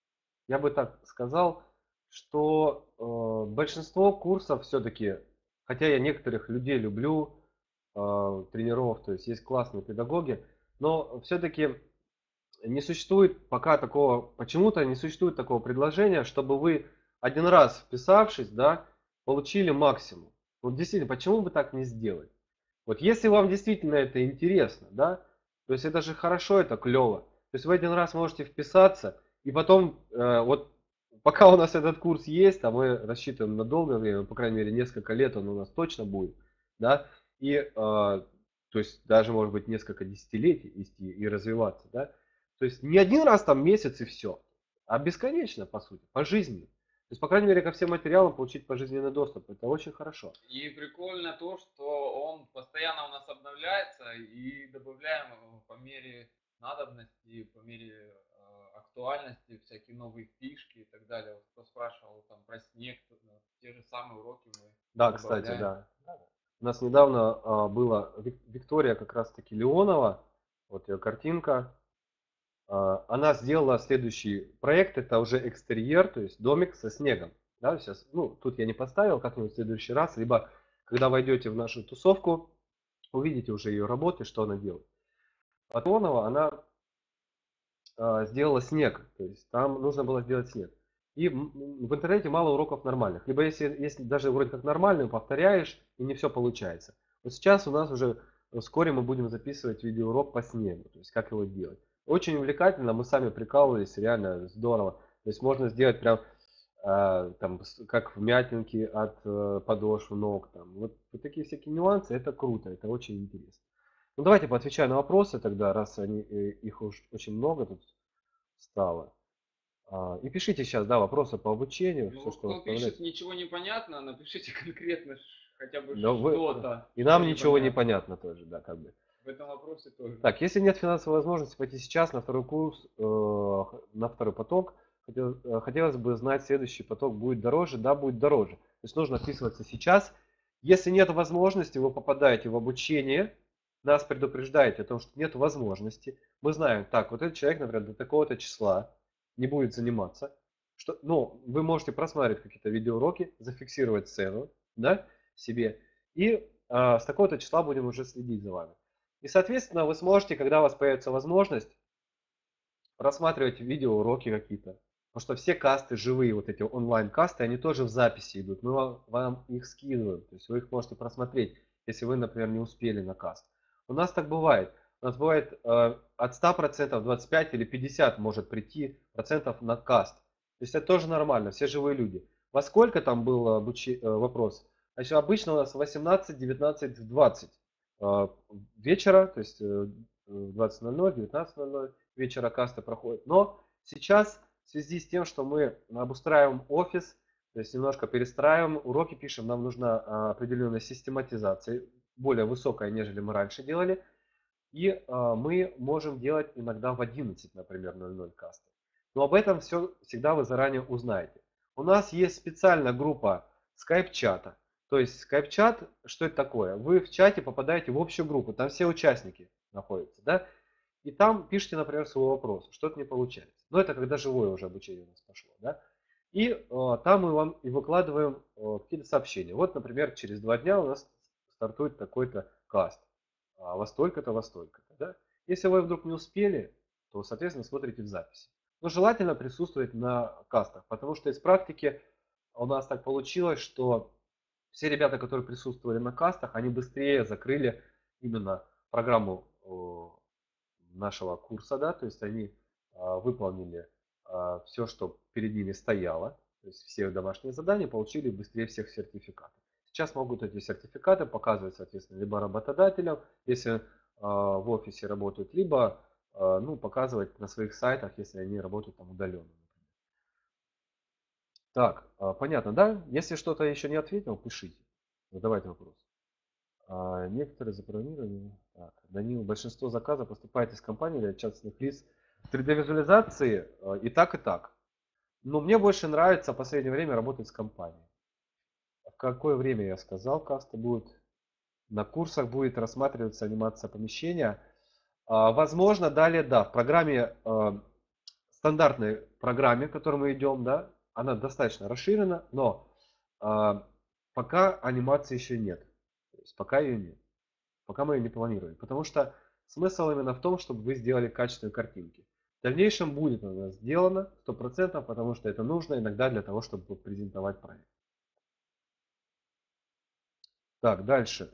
я бы так сказал, что э, большинство курсов все-таки, хотя я некоторых людей люблю, э, тренеров, то есть есть классные педагоги, но все-таки не существует пока такого, почему-то не существует такого предложения, чтобы вы один раз вписавшись, да, получили максимум. Вот действительно, почему бы так не сделать? Вот если вам действительно это интересно, да, то есть это же хорошо, это клево. То есть вы один раз можете вписаться, и потом, э, вот пока у нас этот курс есть, а мы рассчитываем на долгое время, по крайней мере несколько лет он у нас точно будет, да, и э, то есть даже может быть несколько десятилетий идти и развиваться, да. То есть не один раз там месяц и все, а бесконечно, по сути, по жизни. То есть, по крайней мере, ко всем материалам получить пожизненный доступ. Это очень хорошо. И прикольно то, что он постоянно у нас обновляется и добавляем э, по мере надобности, по мере э, актуальности всякие новые фишки и так далее. Вот кто спрашивал там про снег, то, ну, те же самые уроки мы Да, кстати, добавляем. да. У нас недавно а, была Вик- Виктория как раз-таки Леонова, вот ее картинка. А, она сделала следующий проект, это уже экстерьер, то есть домик со снегом. Да, сейчас, ну, тут я не поставил, как-нибудь в следующий раз, либо когда войдете в нашу тусовку, увидите уже ее работы, что она делает. А Леонова, она а, сделала снег, то есть там нужно было сделать снег. И м- в интернете мало уроков нормальных. Либо если, если даже вроде как нормальную повторяешь, и не все получается. Вот сейчас у нас уже э, вскоре мы будем записывать видеоурок по снегу, то есть как его делать. Очень увлекательно, мы сами прикалывались, реально здорово. То есть можно сделать прям а, там, с- как вмятинки от э, подошв ног. Там. Вот, вот такие всякие нюансы, это круто, это очень интересно. Ну давайте поотвечаю на вопросы тогда, раз они, э, их уж очень много тут стало. А, И пишите сейчас, да, вопросы по обучению, все, Ну, что кто пишет, оставляете. ничего не понятно, напишите конкретно ш- хотя бы Но вы, э, что-то, и что нам ничего не непонятно. понятно тоже, да, как бы. В этом вопросе тоже. Так, если нет финансовой возможности пойти сейчас на второй курс, э, х- на второй поток, хотел- э, хотелось бы знать, следующий поток будет дороже, да, будет дороже. То есть нужно вписываться сейчас. Если нет возможности, вы попадаете в обучение, нас предупреждаете о том, что нет возможности. Мы знаем, так, вот этот человек, например, до такого-то числа не будет заниматься. Что, ну, вы можете просматривать какие-то видеоуроки, зафиксировать цену, да, себе, и а, с такого-то числа будем уже следить за вами. И, соответственно, вы сможете, когда у вас появится возможность, просматривать видеоуроки какие-то. Потому что все касты живые, вот эти онлайн-касты, они тоже в записи идут. Мы вам, вам их скидываем. То есть вы их можете просмотреть, если вы, например, не успели на каст. У нас так бывает. У нас бывает э, от ста процентов двадцать пять или пятьдесят может прийти процентов на каст. То есть это тоже нормально, все живые люди. Во сколько там был обучи... э, вопрос? Значит, обычно у нас восемнадцать, девятнадцать, двадцать э, вечера, то есть э, двадцать ноль ноль, девятнадцать ноль ноль вечера каста проходит. Но сейчас в связи с тем, что мы обустраиваем офис, то есть немножко перестраиваем, уроки пишем, нам нужна а, определенная систематизация, более высокая, нежели мы раньше делали. И а, мы можем делать иногда в одиннадцать, например, ноль ноль касты. Но об этом все всегда вы заранее узнаете. У нас есть специальная группа скайп-чата. То есть скайп-чат, что это такое? Вы в чате попадаете в общую группу, там все участники находятся, да? И там пишите, например, свой вопрос, что-то не получается. Но это когда живое уже обучение у нас пошло, да? И э, там мы вам и выкладываем э, какие-то сообщения. Вот, например, через два дня у нас стартует такой-то каст. А во столько-то, во столько-то, да? Если вы вдруг не успели, то, соответственно, смотрите в записи. Но желательно присутствовать на кастах, потому что из практики у нас так получилось, что все ребята, которые присутствовали на кастах, они быстрее закрыли именно программу нашего курса, да, то есть они а, выполнили а, все, что перед ними стояло, то есть все домашние задания, получили быстрее всех сертификаты. Сейчас могут эти сертификаты показывать, соответственно, либо работодателям, если а, в офисе работают, либо а, ну, показывать на своих сайтах, если они работают там удаленно. Так, а, понятно, да? Если что-то еще не ответил, пишите. Задавайте вопрос. А, некоторые запрограммировали. Так, Данил, большинство заказов поступает из компаний или от частных лиц. три дэ-визуализации э, и так, и так. Но мне больше нравится в последнее время работать с компанией. В какое время, я сказал, каста будет? На курсах будет рассматриваться анимация помещения. А, Возможно, далее, да, в программе, э, стандартной программе, в которой мы идем, да, она достаточно расширена, но а, пока анимации еще нет. То есть пока ее нет. Пока мы ее не планируем. Потому что смысл именно в том, чтобы вы сделали качественные картинки. В дальнейшем будет она сделана сто процентов, потому что это нужно иногда для того, чтобы презентовать проект. Так, дальше.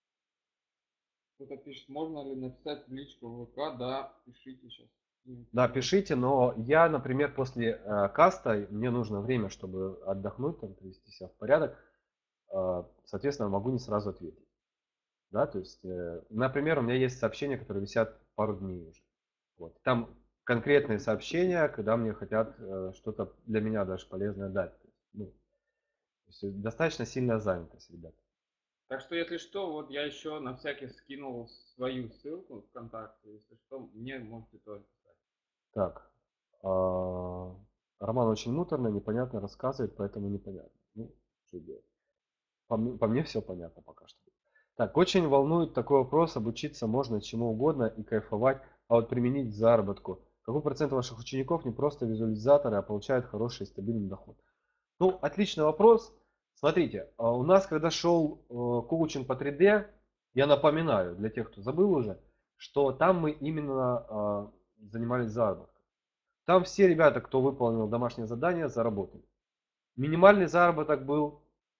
Кто-то пишет, можно ли написать в личку в ВК? Да, пишите сейчас. Да, пишите, но я, например, после э, каста, мне нужно время, чтобы отдохнуть, там, привести себя в порядок. Э, соответственно, могу не сразу ответить. Да, то есть, э, например, у меня есть сообщения, которые висят пару дней уже. Вот. Там конкретные сообщения, когда мне хотят э, что-то для меня даже полезное дать. То есть, ну, то есть достаточно сильная занятость, ребят. Так что, если что, вот я еще на всякий скинул свою ссылку ВКонтакте. Если что, мне можете тоже писать. Так. а, Роман очень муторно, непонятно рассказывает, поэтому непонятно. Ну, что делать? По мне, по мне все понятно пока что. Так, очень волнует такой вопрос, обучиться можно чему угодно и кайфовать, а вот применить к заработку. Какой процент ваших учеников не просто визуализаторы, а получают хороший и стабильный доход? Ну, отличный вопрос. Смотрите, а у нас, когда шел э, коучинг по три дэ, я напоминаю, для тех, кто забыл уже, что там мы именно а, занимались заработком. Там все ребята, кто выполнил домашнее задание, заработали. Минимальный заработок был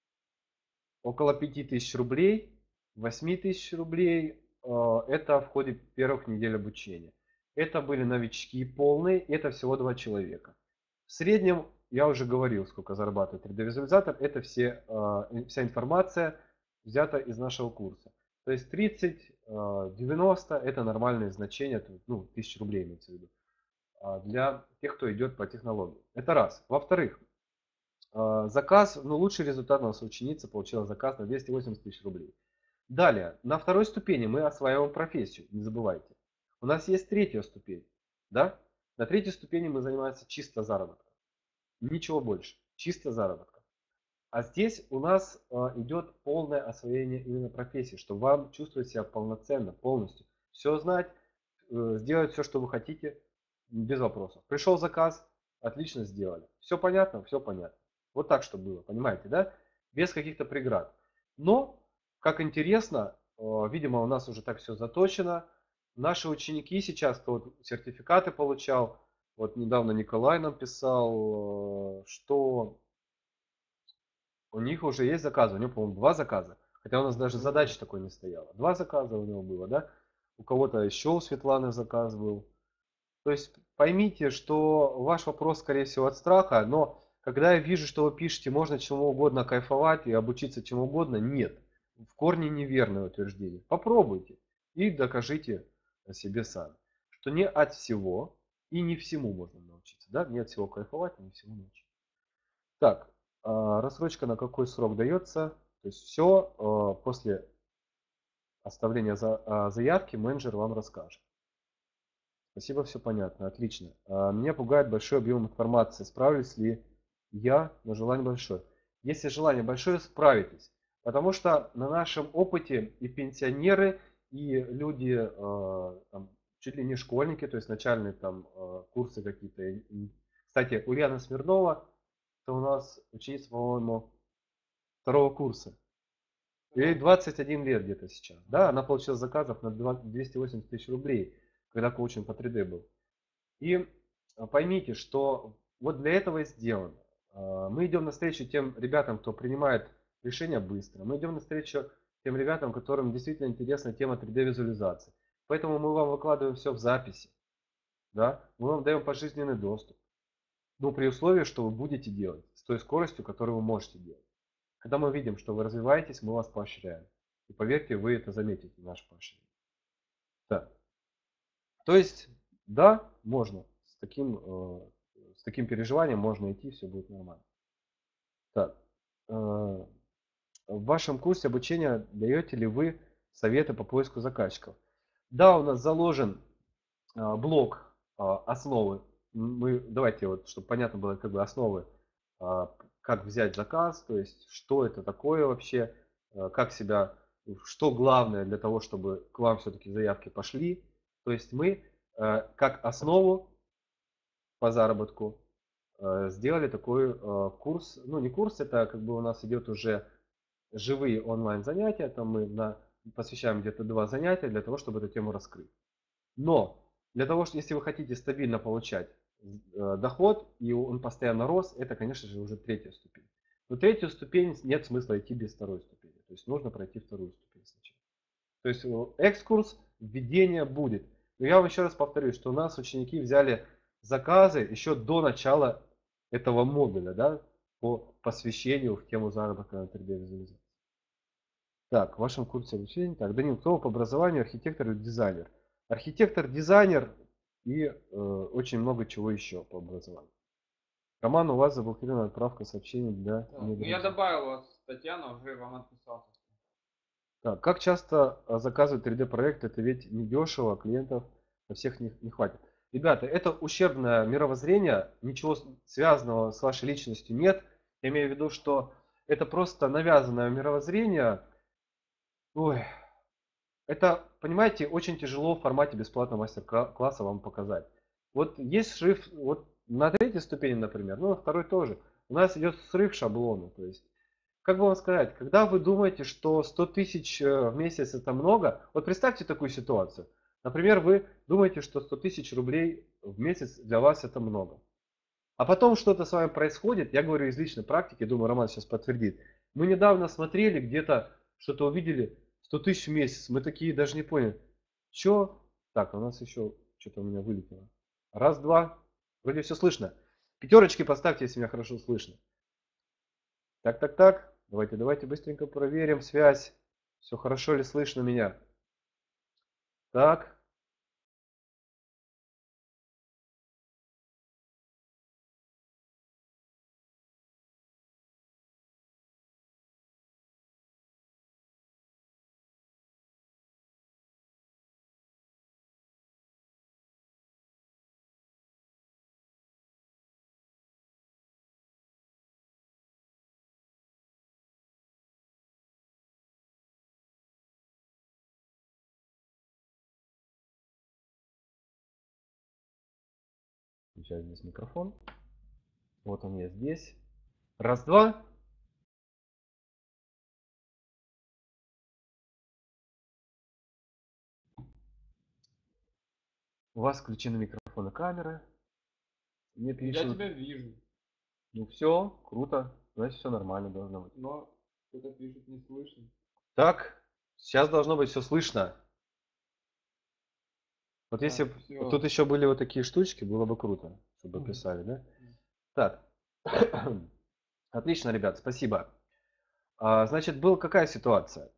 около пяти тысяч рублей, восьми тысяч рублей. э, Это в ходе первых недель обучения. Это были новички полные, это всего два человека. В среднем, я уже говорил, сколько зарабатывает три дэ-визуализатор, это все, э, вся информация взята из нашего курса. То есть тридцать, э, девяносто это нормальные значения, ну, тысяч рублей имеется в виду, а, для тех, кто идет по технологии. Это раз. Во-вторых, а, заказ, ну, лучший результат у нас ученица получила заказ на двести восемьдесят тысяч рублей. Далее, на второй ступени мы осваиваем профессию, не забывайте. У нас есть третья ступень, да? На третьей ступени мы занимаемся чисто заработком. Ничего больше, чисто заработком. А здесь у нас а, идет полное освоение именно профессии, чтобы вам чувствовать себя полноценно, полностью. Все знать, э, сделать все, что вы хотите, без вопросов. Пришел заказ, отлично сделали. Все понятно? Все понятно. Вот так, чтобы было, понимаете, да? Без каких-то преград. Но, как интересно, э, видимо, у нас уже так все заточено. Наши ученики сейчас, кто вот сертификаты получал, Вот недавно Николай нам писал, что у них уже есть заказы. У него, по-моему, два заказа. Хотя у нас даже задачи такой не стояло. Два заказа у него было, да? У кого-то еще у Светланы заказ был. То есть поймите, что ваш вопрос, скорее всего, от страха, но когда я вижу, что вы пишете, можно чему угодно кайфовать и обучиться чему угодно, нет. В корне неверное утверждение. Попробуйте и докажите себе сами, что не от всего и не всему можно научиться. Да? Не от всего кайфовать, не всему научиться. Так, а, рассрочка на какой срок дается? То есть все а, после оставления за- а, заявки менеджер вам расскажет. Спасибо, все понятно, отлично. А, Меня пугает большой объем информации. Справлюсь ли я, но желание большое? Если желание большое, справитесь. Потому что на нашем опыте и пенсионеры, и люди, э, там, чуть ли не школьники, то есть начальные там э, курсы какие-то. И- Кстати, Ульяна Смирнова, это у нас ученица, по-моему, второго курса. Ей двадцать один лет где-то сейчас. Да, она получила заказов на двести восемьдесят тысяч рублей, когда коучинг по три дэ был. И а, поймите, что вот для этого и сделано. А, Мы идем навстречу тем ребятам, кто принимает решения быстро. Мы идем навстречу тем ребятам, которым действительно интересна тема три дэ визуализации. Поэтому мы вам выкладываем все в записи. Да? Мы вам даем пожизненный доступ. Ну, при условии, что вы будете делать с той скоростью, которую вы можете делать. Когда мы видим, что вы развиваетесь, мы вас поощряем. И поверьте, вы это заметите, наше поощрение. Да. То есть, да, можно. С таким, э, с таким переживанием можно идти, все будет нормально. Так. э, В вашем курсе обучения даете ли вы советы по поиску заказчиков? Да, у нас заложен а, блок а, основы. Мы, давайте вот, чтобы понятно было, как бы основы, а, как взять заказ, то есть что это такое вообще, а, как себя, что главное для того, чтобы к вам все-таки заявки пошли. То есть мы а, как основу по заработку а, сделали такой а, курс, ну не курс, это как бы у нас идет уже живые онлайн занятия, там мы на, посвящаем где-то два занятия для того, чтобы эту тему раскрыть. Но для того, что если вы хотите стабильно получать э, доход, и он постоянно рос, это, конечно же, уже третья ступень. Но третью ступень нет смысла идти без второй ступени. То есть нужно пройти вторую ступень сначала. То есть э, экскурс, введение будет. Но я вам еще раз повторю, что у нас ученики взяли заказы еще до начала этого модуля, да, по посвящению в тему заработка на три дэ визуализации. Так, в вашем курсе обучения. Так, Данил, кто по образованию архитектор или дизайнер? Архитектор, дизайнер и э, очень много чего еще по образованию. Роман, у вас заблокирована отправка сообщений для Так, ну я недружек. добавил вас, Татьяна, уже вам отписался. Так, как часто а, заказывают три дэ проекты? Это ведь не дешево, а клиентов на всех не, не хватит. Ребята, это ущербное мировоззрение, ничего с- связанного с вашей личностью нет. Я имею в виду, что это просто навязанное мировоззрение. Ой, это, понимаете, очень тяжело в формате бесплатного мастер-класса вам показать. Вот есть шрифт, вот на третьей ступени, например, ну на второй тоже. У нас идет срыв шаблона. То есть, как бы вам сказать, когда вы думаете, что сто тысяч э, в месяц это много, вот представьте такую ситуацию. Например, вы думаете, что сто тысяч рублей в месяц для вас это много. А потом что-то с вами происходит, я говорю из личной практики, думаю, Роман сейчас подтвердит. Мы недавно смотрели, где-то что-то увидели, сто тысяч в месяц, мы такие даже не поняли. Че? Так, у нас еще что-то у меня вылетело. Раз, два, вроде все слышно. Пятерочки поставьте, если меня хорошо слышно. Так, так, так, давайте, давайте быстренько проверим связь. Все хорошо ли слышно меня? Так, включаю здесь микрофон. Вот он я здесь. Раз, два. У вас включены микрофон и камера. Мне Я пишут. тебя вижу, Ну все, круто. Значит, все нормально должно быть. но кто-то пишет не слышно. Так, сейчас должно быть все слышно. Вот если Так, б вот тут все. еще были вот такие штучки, было бы круто, чтобы писали, да? Так. Отлично, ребят, спасибо. А, значит, была какая ситуация?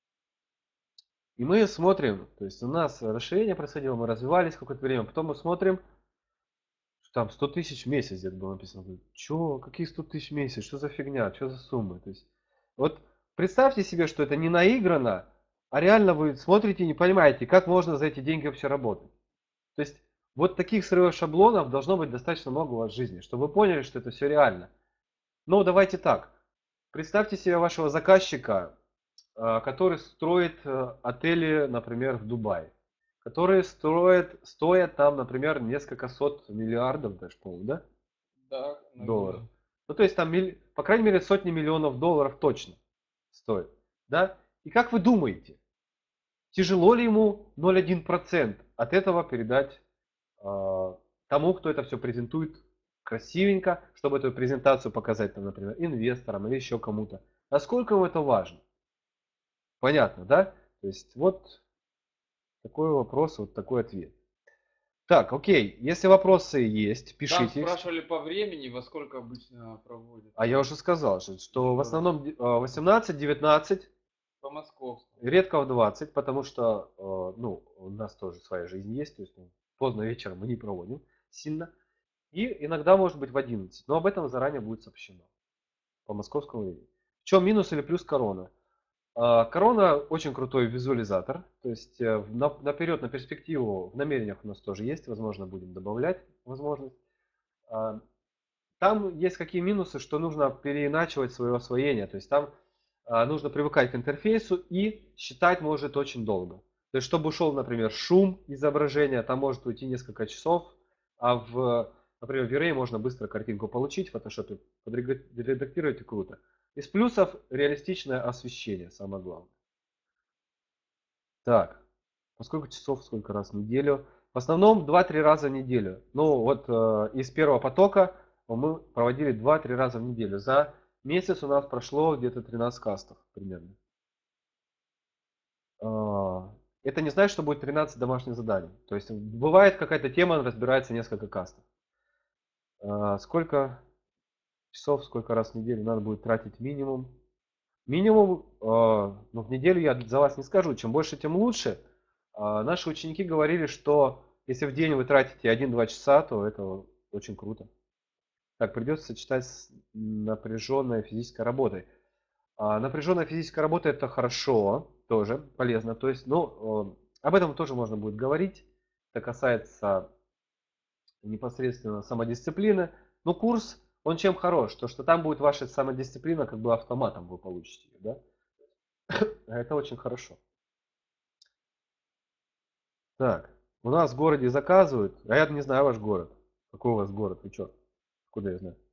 И мы смотрим, то есть у нас расширение происходило, мы развивались какое-то время, потом мы смотрим, что там сто тысяч в месяц где-то было написано. Говорю, чё, какие сто тысяч в месяц, что за фигня, что за суммы? То есть, вот представьте себе, что это не наиграно, а реально вы смотрите и не понимаете, как можно за эти деньги вообще работать. То есть, вот таких сырых шаблонов должно быть достаточно много у вас в жизни, чтобы вы поняли, что это все реально. Ну, давайте так. Представьте себе вашего заказчика, а, который строит э, отели, например, в Дубае, которые строят, стоят там, например, несколько сот миллиардов, даже, по-моему, да, Да, долларов. наверное. Ну, то есть там, милли- по крайней мере, сотни миллионов долларов точно стоит, да? И как вы думаете, тяжело ли ему ноль целых одна десятая процента от этого передать а, тому, кто это все презентует красивенько, чтобы эту презентацию показать, там, например, инвесторам или еще кому-то? Насколько ему это важно? Понятно, да? То есть вот такой вопрос, вот такой ответ. Так, окей, если вопросы есть, Там пишите их. спрашивали по времени, во сколько обычно проводят. А я уже сказал, что что в Еще раз. основном восемнадцать-девятнадцать, По московскому. редко в двадцать, потому что э, ну, у нас тоже своя жизнь есть, то есть ну, поздно вечером мы не проводим сильно. И иногда может быть в одиннадцать, но об этом заранее будет сообщено по московскому времени. В чем минус или плюс корона? А, Корона очень крутой визуализатор, то есть э, в- на- наперед, на перспективу, в намерениях у нас тоже есть, возможно, будем добавлять возможность. А, Там есть какие минусы, что нужно переиначивать свое освоение, то есть там а, нужно привыкать к интерфейсу и считать может очень долго. То есть чтобы ушел, например, шум изображения, там может уйти несколько часов, а в, например, в V-Ray можно быстро картинку получить, в Photoshop подредактировать и круто. Из плюсов реалистичное освещение, самое главное. Так, по сколько часов, сколько раз в неделю? В основном два-три раза в неделю. Ну вот э, из первого потока мы проводили два-три раза в неделю. За месяц у нас прошло где-то тринадцать кастов примерно. А, Это не значит, что будет тринадцать домашних заданий. То есть бывает какая-то тема, разбирается несколько кастов. А, Сколько часов, сколько раз в неделю надо будет тратить минимум? Минимум, э, ну, в неделю я за вас не скажу, чем больше, тем лучше. А, Наши ученики говорили, что если в день вы тратите один-два часа, то это очень круто. Так, придется сочетать с напряженной физической работой. А, Напряженная физическая работа это хорошо, тоже полезно. То есть, ну, э, об этом тоже можно будет говорить. Это касается непосредственно самодисциплины. Но курс, он чем хорош? То, что там будет ваша самодисциплина, как бы автоматом вы получите ее, да? А это очень хорошо. Так, у нас в городе заказывают, а я не знаю ваш город. Какой у вас город, вы что? Куда я знаю?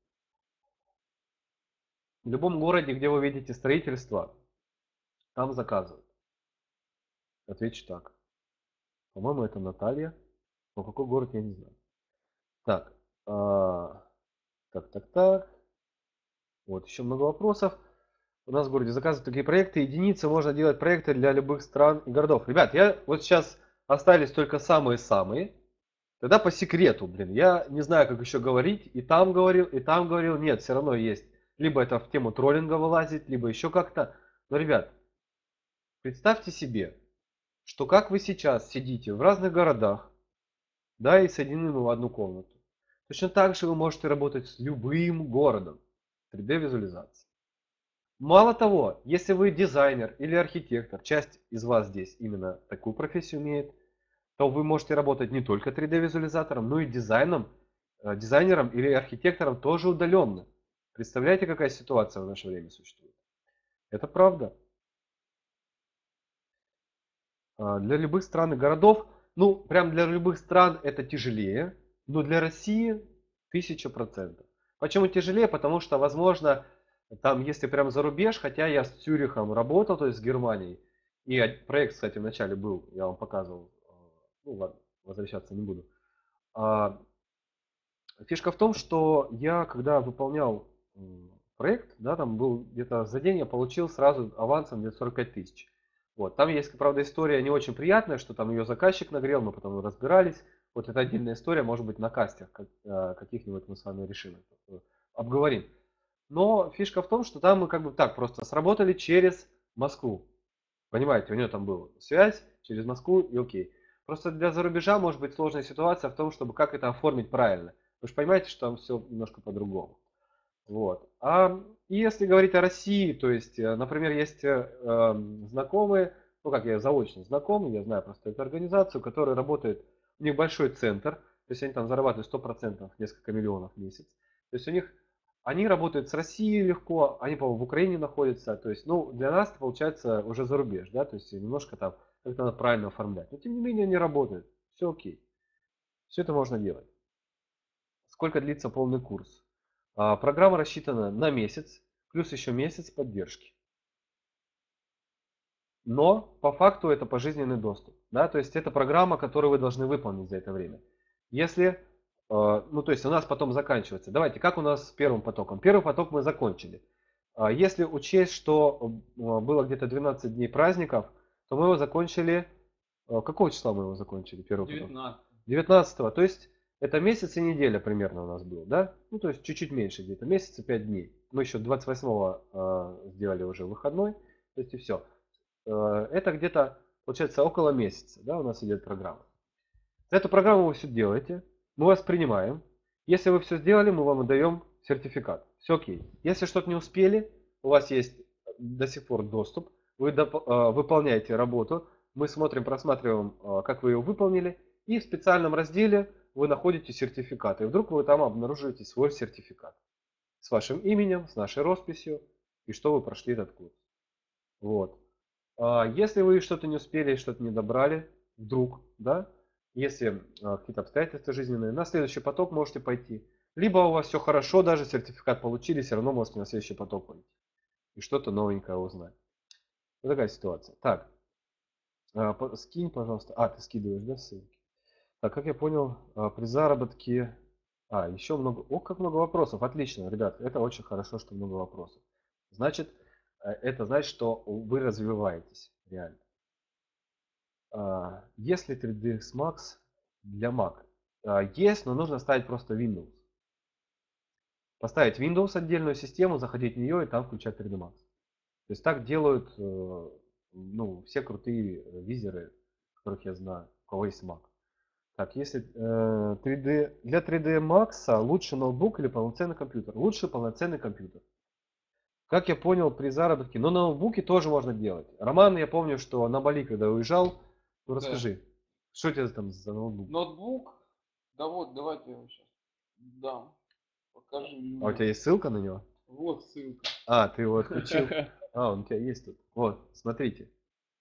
В любом городе, где вы видите строительство, там заказывают. Отвечу так. По-моему, это Наталья. Но какой город, я не знаю. Так, а, так, так, так. Вот еще много вопросов. У нас в городе заказывают такие проекты. Единицы можно делать проекты для любых стран и городов. Ребят, я вот сейчас остались только самые-самые. Тогда по секрету, блин, я не знаю, как еще говорить, и там говорил, и там говорил, нет, все равно есть. Либо это в тему троллинга вылазит, либо еще как-то. Но, ребят, представьте себе, что как вы сейчас сидите в разных городах, да, и соединены в одну комнату. Точно так же вы можете работать с любым городом. три дэ визуализация. Мало того, если вы дизайнер или архитектор, часть из вас здесь именно такую профессию имеет, то вы можете работать не только три дэ визуализатором, но и дизайном, э, дизайнером или архитектором тоже удаленно. Представляете, какая ситуация в наше время существует? Это правда. А, Для любых стран и городов, ну, прям для любых стран это тяжелее, но для России тысяча процентов. Почему тяжелее? Потому что, возможно, там, если прям за рубеж, хотя я с Цюрихом работал, то есть с Германией, и проект, кстати, вначале был, я вам показывал, ну ладно, возвращаться не буду. А, Фишка в том, что я, когда выполнял м, проект, да, там был где-то за день я получил сразу авансом где-то сорок пять тысяч. Вот. Там есть, правда, история не очень приятная, что там ее заказчик нагрел, мы потом разбирались. Вот это отдельная история, может быть, на кастях как- э, каких-нибудь мы с вами решим, это, э, обговорим. Но фишка в том, что там мы как бы так просто сработали через Москву. Понимаете, у нее там была связь через Москву и окей. Просто для зарубежа может быть сложная ситуация в том, чтобы как это оформить правильно. Вы же понимаете, что там все немножко по-другому. Вот. А и если говорить о России, то есть, э, например, есть э, эм, знакомые, ну как я заочно знакомый, я знаю просто эту организацию, которая работает, у них большой центр, то есть они там зарабатывают сто процентов, несколько миллионов в месяц. То есть у них, они работают с Россией легко, они, по-моему, в Украине находятся, то есть, ну, для нас это получается уже за рубеж, да, то есть немножко там как-то надо правильно оформлять. Но тем не менее они работают, все окей, все это можно делать. Сколько длится полный курс? А, Программа рассчитана на месяц, плюс еще месяц поддержки. Но по факту это пожизненный доступ. Да? То есть это программа, которую вы должны выполнить за это время. Если, э, ну то есть у нас потом заканчивается. Давайте, как у нас с первым потоком? Первый поток мы закончили. А Если учесть, что э, было где-то двенадцать дней праздников, то мы его закончили, э, какого числа мы его закончили, первый поток? девятнадцать. девятнадцатого. То есть это месяц и неделя примерно у нас был, да? Ну, то есть чуть-чуть меньше где-то, месяц и пять дней. Мы еще двадцать восьмого э, сделали уже выходной, то есть и все. Э, это где-то, получается, около месяца, да, у нас идет программа. Эту программу вы все делаете, мы вас принимаем. Если вы все сделали, мы вам отдаем сертификат. Все окей. Если что-то не успели, у вас есть до сих пор доступ, вы доп- э, выполняете работу, мы смотрим, просматриваем, э, как вы ее выполнили, и в специальном разделе вы находите сертификат. И вдруг вы там обнаружите свой сертификат с вашим именем, с нашей росписью, и что вы прошли этот курс. Вот. А Если вы что-то не успели, что-то не добрали, вдруг, да, если а, какие-то обстоятельства жизненные, на следующий поток можете пойти. Либо у вас все хорошо, даже сертификат получили, все равно можете на следующий поток пойти и что-то новенькое узнать. Вот такая ситуация. Так, а, по- скинь, пожалуйста. А, ты скидываешь, да, ссылки? Так, как я понял, а, при заработке... А, еще много... О, как много вопросов. Отлично, ребят, это очень хорошо, что много вопросов. Значит, э, это значит, что вы развиваетесь реально. А, Есть ли три дэ икс Max для Mac? А, Есть, но нужно ставить просто Windows. Поставить Windows отдельную систему, заходить в нее и там включать три дэ Max. То есть так делают э, ну, все крутые э, визеры, которых я знаю, у кого есть Mac. Так, если э, три дэ, для три дэ Max лучше ноутбук или полноценный компьютер? Лучше полноценный компьютер. Как я понял, при заработке, но на ноутбуке тоже можно делать. Роман, я помню, что на Бали, когда уезжал, ну Да. расскажи, что у тебя там за ноутбук? Ноутбук. Да вот, давайте я его сейчас дам. Покажи А у тебя людям. есть ссылка на него? Вот ссылка. А, ты его отключил? А, он у тебя есть тут. Вот, смотрите.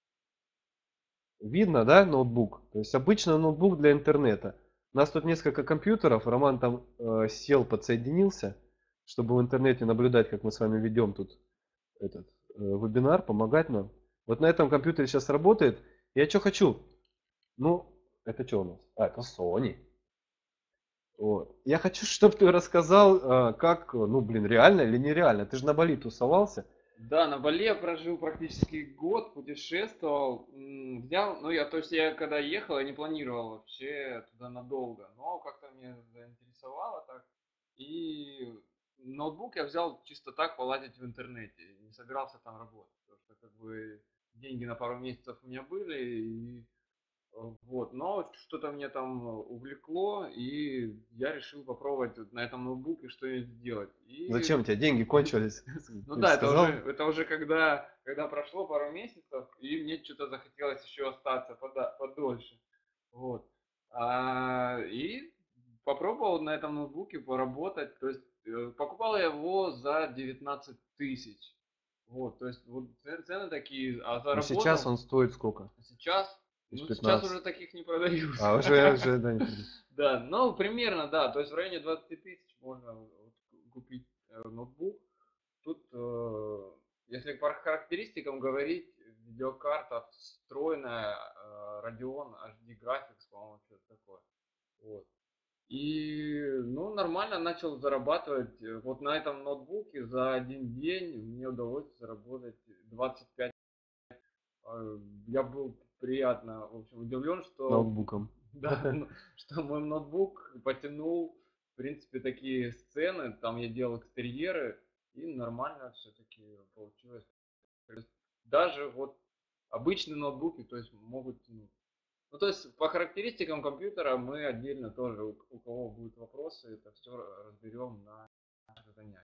Видно, да, ноутбук? То есть обычно ноутбук для интернета. У нас тут несколько компьютеров. Роман там э, сел, подсоединился, чтобы в интернете наблюдать, как мы с вами ведем тут этот э, вебинар, помогать нам. Вот на этом компьютере сейчас работает. Я что хочу? Ну, это что у нас? А, это Sony. Вот. Я хочу, чтобы ты рассказал, э, как, ну, блин, реально или нереально. Ты же на Бали тусовался. Да, на Бали я прожил практически год, путешествовал, м, взял, ну я, то есть я когда ехал, я не планировал вообще туда надолго, но как-то мне заинтересовало так. И ноутбук я взял чисто так полазить в интернете, не собирался там работать, потому что как бы деньги на пару месяцев у меня были, и э, вот, но что-то мне там увлекло, и я решил попробовать вот на этом ноутбуке что-нибудь сделать. И Зачем у тебя деньги кончились? ну Ты же да, это уже, сказал? это уже когда, когда прошло пару месяцев, и мне что-то захотелось еще остаться пода- подольше. Вот. А, и попробовал на этом ноутбуке поработать. То есть э, покупал я его за девятнадцать тысяч. Вот, то есть вот ц- цены такие, а Ну сейчас заработал он стоит сколько? сейчас, Тысяч ну сейчас пятнадцать. уже таких не продают. А, уже, уже, да, не придет. Да, ну примерно, да, то есть в районе двадцати тысяч можно вот купить э, ноутбук. Тут, э, если по характеристикам говорить, видеокарта встроенная, э, Radeon эйч ди Graphics, по-моему, что-то такое. Вот. И, ну, нормально начал зарабатывать. Э, Вот на этом ноутбуке за один день мне удалось заработать двадцать пять. э, Я был приятно, в общем, удивлен, что, Ноутбуком. да, ну, что мой ноутбук потянул, в принципе, такие сцены. Там я делал экстерьеры, и нормально все-таки получилось. То есть даже вот обычные ноутбуки, то есть могут тянуть. Ну, то есть по характеристикам компьютера мы отдельно тоже, у, у кого будут вопросы, это все разберем на наших занятиях.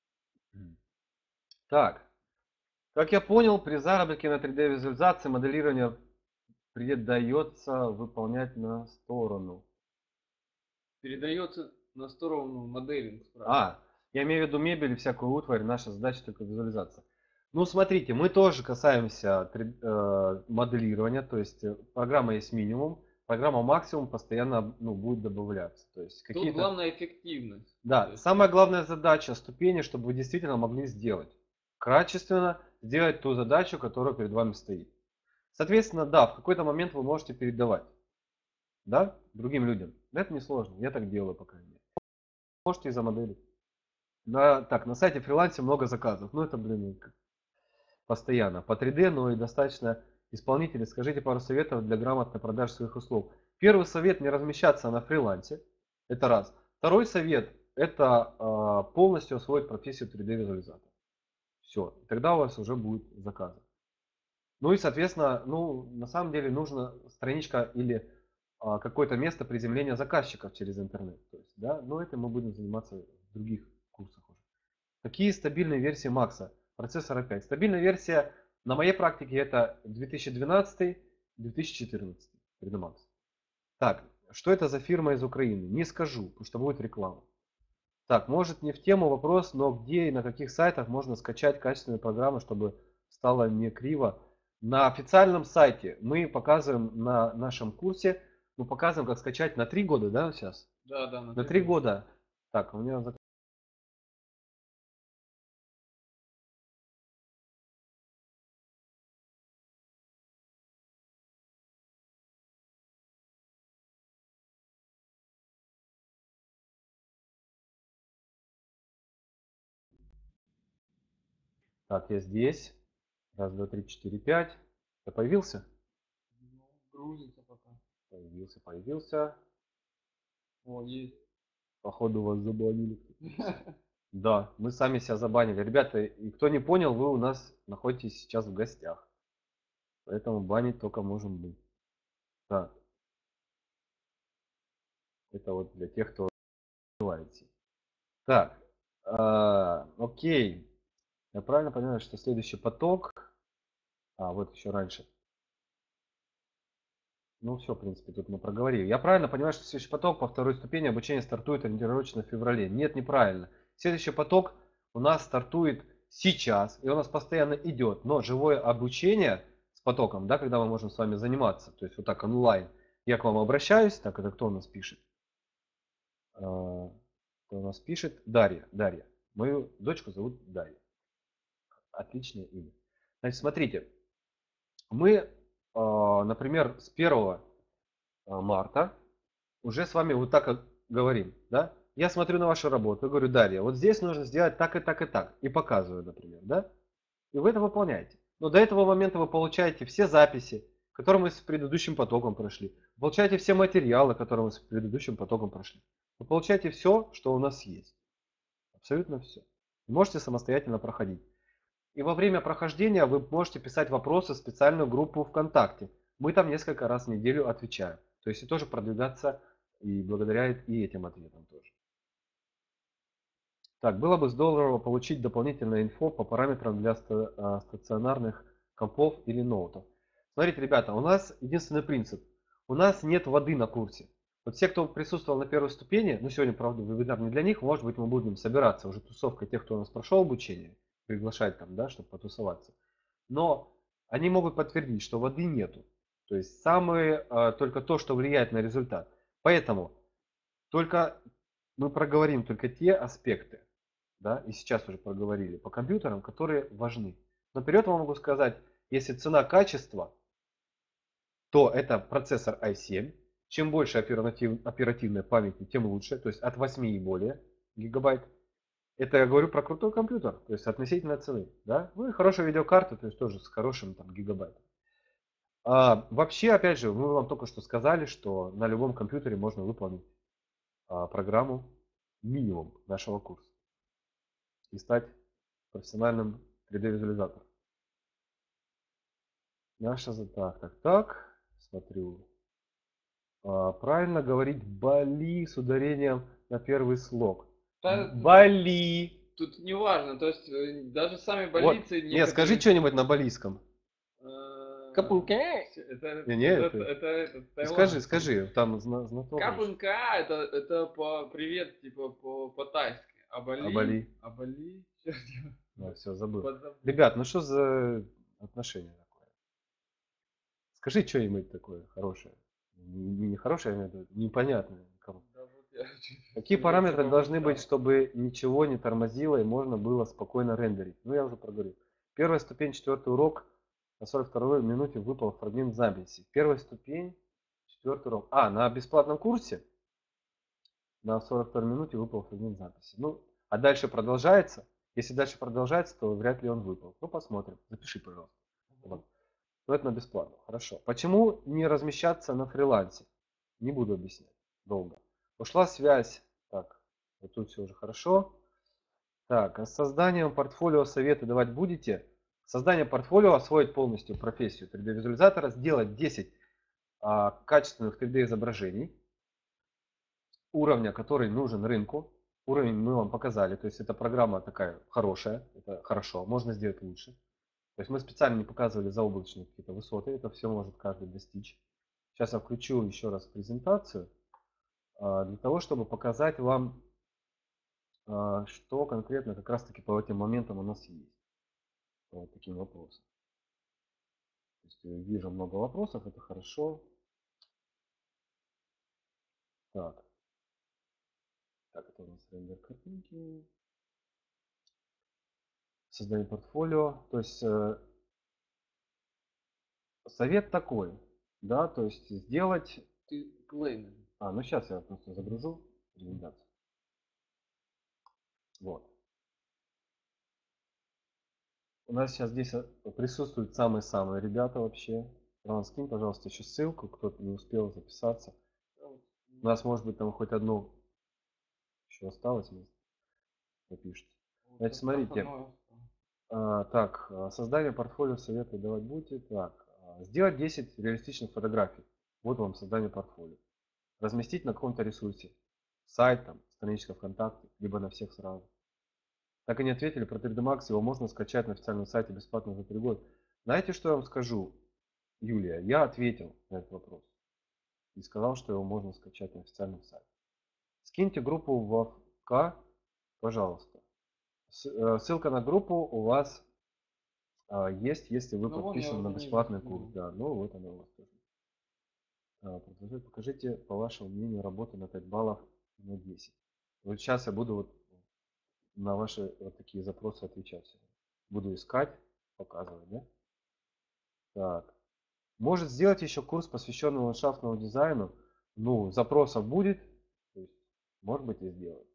Так, как я понял, при заработке на три дэ визуализации моделирование придается выполнять на сторону. Передается на сторону моделинг, спрашивает. А, я имею в виду мебель и всякую утварь, наша задача только визуализация. Ну, смотрите, мы тоже касаемся три- э, моделирования, то есть э, программа есть минимум, программа максимум постоянно ну, будет добавляться. То есть Тут какие-то... главная эффективность. То Да, есть, самая главная задача ступени, чтобы вы действительно могли сделать. Качественно сделать ту задачу, которая перед вами стоит. Соответственно, да, в какой-то момент вы можете передавать, да, другим людям. Это несложно, я так делаю, по крайней мере. Можете из-за модели. На, так, на сайте фрилансе много заказов. Ну, это, блин, как постоянно. По три дэ, но и достаточно исполнителей. Скажите пару советов для грамотной продажи своих услуг. Первый совет — не размещаться на фрилансе. Это раз. Второй совет — это а, полностью освоить профессию три дэ визуализатора. Все. Тогда у вас уже будет заказы. Ну и, соответственно, ну, на самом деле нужна страничка или а, какое-то место приземления заказчиков через интернет. То есть, да, но этим мы будем заниматься в других курсах уже. Какие стабильные версии Макса? Процессора пять. Стабильная версия на моей практике это две тысячи двенадцатый — две тысячи четырнадцатый. три дэ Max. Так, что это за фирма из Украины? Не скажу, потому что будет реклама. Так, может не в тему вопрос, но где и на каких сайтах можно скачать качественные программы, чтобы стало не криво? На официальном сайте мы показываем на нашем курсе, мы показываем, как скачать на три года, да, сейчас? да, да, на На три три года. года. Так, у меня зак- Так, я здесь. Раз, два, три, четыре, пять. Я появился? Ну, грузится пока. Появился, появился. О, есть. Походу вас забанили. Да, мы сами себя забанили. Ребята, и кто не понял, вы у нас находитесь сейчас в гостях. Поэтому банить только можем мы. Так, это вот для тех, кто желаете. Так, а, окей. Я правильно понимаю, что следующий поток... А, вот еще раньше. Ну все, в принципе, тут мы проговорили. Я правильно понимаю, что следующий поток по второй ступени обучения стартует ориентировочно в феврале? Нет, неправильно. Следующий поток у нас стартует сейчас, и у нас постоянно идет. Но живое обучение с потоком, да, когда мы можем с вами заниматься, то есть вот так онлайн. Я к вам обращаюсь. Так, это кто у нас пишет? А, Кто у нас пишет? Дарья. Дарья. Мою дочку зовут Дарья. Отличное имя. Значит, смотрите. Мы, а, например, с первого марта уже с вами вот так вот говорим, да? Я смотрю на вашу работу и говорю: Дарья, вот здесь нужно сделать так и так и так. И показываю, например, да? И вы это выполняете. Но до этого момента вы получаете все записи, которые мы с предыдущим потоком прошли. Вы получаете все материалы, которые мы с предыдущим потоком прошли. Вы получаете все, что у нас есть. Абсолютно все. Можете самостоятельно проходить. И во время прохождения вы можете писать вопросы в специальную группу ВКонтакте. Мы там несколько раз в неделю отвечаем. То есть и тоже продвигаться и благодаря и этим ответам тоже. Так, было бы здорово получить дополнительное инфо по параметрам для ста- а, стационарных компов или ноутов. Смотрите, ребята, у нас единственный принцип. У нас нет воды на курсе. Вот все, кто присутствовал на первой ступени, ну сегодня, правда, вебинар не для них, может быть, мы будем собираться, уже тусовка тех, кто у нас прошел обучение, приглашать там, да, чтобы потусоваться. Но они могут подтвердить, что воды нету. То есть самые, а, только то, что влияет на результат. Поэтому только мы проговорим только те аспекты, да, и сейчас уже проговорили по компьютерам, которые важны. Наперед вам могу сказать, если цена-качество, то это процессор ай семь Чем больше оператив, оперативной памяти, тем лучше. То есть от восьми и более гигабайт. Это я говорю про крутой компьютер, то есть относительно цены. Да? Ну и хорошая видеокарта, то есть тоже с хорошим там гигабайтом. А, вообще, опять же, мы вам только что сказали, что на любом компьютере можно выполнить а, программу минимум нашего курса и стать профессиональным три дэ визуализатором. Наша за так, так, так, смотрю. А, правильно говорить Бали с ударением на первый слог. Да, Бали. тут не важно, то есть э, даже сами Вот. больницы Не, скажи некоторые... что-нибудь на балийском. э, Капунка. Это, Не, не, это, это. это, это Ну, скажи, тайландский. скажи, там зна- знаток же. Капунка это, это по привет, типа по, по-тайски. А А Бали, Бали? а Бали, сейчас я Да, все, забыл. подзабыл. Ребят, ну что за отношение такое? Скажи что-нибудь такое хорошее. Не, не хорошее, а имею в виду непонятное никому. Да вот я Какие всё- всё параметры должны быть, помечтал. чтобы ничего не тормозило и можно было спокойно рендерить? Ну, я уже проговорил. Первая ступень, четвертый урок. На сорок второй минуте выпал фрагмент записи. Первая ступень, четвертый урок. А, на бесплатном курсе на сорок второй минуте выпал фрагмент записи. Ну, а дальше продолжается. Если дальше продолжается, то вряд ли он выпал. Ну, посмотрим. Запиши, пожалуйста. Вот. Но это на бесплатно. Хорошо. Почему не размещаться на фрилансе? Не буду объяснять. Долго. Ушла связь. Так, вот тут все уже хорошо. Так, а с созданием портфолио советы давать будете? Создание портфолио, освоить полностью профессию три дэ визуализатора, сделать десять а, качественных три дэ изображений уровня, который нужен рынку. Уровень мы вам показали, то есть эта программа такая хорошая, это хорошо, можно сделать лучше. То есть мы специально не показывали заоблачные какие-то высоты, это все может каждый достичь. Сейчас я включу еще раз презентацию, а, для того, чтобы показать вам, а, что конкретно как раз таки по этим моментам у нас есть. По вот таким вопросам. То есть я вижу много вопросов, это хорошо. Так, так это у нас рендер картинки. Создание портфолио. То есть э, совет такой, да, то есть сделать... Ты плей. А, ну сейчас я просто загружу презентацию. Вот. У нас сейчас здесь присутствуют самые-самые ребята вообще. Роман, скинь, пожалуйста, еще ссылку, кто-то не успел записаться. У нас, может быть, там хоть одно еще осталось место. Напишите. Значит, смотрите. А, так, создание портфолио советую давать будете. Так, сделать десять реалистичных фотографий. Вот вам создание портфолио. Разместить на каком-то ресурсе. Сайт, там, страничка ВКонтакте, либо на всех сразу. Так и не ответили про три дэ Max, его можно скачать на официальном сайте бесплатно за три года. Знаете, что я вам скажу, Юлия? Я ответил на этот вопрос. И сказал, что его можно скачать на официальном сайте. Скиньте группу в ВК, пожалуйста. Ссылка на группу у вас а, есть, если вы Ну вон, я подписаны на уже не бесплатный курс. скинул. Да, ну вот она у вас тоже. А, покажите, по вашему мнению, работу на пять баллов на десять. Вот сейчас я буду вот на ваши вот такие запросы отвечать. Буду искать, показывать, да? Так. Может сделать еще курс, посвященный ландшафтному дизайну. Ну, запросов будет. То есть, может быть, и сделать.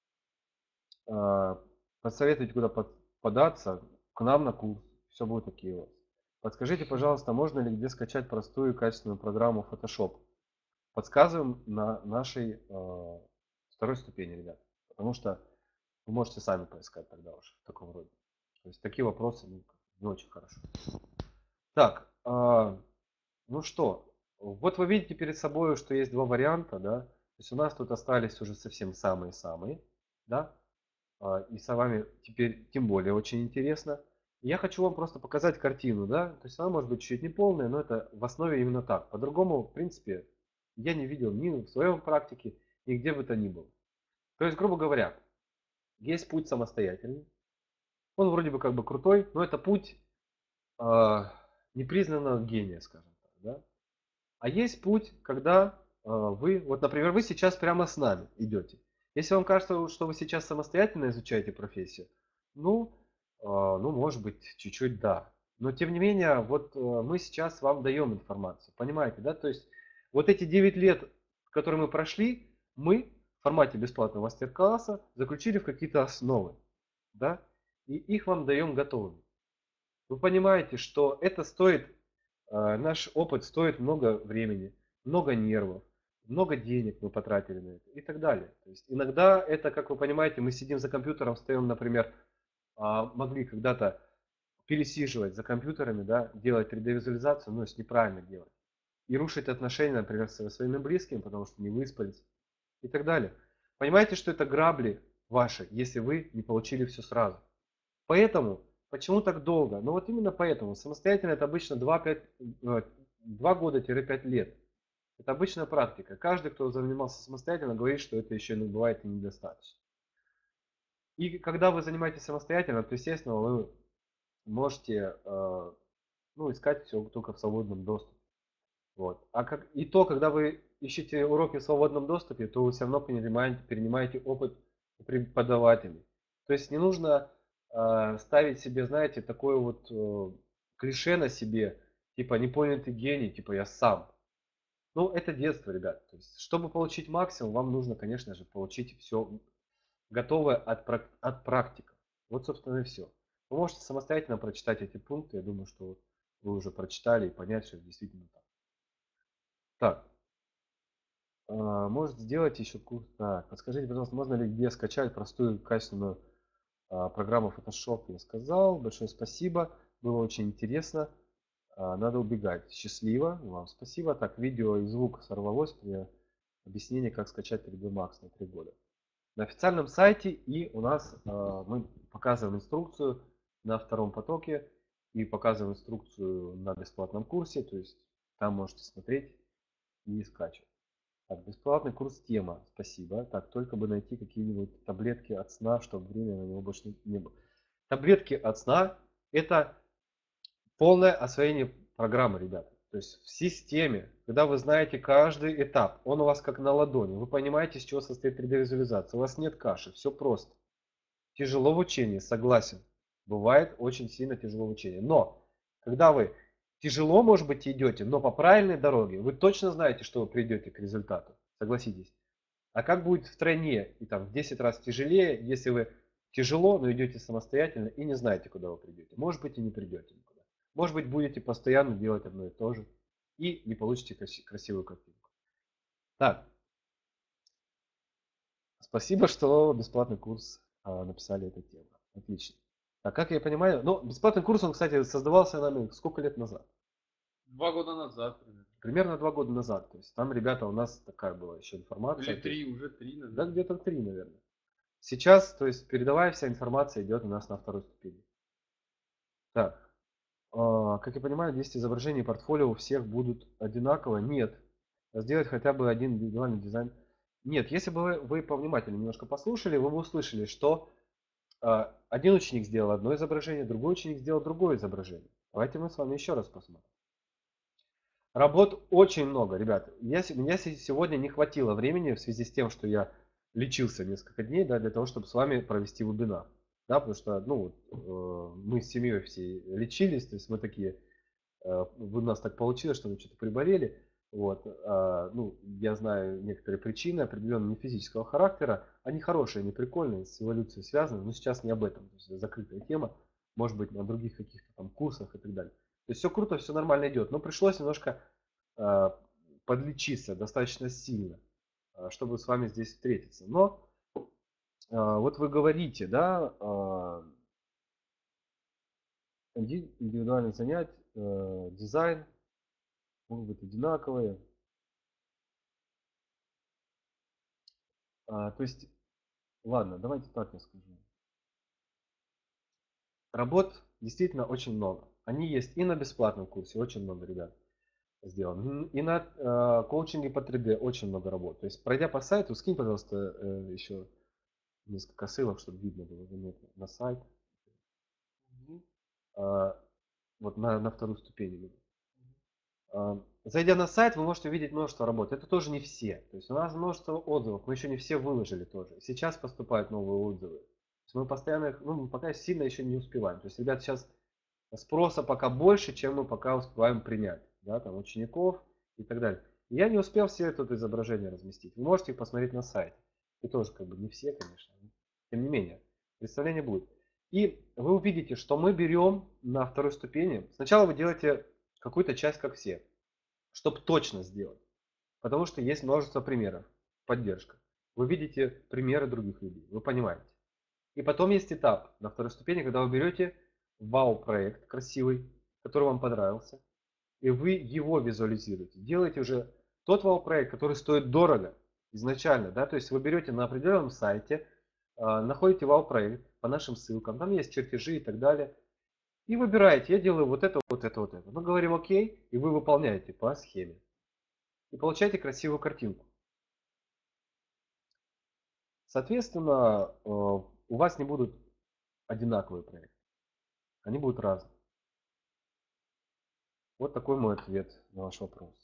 А, посоветуйте, куда податься. К нам на курс. Все будет окей у вас. Подскажите, пожалуйста, можно ли где скачать простую и качественную программу Photoshop? Подсказываем на нашей э, второй ступени, ребят. Потому что вы можете сами поискать тогда уже в таком роде. То есть такие вопросы ну, не очень хорошо. Так, э, ну что, вот вы видите перед собой, что есть два варианта, да. То есть у нас тут остались уже совсем самые-самые, да. Э, и с вами теперь тем более очень интересно. Я хочу вам просто показать картину, да. То есть она может быть чуть не полная, но это в основе именно так. По-другому, в принципе, я не видел ни в своем практике, ни где бы то ни было. То есть, грубо говоря, есть путь самостоятельный. Он вроде бы как бы крутой, но это путь э, непризнанного гения, скажем так. Да? А есть путь, когда э, вы, вот, например, вы сейчас прямо с нами идете. Если вам кажется, что вы сейчас самостоятельно изучаете профессию, ну, э, ну, может быть, чуть-чуть да. Но тем не менее, вот э, мы сейчас вам даем информацию, понимаете, да? То есть Вот эти девять лет, которые мы прошли, мы в формате бесплатного мастер-класса заключили в какие-то основы, да, и их вам даем готовыми. Вы понимаете, что это стоит, э, наш опыт стоит много времени, много нервов, много денег мы потратили на это и так далее. То есть иногда это, как вы понимаете, мы сидим за компьютером, встаем, например, а, могли когда-то пересиживать за компьютерами, да, делать три дэ-визуализацию, но если неправильно делать. И рушить отношения, например, со своими близкими, потому что не выспались и так далее. Понимаете, что это грабли ваши, если вы не получили все сразу. Поэтому, почему так долго? Ну вот именно поэтому. Самостоятельно это обычно два-пять, э, два года-пять лет. Это обычная практика. Каждый, кто занимался самостоятельно, говорит, что это еще ну, бывает и недостаточно. И когда вы занимаетесь самостоятельно, то, естественно, вы можете э, ну, искать все только в свободном доступе. Вот. А как, и то, когда вы ищете уроки в свободном доступе, то вы все равно перенимаете, перенимаете опыт у преподавателей. То есть не нужно э, ставить себе, знаете, такое вот э, клише на себе, типа не понял ты гений, типа я сам. Ну, это детство, ребят. То есть, чтобы получить максимум, вам нужно, конечно же, получить все готовое от, прак- от практиков. Вот, собственно, и все. Вы можете самостоятельно прочитать эти пункты. Я думаю, что вы уже прочитали и понять, что это действительно так. Так, а, может сделать еще курс. Так, подскажите, пожалуйста, можно ли где скачать простую качественную а, программу Photoshop? Я сказал. Большое спасибо. Было очень интересно. А, надо убегать. Счастливо. Вам спасибо. Так, видео и звук сорвалось при объяснении, как скачать три дэ Max на три года. На официальном сайте и у нас а, мы показываем инструкцию на втором потоке и показываем инструкцию на бесплатном курсе. То есть там можете смотреть и скачивать. Так, бесплатный курс тема. Спасибо. Так, только бы найти какие-нибудь таблетки от сна, чтобы время на него больше не, не было. Таблетки от сна это полное освоение программы, ребята. То есть в системе, когда вы знаете каждый этап, он у вас как на ладони. Вы понимаете, из чего состоит три дэ-визуализация. У вас нет каши, все просто. Тяжело в учении, согласен. Бывает очень сильно тяжело в учении. Но, когда вы тяжело, может быть, идете, но по правильной дороге, вы точно знаете, что вы придете к результату. Согласитесь. А как будет втройне и там в десять раз тяжелее, если вы тяжело, но идете самостоятельно и не знаете, куда вы придете. Может быть, и не придете никуда. Может быть, будете постоянно делать одно и то же и не получите красивую картинку. Так, спасибо, что бесплатный курс а, написали эту тему. Отлично. Так, как я понимаю, ну, бесплатный курс, он, кстати, создавался нами сколько лет назад? Два года назад примерно. Примерно два года назад. То есть там, ребята, у нас такая была еще Или информация. То есть, три, уже три, да, наверное. где-то три, наверное. Сейчас, то есть передовая вся информация идет у нас на второй ступени. Так, а, как я понимаю, десять изображений портфолио у всех будут одинаково? Нет. Сделать хотя бы один индивидуальный дизайн. Нет, если бы вы, вы повнимательнее немножко послушали, вы бы услышали, что а, один ученик сделал одно изображение, другой ученик сделал другое изображение. Давайте мы с вами еще раз посмотрим. Работ очень много, ребят. Я, се- меня се- сегодня не хватило времени в связи с тем, что я лечился несколько дней, да, для того, чтобы с вами провести вебинар. Да, потому что, ну, вот, э, мы с семьей всей лечились, то есть мы такие, э, у нас так получилось, что мы что-то приболели. Вот, а, ну, я знаю некоторые причины, определенно не физического характера. Они хорошие, они прикольные, с эволюцией связаны, но сейчас не об этом. То есть закрытая тема, может быть, на других каких-то там курсах и так далее. То есть все круто, все нормально идет, но пришлось немножко а, подлечиться достаточно сильно, а, чтобы с вами здесь встретиться. Но а, вот вы говорите, да, а, иди- индивидуальные занятия, э, дизайн могут быть одинаковые. А, то есть, ладно, давайте так я скажу. Работ действительно очень много. Они есть и на бесплатном курсе, очень много ребят сделано. И на э, коучинге по три дэ очень много работ. То есть, пройдя по сайту, скинь, пожалуйста, э, еще несколько ссылок, чтобы видно было заметно на сайт. Мгм. А, вот на, на вторую ступень именно. А, Зайдя на сайт, вы можете увидеть множество работ. Это тоже не все. То есть у нас множество отзывов, мы еще не все выложили тоже. Сейчас поступают новые отзывы. То есть мы постоянно их, ну, мы пока сильно еще не успеваем. То есть, ребят, сейчас спроса пока больше, чем мы пока успеваем принять. Да, там учеников и так далее. Я не успел все это изображение разместить. Вы можете их посмотреть на сайте. И тоже как бы не все, конечно. Тем не менее, представление будет. И вы увидите, что мы берем на второй ступени. Сначала вы делаете какую-то часть, как все, чтобы точно сделать. Потому что есть множество примеров. Поддержка. Вы видите примеры других людей. Вы понимаете. И потом есть этап на второй ступени, когда вы берете вау-проект красивый, который вам понравился, и вы его визуализируете. Делаете уже тот вау-проект, который стоит дорого изначально. Да? То есть вы берете на определенном сайте, находите вау-проект по нашим ссылкам, там есть чертежи и так далее. И выбираете, я делаю вот это, вот это, вот это. Мы говорим окей, и вы выполняете по схеме. И получаете красивую картинку. Соответственно, у вас не будут одинаковые проекты. Они будут разные. Вот такой мой ответ на ваш вопрос.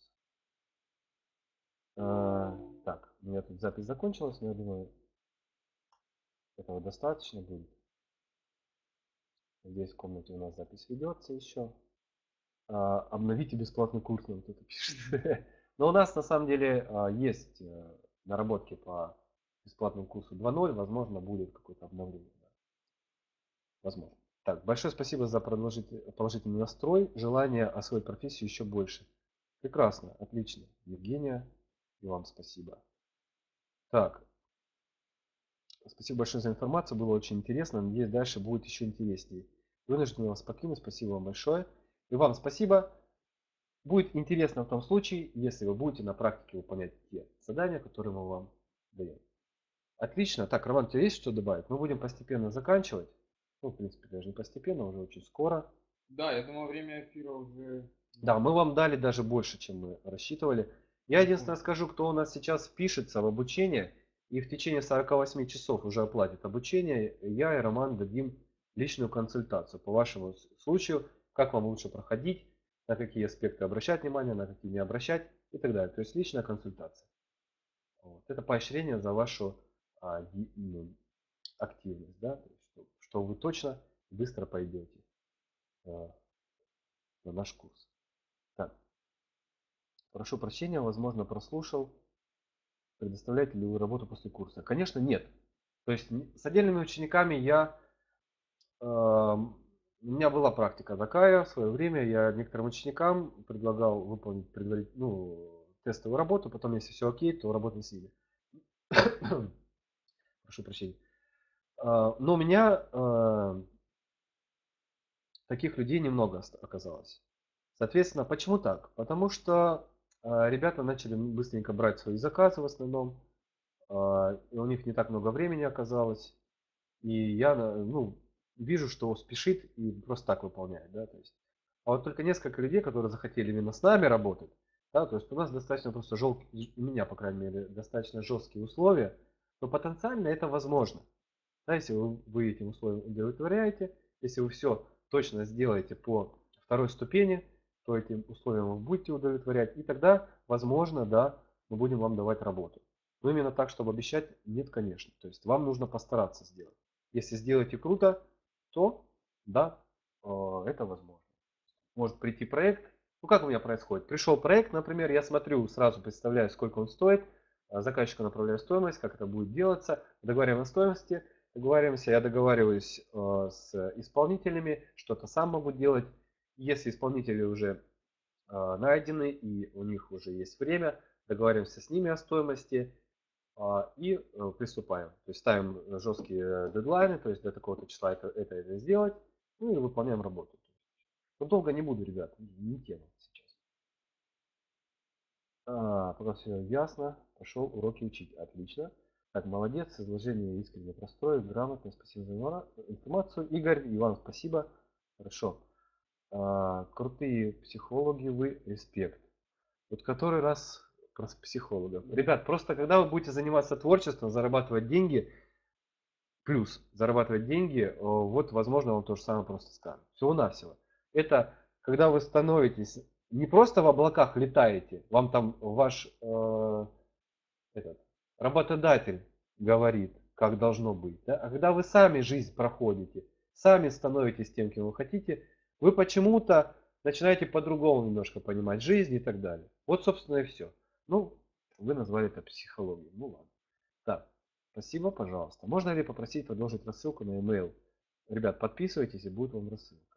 Так, у меня тут запись закончилась, но я думаю, этого достаточно будет. Здесь в комнате у нас запись ведется еще. Обновите бесплатный курс, нам кто-то пишет. Но у нас на самом деле есть наработки по бесплатному курсу два ноль. Возможно, будет какое-то обновление. Возможно. Так, большое спасибо за положительный настрой. Желание освоить профессию еще больше. Прекрасно, отлично. Евгения, и вам спасибо. Так, спасибо большое за информацию, было очень интересно. Надеюсь, дальше будет еще интереснее. Вынужден вас покинуть, спасибо вам большое. И вам спасибо. Будет интересно в том случае, если вы будете на практике выполнять те задания, которые мы вам даем. Отлично. Так, Роман, у тебя есть что добавить? Мы будем постепенно заканчивать. Ну, в принципе, даже не постепенно, уже очень скоро. Да, я думаю, время эфира уже... Да, мы вам дали даже больше, чем мы рассчитывали. Я единственное скажу, кто у нас сейчас впишется в обучение и в течение сорока восьми часов уже оплатит обучение, я и Роман дадим личную консультацию по вашему случаю, как вам лучше проходить, на какие аспекты обращать внимание, на какие не обращать и так далее. То есть личная консультация. Вот. Это поощрение за вашу а, ну, активность, да? То есть, что, что вы точно быстро пойдете а, на наш курс. Так. Прошу прощения, возможно, прослушал. Предоставляете ли вы работу после курса? Конечно, нет. То есть с отдельными учениками я... Э, у меня была практика такая в свое время. Я некоторым ученикам предлагал выполнить предварительную ну, тестовую работу. Потом, если все окей, то работать с ними. Прошу прощения. Э, но у меня э, таких людей немного оказалось. Соответственно, почему так? Потому что э, ребята начали быстренько брать свои заказы в основном. И у них не так много времени оказалось. И я ну, вижу, что спешит и просто так выполняет. Да, то есть. А вот только несколько людей, которые захотели именно с нами работать, да, то есть у нас достаточно просто жесткие, у меня, по крайней мере, достаточно жесткие условия, но потенциально это возможно. Да, если вы, вы этим условиям удовлетворяете, если вы все точно сделаете по второй ступени, то этим условиям вы будете удовлетворять, и тогда, возможно, да, мы будем вам давать работу. Но именно так, чтобы обещать, нет, конечно. То есть вам нужно постараться сделать. Если сделаете круто, то да, это возможно. Может прийти проект. Ну как у меня происходит? Пришел проект, например, я смотрю, сразу представляю, сколько он стоит. Заказчику направляю стоимость, как это будет делаться. Договариваем о стоимости. Договариваемся, я договариваюсь с исполнителями, что-то сам могу делать. Если исполнители уже найдены и у них уже есть время, договариваемся с ними о стоимости и приступаем. То есть ставим жесткие дедлайны, то есть до такого-то числа это, это, это сделать, ну и выполняем работу. Но долго не буду, ребят, не тема сейчас. А, пока все ясно, пошел уроки учить. Отлично. Так, молодец, изложение искренне простое, грамотно, спасибо за информацию. Игорь, Иван, спасибо. Хорошо. А, крутые психологи вы, респект. Вот который раз про психологов. Ребят, просто когда вы будете заниматься творчеством, зарабатывать деньги, плюс зарабатывать деньги, вот возможно вам то же самое просто скажут. Всего-навсего. Это когда вы становитесь, не просто в облаках летаете, вам там ваш э, этот, работодатель говорит, как должно быть. Да? А когда вы сами жизнь проходите, сами становитесь тем, кем вы хотите, вы почему-то начинаете по-другому немножко понимать жизнь и так далее. Вот, собственно, и все. Ну, вы назвали это психологией. Ну ладно. Так, спасибо, пожалуйста. Можно ли попросить продолжить рассылку на e-mail? Ребят, подписывайтесь, и будет вам рассылка.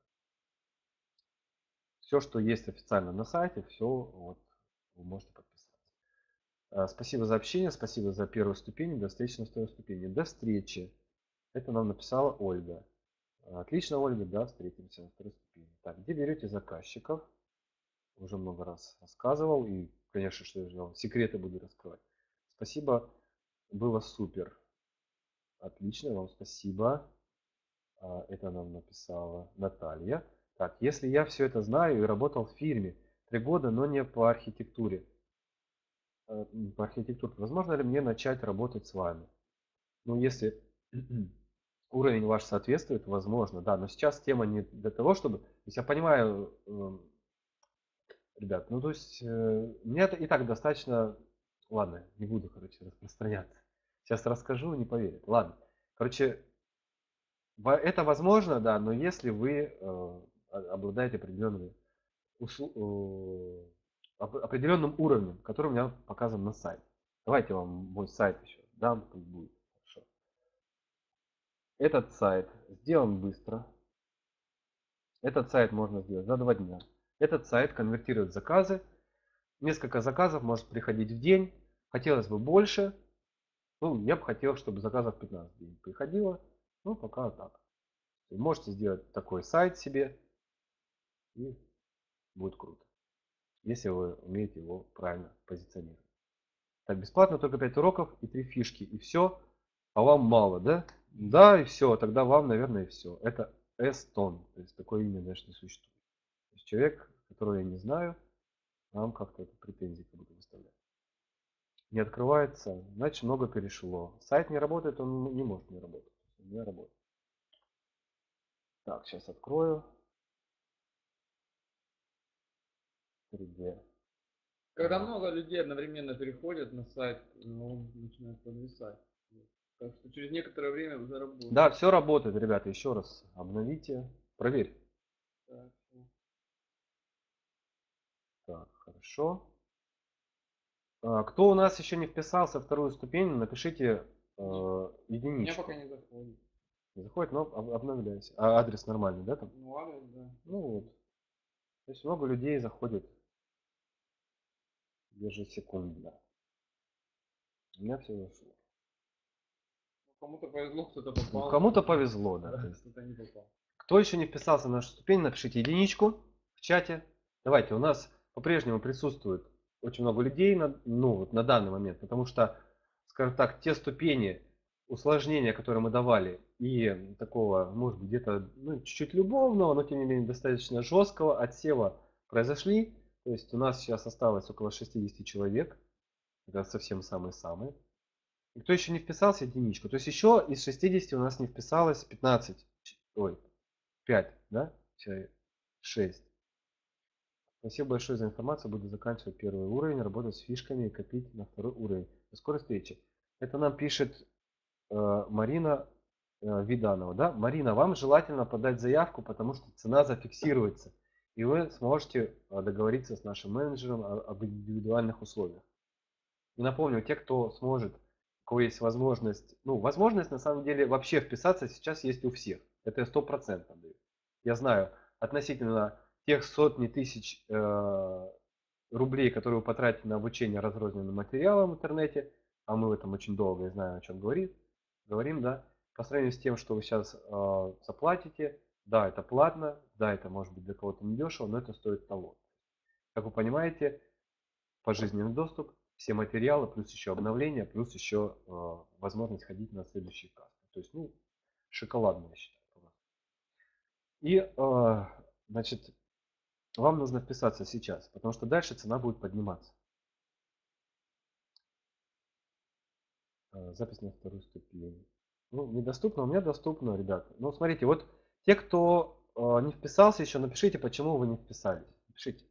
Все, что есть официально на сайте, все вот, вы можете подписаться. А, Спасибо за общение, спасибо за первую ступень. До встречи на второй ступени. До встречи. Это нам написала Ольга. Отлично, Ольга, да, встретимся на второй ступени. Так, где берете заказчиков? Уже много раз рассказывал. И, конечно, что я вам секреты буду раскрывать. Спасибо, было супер. Отлично, вам спасибо. А, Это нам написала Наталья. Так, если я все это знаю и работал в фирме три года, но не по архитектуре, э, м, по архитектуре, возможно ли мне начать работать с вами? Ну, если уровень ваш соответствует, возможно, да, но сейчас тема не для того, чтобы, то есть я понимаю, эм, ребят, ну то есть э, мне это и так достаточно, ладно, не буду, короче, распространяться. Сейчас расскажу, не поверят. Ладно, короче, во- это возможно, да, но если вы э, о- обладаете определенными усл- э, оп- определенным уровнем, который у меня показан на сайте. Давайте я вам мой сайт еще дам, тут будет. Хорошо. Этот сайт сделан быстро. Этот сайт можно сделать за два дня. Этот сайт конвертирует заказы. Несколько заказов может приходить в день. Хотелось бы больше. Ну, я бы хотел, чтобы заказов пятнадцать в день приходило. Ну, пока так. Вы можете сделать такой сайт себе, и будет круто. Если вы умеете его правильно позиционировать. Так, бесплатно только пять уроков и три фишки. И все. А вам мало, да? Да, и все. Тогда вам, наверное, и все. Это Эстон. То есть такое имя даже не существует. То есть человек, которого я не знаю, нам как-то это претензии как будто выставляет. Не открывается, значит много перешло. Сайт не работает, он не может не работать. Не работает. Так, сейчас открою. три дэ. Когда много людей одновременно переходят на сайт, ну, он начинает подвисать. Вот. Так что через некоторое время уже работает. Да, все работает, ребята. Еще раз обновите. Проверь. Так, всё. Так, хорошо. А, Кто у нас еще не вписался в вторую ступень, напишите э, У меня пока единичку. не заходит. Не заходит, но об- обновляйся. А адрес нормальный, да там? Ну ладно, да. Ну вот. То есть много людей заходит ежесекундно. У меня все зашло. Ну, кому-то повезло, кто-то Ну, попал. кому-то повезло, да. То Да, есть, кто-то не попал. кто еще не вписался в нашу ступень, напишите единичку в чате. Давайте, у нас по-прежнему присутствует очень много людей на, ну, вот на данный момент, потому что, скажем так, те ступени усложнения, которые мы давали, и такого, может быть, где-то ну, чуть-чуть любовного, но тем не менее достаточно жесткого отсева произошли. То есть у нас сейчас осталось около шестидесяти человек. Это совсем самые-самые. И кто еще не вписался, единичку. То есть еще из шестидесяти у нас не вписалось пятнадцать. Ой, пять, да? Человек. шесть. Спасибо большое за информацию. Буду заканчивать первый уровень, работать с фишками и копить на второй уровень. До скорой встречи. Это нам пишет э, Марина э, Виданова. Да? Марина, вам желательно подать заявку, потому что цена зафиксируется. И вы сможете э, договориться с нашим менеджером о- об индивидуальных условиях. И напомню, те, кто сможет, у кого есть возможность, ну, возможность на самом деле вообще вписаться сейчас есть у всех. Это я сто процентов даю. Я знаю, относительно тех сотни тысяч э, рублей, которые вы потратите на обучение разрозненным материалам в интернете, а мы в этом очень долго и знаем, о чем говорит, говорим, да, по сравнению с тем, что вы сейчас э, заплатите, да, это платно, да, это может быть для кого-то недешево, но это стоит того. Как вы понимаете, пожизненный доступ, все материалы, плюс еще обновления, плюс еще э, возможность ходить на следующий каст. То есть, ну, шоколадно, я считаю. И, э, значит, вам нужно вписаться сейчас, потому что дальше цена будет подниматься. Э, запись на вторую ступень. Ну, недоступно, у меня доступно, ребята. Ну, смотрите, вот те, кто э, не вписался еще, напишите, почему вы не вписались. Пишите.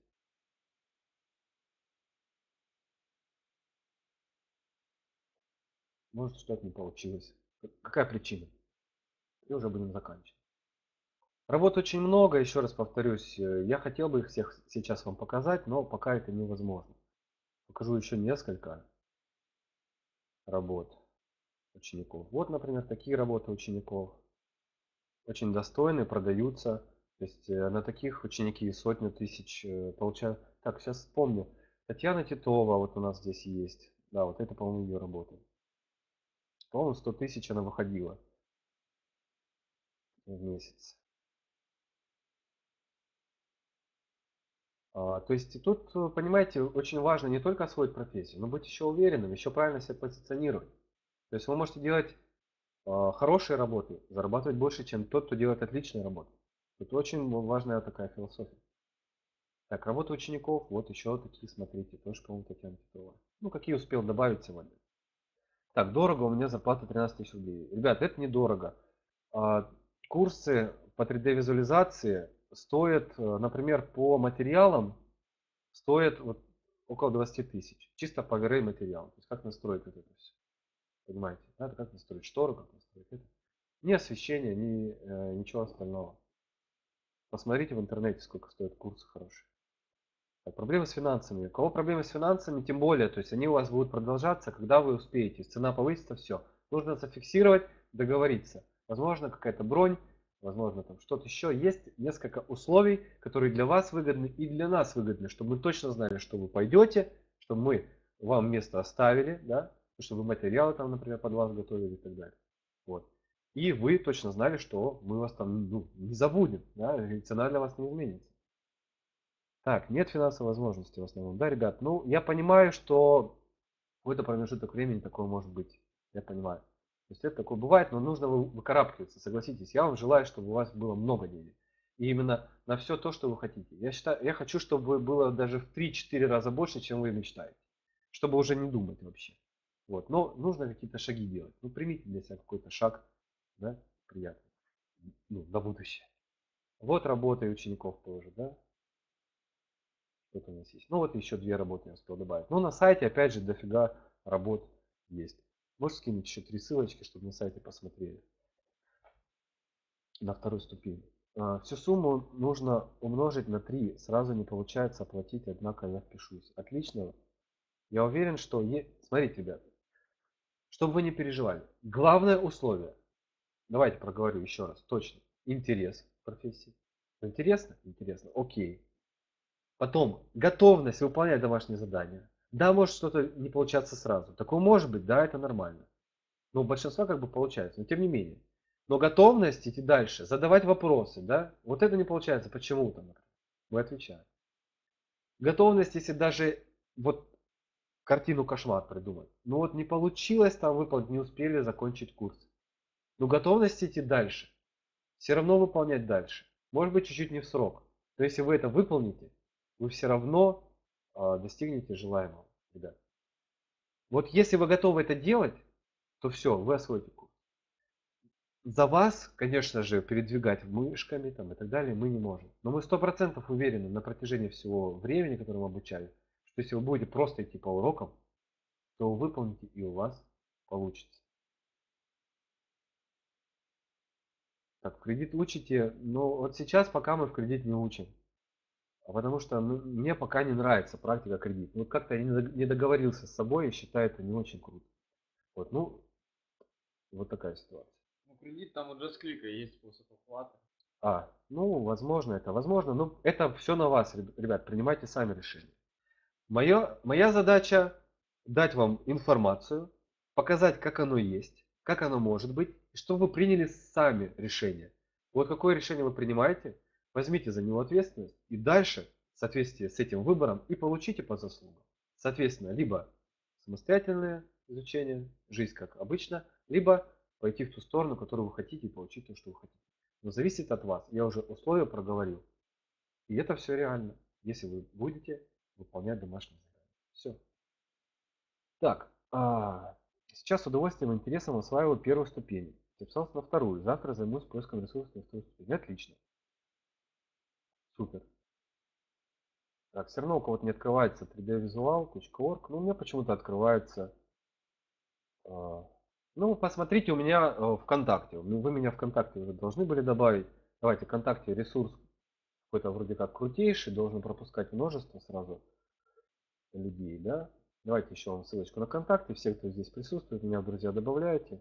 Может, что-то не получилось. Какая причина? И уже будем заканчивать. Работ очень много, еще раз повторюсь, э, я хотел бы их всех сейчас вам показать, но пока это невозможно. Покажу еще несколько работ учеников. Вот, например, такие работы учеников. Очень достойные, продаются. То есть э, на таких ученики сотню тысяч э, получают. Так, сейчас вспомню. Татьяна Титова вот у нас здесь есть. Да, вот это, по-моему, ее работа. По-моему, сто тысяч она выходила в месяц. А, то есть тут, э, понимаете, очень важно не только освоить профессию, но быть еще уверенным, еще правильно себя позиционировать. То есть вы можете делать а, хорошие работы, зарабатывать больше, чем тот, кто делает отличные работы. Это очень важная такая философия. Так, работа учеников, вот еще такие, смотрите, тоже, по-моему, Татьяна Титова. Ну, какие успел добавить сегодня. Так, дорого, у меня зарплата тринадцать тысяч рублей. Ребят, это недорого. А, Курсы по три дэ визуализации стоят, э, например, по материалам, стоят вот около двадцати тысяч. Чисто по верей материалам. То есть как настроить вот это все. Понимаете? Надо как настроить штору, как настроить это. Ни освещения, ни э, ничего остального. Посмотрите в интернете, сколько стоят курсы хорошие. Так, проблемы с финансами. У кого проблемы с финансами, тем более, то есть они у вас будут продолжаться, когда вы успеете. Цена повысится, все. Нужно зафиксировать, договориться. Возможно, какая-то бронь, возможно, там что-то еще. Есть несколько условий, которые для вас выгодны и для нас выгодны, чтобы мы точно знали, что вы пойдете, чтобы мы вам место оставили, да, чтобы материалы там, например, под вас готовили и так далее. Вот. И вы точно знали, что мы вас там ну, не забудем, да, и цена для вас не изменится. Так, нет финансовой возможности в основном. Да, ребят, ну, я понимаю, что какой-то промежуток времени такое может быть. Я понимаю. То есть это такое бывает, но нужно вы- выкарабкиваться, согласитесь. Я вам желаю, чтобы у вас было много денег. И именно на все то, что вы хотите. Я считаю, я хочу, чтобы было даже в три-четыре раза больше, чем вы мечтаете. Чтобы уже не думать вообще. Вот. Но нужно какие-то шаги делать. Ну, примите для себя какой-то шаг, да, приятный. Ну, на будущее. Вот работа и учеников тоже, да. Что-то у нас есть. Ну вот еще две работы я успел добавить. Ну на сайте опять же дофига работ есть. Можешь скинуть еще три ссылочки, чтобы на сайте посмотрели. На второй ступени. А, Всю сумму нужно умножить на три. Сразу не получается оплатить, однако я впишусь. Отлично. Я уверен, что... е- Смотрите, ребята. Чтобы вы не переживали. Главное условие. Давайте проговорю еще раз. Точно. Интерес к профессии. Интересно? Интересно. Окей. Потом готовность выполнять домашние задания. Да, может что-то не получаться сразу. Такое может быть, да, это нормально. Но у большинства как бы получается, но тем не менее. Но готовность идти дальше, задавать вопросы, да, вот это не получается почему-то, например. Вы отвечаете. Готовность, если даже вот картину кошмар придумать. Ну вот не получилось там выполнить, не успели закончить курс. Но готовность идти дальше. Все равно выполнять дальше. Может быть чуть-чуть не в срок. Но если вы это выполните, вы все равно а, достигнете желаемого, ребят. Вот если вы готовы это делать, то все, вы освоите курс. За вас, конечно же, передвигать мышками там, и так далее мы не можем. Но мы сто процентов уверены на протяжении всего времени, которое мы обучали, что если вы будете просто идти по урокам, то вы выполните и у вас получится. Так, в кредит учите, но вот сейчас пока мы в кредит не учим. А потому что ну, мне пока не нравится практика кредит. Вот как-то я не договорился с собой и считаю это не очень круто. Вот, ну, вот такая ситуация. Ну, кредит там у JustClick есть способ оплаты. А, ну, возможно это, возможно, но это все на вас, ребят, принимайте сами решение. Моё, моя задача дать вам информацию, показать, как оно есть, как оно может быть, и чтобы вы приняли сами решение. Вот какое решение вы принимаете, возьмите за него ответственность и дальше, в соответствии с этим выбором, и получите по заслугам. Соответственно, либо самостоятельное изучение, жизнь как обычно, либо пойти в ту сторону, которую вы хотите, и получить то, что вы хотите. Но зависит от вас. Я уже условия проговорил. И это все реально, если вы будете выполнять домашние задания. Все. Так, а, сейчас с удовольствием и интересом осваиваю первую ступень. Записался на вторую. Завтра займусь поиском ресурсов на вторую ступень. Отлично. Супер. Так, все равно у кого-то не открывается три дэ визуал точка орг. Ну, у меня почему-то открывается. а, Ну, посмотрите у меня э, ВКонтакте. Ну, вы меня ВКонтакте уже должны были добавить. Давайте, ВКонтакте ресурс какой-то вроде как крутейший, должен пропускать множество сразу людей, да? Давайте еще вам ссылочку на контакты. Все, кто здесь присутствует, меня в друзья добавляйте.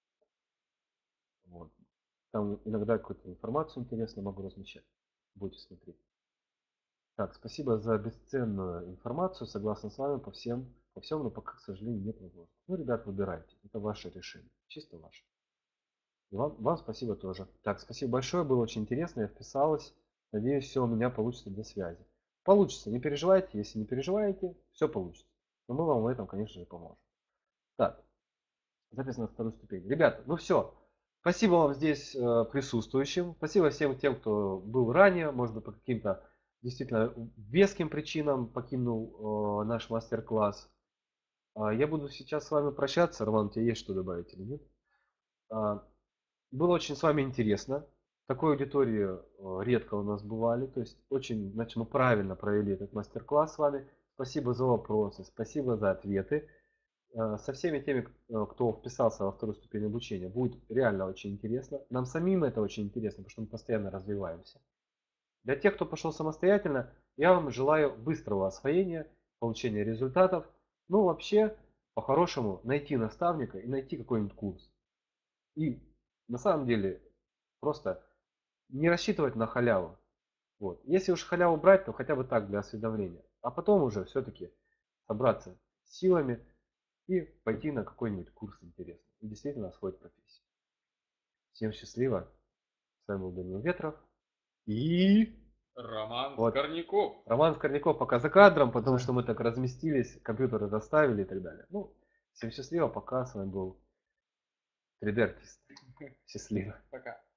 Вот. Там иногда какую-то информацию интересную могу размещать. Будете смотреть. Так, спасибо за бесценную информацию. Согласен с вами по всем, по всем, но пока, к сожалению, нет возможности. Ну, ребят, выбирайте. Это ваше решение. Чисто ваше. И вам, вам спасибо тоже. Так, спасибо большое. Было очень интересно. Я вписалась. Надеюсь, все у меня получится для связи. Получится. Не переживайте. Если не переживаете, все получится. Но мы вам в этом, конечно же, поможем. Так, запись на вторую ступень. Ребята, ну все. Спасибо вам здесь э, присутствующим. Спасибо всем тем, кто был ранее, может быть, по каким-то действительно веским причинам покинул э, наш мастер-класс. А, я буду сейчас с вами прощаться. Роман, у тебя есть что добавить или нет? А, было очень с вами интересно. Такой аудитории э, редко у нас бывали. То есть очень, значит, мы правильно провели этот мастер-класс с вами. Спасибо за вопросы, спасибо за ответы. Э, Со всеми теми, э, кто вписался во вторую ступень обучения, будет реально очень интересно. Нам самим это очень интересно, потому что мы постоянно развиваемся. Для тех, кто пошел самостоятельно, я вам желаю быстрого освоения, получения результатов. Ну, вообще, по-хорошему, найти наставника и найти какой-нибудь курс. И на самом деле, просто не рассчитывать на халяву. Вот. Если уж халяву брать, то хотя бы так, для осведомления. А потом уже все-таки собраться с силами и пойти на какой-нибудь курс интересный. И действительно освоить профессию. Всем счастливо. С вами был Данил Ветров. И Роман вот Скорняков. Роман Скорняков пока за кадром, потому что мы так разместились, компьютеры расставили и так далее. Ну, всем счастливо, пока. С вами был три дэ артист. Счастливо. Пока.